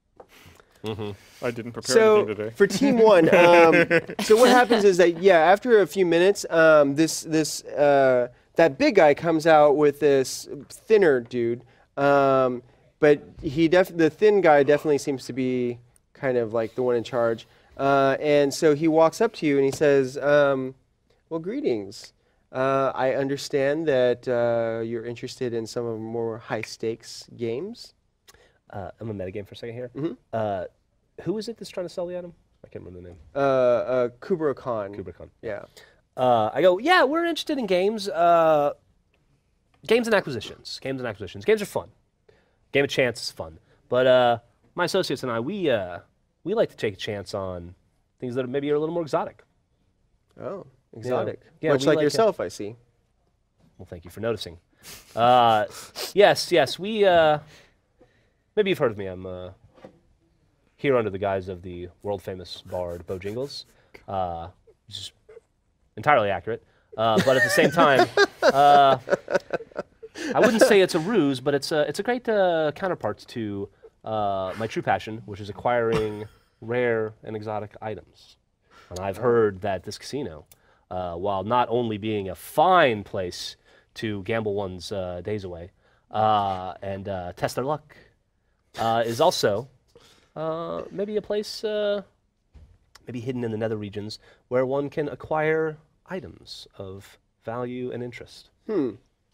I didn't prepare so anything today. for team one, um, so what happens is that yeah, after a few minutes, um, this this uh, that big guy comes out with this thinner dude, um, but he def- the thin guy definitely seems to be kind of like the one in charge, uh, and so he walks up to you and he says, um, "Well, greetings. Uh, I understand that uh, you're interested in some of the more high stakes games." Uh, I'm a metagame for a second here. Mhm. Uh, who is it that's trying to sell the item? I can't remember the name. Uh, uh, Kubra Khan. Kubra Khan. Yeah. Uh, I go, yeah, we're interested in games. Uh, games and acquisitions. Games and acquisitions. Games are fun. Game of chance is fun. But uh, my associates and I, we uh, we like to take a chance on things that maybe are a little more exotic. Oh, exotic. Yeah, Much we like like it. yourself, I see. Well, thank you for noticing. Uh, yes, yes, we. Uh, maybe you've heard of me. I'm uh, here under the guise of the world famous bard Bojingles, uh, which is entirely accurate. Uh, but at the same time, uh, I wouldn't say it's a ruse, but it's a it's a great uh, counterpart to uh, my true passion, which is acquiring rare and exotic items. And I've heard that this casino, uh, while not only being a fine place to gamble one's uh, days away uh, and uh, test their luck, uh, is also uh, maybe a place, uh, maybe hidden in the nether regions, where one can acquire items of value and interest. Hmm.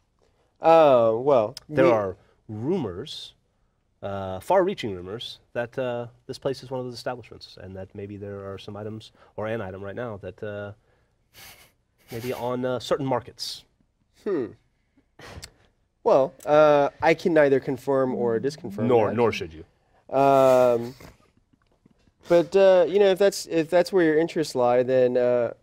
Uh, well, There we- are rumors, uh, far-reaching rumors, that uh, this place is one of those establishments, and that maybe there are some items, or an item right now, that uh, maybe on uh, certain markets. Hmm. Well, uh, I can neither confirm or disconfirm. Nor, that. nor should you. Um, but uh, you know, if that's if that's where your interests lie, then uh,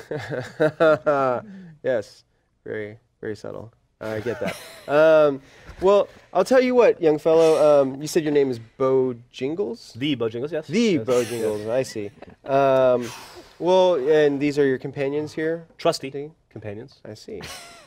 yes, very very subtle. I get that. Um, well, I'll tell you what, young fellow. Um, you said your name is Bojingles? The Bojingles, yes. The Yes. Bojingles. I see. Um, well, and these are your companions here. Trusty companions. I see.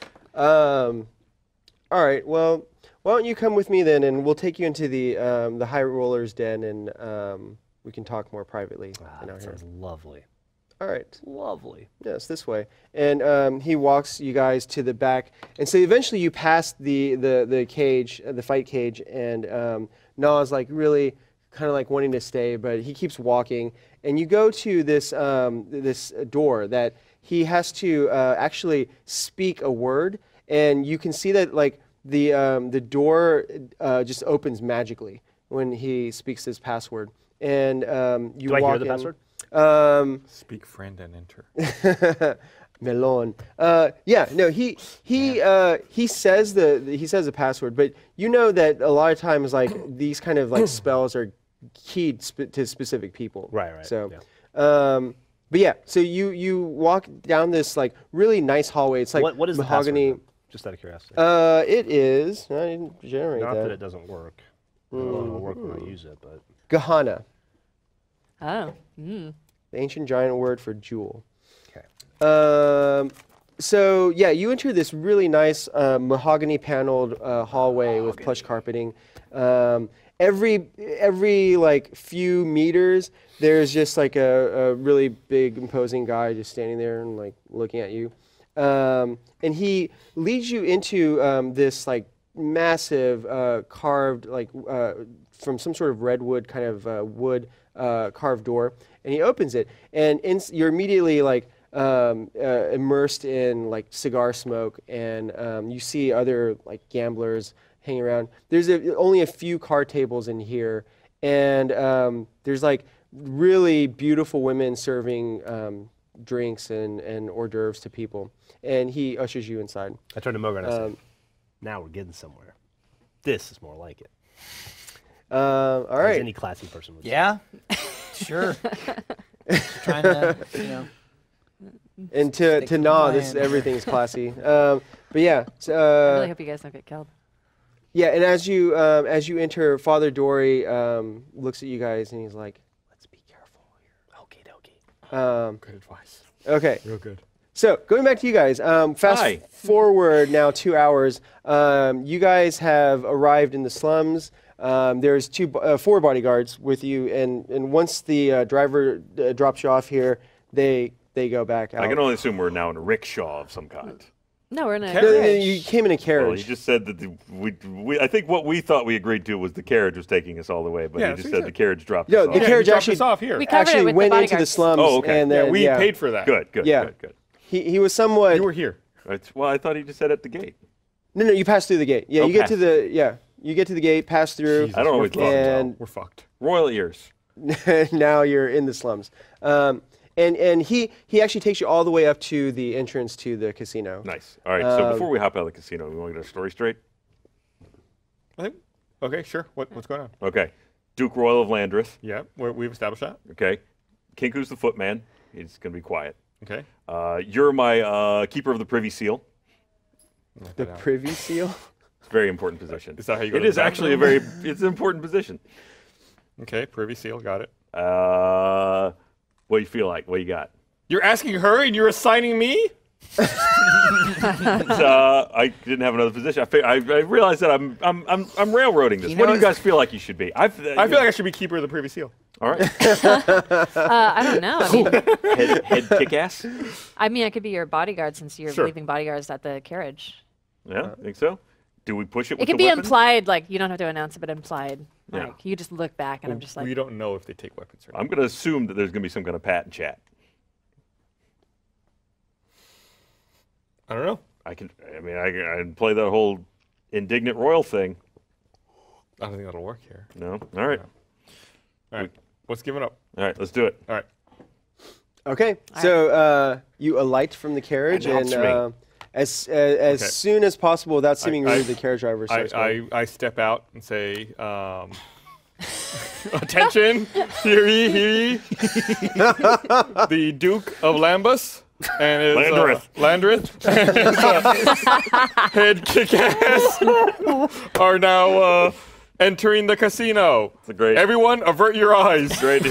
Um, all right. Well, why don't you come with me then, and we'll take you into the um, the high rollers den, and um, we can talk more privately. Ah, in our that here. sounds lovely. All right. Lovely. Yes, this way. And um, he walks you guys to the back, and so eventually you pass the the the cage, uh, the fight cage, and um, Na's like really kind of like wanting to stay, but he keeps walking, and you go to this um, this door that he has to uh, actually speak a word, and you can see that like the um, the door uh, just opens magically when he speaks his password, and um, you Do I walk hear the in. password? Um, Speak friend and enter. Melon. Uh, yeah, no, he he uh, he says the, the he says the password, but you know that a lot of times like these kind of like spells are keyed sp- to specific people. Right, right, So, um, but yeah, so you you walk down this like really nice hallway. It's like what, what is mahogany. the password? Just out of curiosity. Uh, it is. I didn't generate Not that. that it doesn't work. It'll work when I use it, but Gahana, Oh. Mm. the ancient giant word for jewel. okay. Um, so yeah, you enter this really nice uh, mahogany paneled uh, hallway with plush carpeting. Um, every every like few meters, there's just like a, a really big imposing guy just standing there and like looking at you. Um, and he leads you into um, this like massive uh, carved like uh, from some sort of redwood kind of uh, wood uh, carved door, and he opens it, and in, you're immediately like um, uh, immersed in like cigar smoke, and um, you see other like gamblers hanging around. There's a, only a few card tables in here, and um, there's like really beautiful women serving um, drinks and, and hors d'oeuvres to people, and he ushers you inside. I turned to Mogar and I said, Um, now we're getting somewhere. This is more like it. Um, all As right. any classy person would say. Yeah, sure. Just trying to, you know. And to Stick to to the Nah, this plan. everything's classy. Um, but yeah. so, I really Uh, hope you guys don't get killed. yeah, and as you um, as you enter, Father Dory um, looks at you guys and he's like, "Let's be careful here." Okay, okay. Um, Good advice. okay. Real good. So going back to you guys, um, fast Hi. forward now two hours. Um, you guys have arrived in the slums. Um, there's two, bo- uh, four bodyguards with you, and, and once the uh, driver uh, drops you off here, they they go back out. I can only assume we're now in a rickshaw of some kind. No, we're in a No, no, no, carriage. you came in a Well, carriage. he just said that the, we, we. I think what we thought we agreed to was the carriage was taking us all the way, but Yeah, he that's just what he said the said. carriage dropped No, us the off. Yeah, carriage you dropped actually- us off here. We covered it Actually with went the into the bodyguards. slums. Oh, okay. And Yeah, then, we yeah, paid for that. Good, good, Yeah. good, good. He he was somewhat. You were here. It's- well, I thought he just said at the gate. No, no, you pass through the gate. Yeah, Oh, you get pass to the yeah, you get to the gate, pass through. Jesus, I don't we're always fucked. love And- We're fucked. Royal ears. now you're in the slums. Um, and and he he actually takes you all the way up to the entrance to the casino. Nice. All right. so Um, before we hop out of the casino, we want to get our story straight. I think. Okay, sure. What, what's going on? Okay. Duke Royal of Landreth. Yeah, we're, we've established that. Okay. Kinku's the footman. He's going to be quiet. Okay. Uh, you're my uh, keeper of the privy seal. The privy seal. It's a very important position. Is that how you go It to the is actually a very. bathroom? It's an important position. Okay, privy seal, got it. Uh, what do you feel like? What you got? You're asking her and you're assigning me? uh, I didn't have another position. I, fi- I, I realized that I'm I'm I'm, I'm railroading this. You What do know, you guys feel like you should be? I've, uh, I feel like I should be keeper of the privy seal. All right. Uh, I don't know. I mean, head, head kick ass. I mean, I could be your bodyguard since you're Sure. leaving bodyguards at the carriage. Yeah, think so. Do we push it? It with could the be weapon? implied, like you don't have to announce it, but implied. Yeah. Like you just look back, and I'm just like, we don't know if they take weapons or not. I'm going to assume that there's going to be some kind of pat and chat. I don't know. I can. I mean, I, can- I can play that whole indignant royal thing. I don't think that'll work here. No. All right. All right, what's giving up? All right. Let's do it. All right. Okay, so uh, you alight from the carriage, and Announce me. uh, as uh, as Okay. soon as possible, without seeming I- rude, the carriage driver I, starts going. I, I step out and say, um, attention, hear ye, hear ye. The Duke of Lambus and his Landreth. Uh, Landreth and his uh, head kick-ass are now uh, entering the casino. It's a great. Everyone, avert your eyes. Great.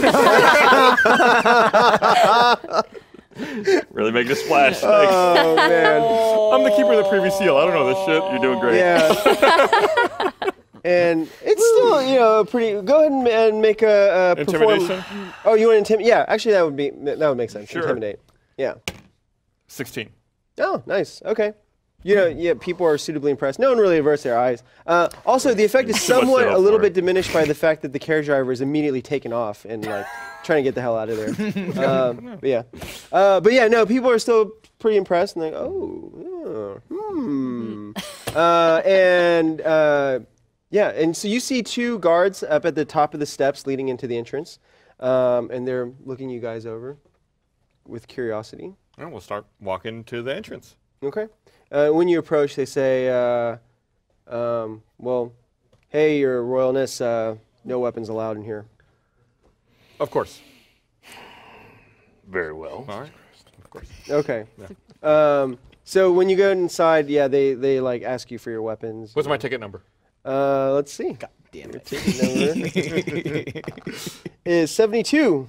Really making a splash. Thanks. Oh man, I'm the keeper of the privy seal. I don't know this shit. You're doing great. yeah. And it's still, you know, pretty. Go ahead and, and make a, a perform- Intimidation? Oh, you want to intimidate? Yeah, actually, that would be that would make sense. Sure. Intimidate. Yeah. sixteen. Oh, nice. Okay. You know, yeah, people are suitably impressed. No one really averts their eyes. Uh, also, the effect is Too much to somewhat hope a little for. bit diminished by the fact that the carriage driver is immediately taken off and like trying to get the hell out of there. um, but yeah, uh, but yeah, no, people are still pretty impressed and like, oh, yeah, hmm. uh, and uh, yeah, and so you see two guards up at the top of the steps leading into the entrance, um, and they're looking you guys over with curiosity. And we'll start walking to the entrance. Okay. Uh, when you approach, they say, uh, um, well, hey, your royalness, uh, no weapons allowed in here. Of course. Very well. All right. Of course. Okay. Um, so when you go inside, yeah, they, they like ask you for your weapons. What's my ticket number? Uh, let's see. Damn Your it. ticket number is seventy-two.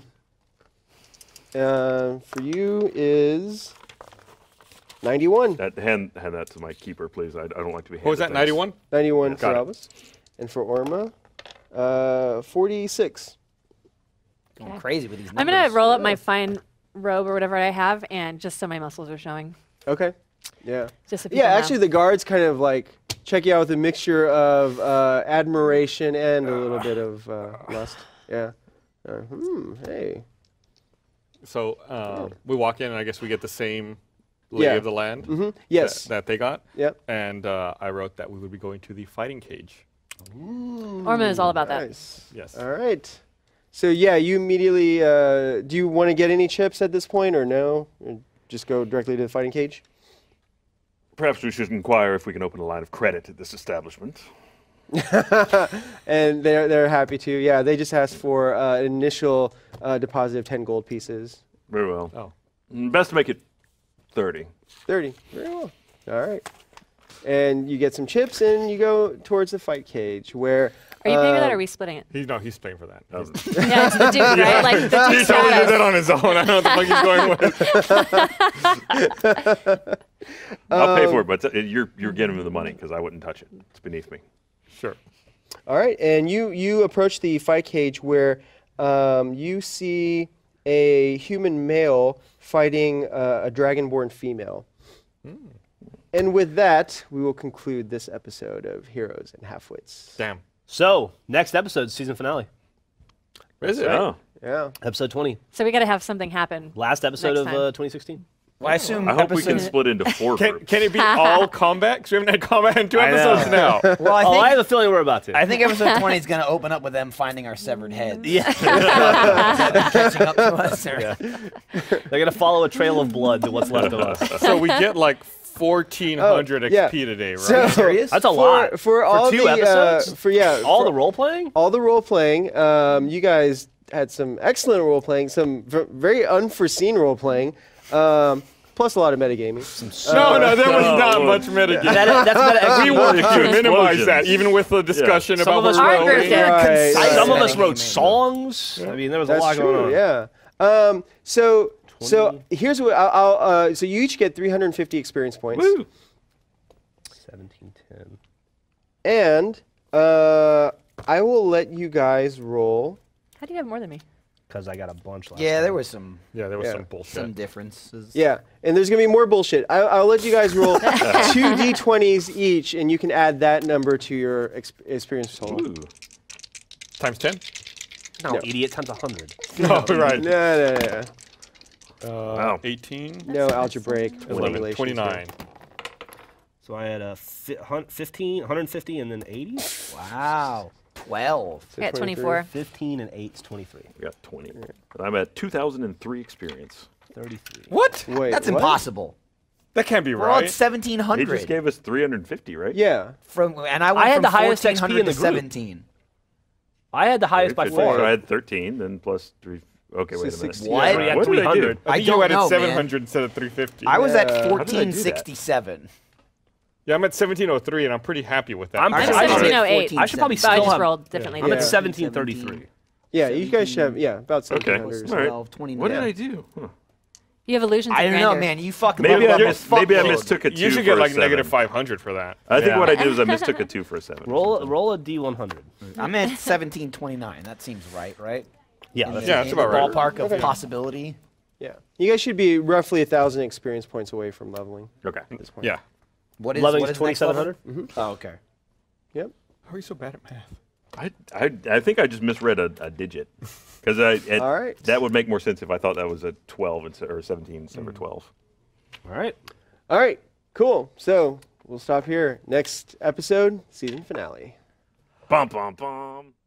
Uh, for you is ninety-one. That, hand, hand that to my keeper, please. I, I don't like to be. What was that, handed things. ninety-one? ninety-one for Got it. Albus. And for Orma, uh, forty-six. Going crazy with these I'm numbers. gonna roll up my fine robe or whatever I have, and just so my muscles are showing. Okay. Yeah. Just so Yeah, people know. actually, the guards kind of like check you out with a mixture of uh, admiration and a little bit of uh, lust. Yeah. Uh, hmm. Hey. So um, we walk in, and I guess we get the same lay Yeah. of the land Mm-hmm. Yes. that, that they got. Yep. And uh, I wrote that we would be going to the fighting cage. Orma is all about that. Nice. Yes. All right. So yeah, you immediately. Uh, do you want to get any chips at this point, or no? Or just go directly to the fighting cage. Perhaps we should inquire if we can open a line of credit at this establishment. and they're they're happy to. Yeah, they just asked for uh, an initial uh, deposit of ten gold pieces. Very well. Oh. Mm, Best to make it thirty. Thirty. Very well. All right. And you get some chips, and you go towards the fight cage where. Are you paying for that, or uh, are we splitting it? He's no, he's paying for that. Um, Yeah, it's the Duke, right? Like the He Duke's totally got did that us. on his own. I don't know what the fuck he's going with. I'll pay for it, but t- you're you're getting me the money because I wouldn't touch it. It's beneath me. Sure. All right, and you you approach the fight cage where um, you see a human male fighting uh, a dragonborn female. And with that, we will conclude this episode of Heroes and Halfwits. Damn. So, next episode, season finale. Is it? Oh. Yeah. Episode twenty. So we got to have something happen. Last episode Next of time. uh, twenty sixteen. Well, I assume I hope we can episode- split into four Can, groups. can it be all combat? Because we haven't had combat in two I know. episodes now. Well, I Oh, think I have a feeling we're about to. I think episode twenty is going to open up with them finding our severed heads. yeah. Catching up to us. Or... They're going to follow a trail of blood to what's left of us. So we get like fourteen hundred Oh, yeah. X P today, right? So, serious? That's a for, lot. For all two the, episodes? Uh, for, yeah. All for the role playing? all the role playing. Um, you guys had some excellent role playing, some v- very unforeseen role playing, um, plus a lot of metagaming. no, no, there was Oh, not well, much metagame. That, that's about We it. wanted to Explosions. minimize that, even with the discussion Some about of us what Our we're group rolling. did. Right, Concise Some of right. us wrote metagaming. songs. I mean, there was a That's lot true. going on. Yeah. Um, so so twenty. here's what I'll. I'll uh, so you each get three hundred fifty experience points, Woo. seventeen ten. and uh, I will let you guys roll. How do you have more than me? Because I got a bunch last Yeah, time. there was some Yeah, there was Yeah. some bullshit. some differences. Yeah, and there's gonna be more bullshit. I, I'll let you guys roll two d twenties each, and you can add that number to your exp- experience total. Ooh. Times ten? No, No. idiot times one hundred. No, right. No, no, no, Uh, Wow. eighteen? no, no algebraic eleven, manipulations twenty-nine. So I had a fi- hun- fifteen, one hundred fifty, and then eighty. Wow. twelve. I got twenty-four. fifteen and eight is twenty-three. We got twenty. And I'm at two thousand three experience. thirty-three. What? Wait, That's what? impossible. That can't be We're all right. at seventeen He hundred. just gave us three hundred fifty, right? Yeah. From and I went I had from the highest X P fourteen hundred in the to group. seventeen. I had the highest by three fifty. four. So I had thirteen, then plus three. Okay, wait a minute. sixty. What? We had What did I do? three hundred. I think I you had don't know, it seven man. hundred instead of three fifty. I was Yeah. at How did I do fourteen that? sixty-seven. Yeah, I'm at seventeen oh three, and I'm pretty happy with that. I'm- I'm I should- seventeen oh eight. I should probably But I still just have. rolled differently. I'm Yeah. at seventeen thirty-three. Yeah, you guys should have, yeah, about Okay. seventeen All hundred. right. twelve, twenty-nine. What did I do? Huh. You have illusions I of don't know, grandeur. man. You fucking Maybe leveled I, up a mis- maybe I fuckload. mistook a two You should for get a like seven. negative five hundred for that. I think Yeah. what I did was I mistook a two for a seven. or Roll something. roll a D one hundred. I'm at seventeen twenty-nine. That seems right, right? Yeah, In that's the- Yeah, in it's the about right. Ballpark of possibility. Yeah. You guys should be roughly a thousand experience points away from leveling Okay. at this point. Yeah. What is Loving's what is next twenty-seven level? hundred. Oh, okay. Yep. How are you so bad at math? I, I, I think I just misread a, a digit. Because I it, All right. that would make more sense if I thought that was a twelve instead, or seventeen instead of twelve. All right. All right. Cool. So we'll stop here. Next episode, season finale. Bum, bum, bum.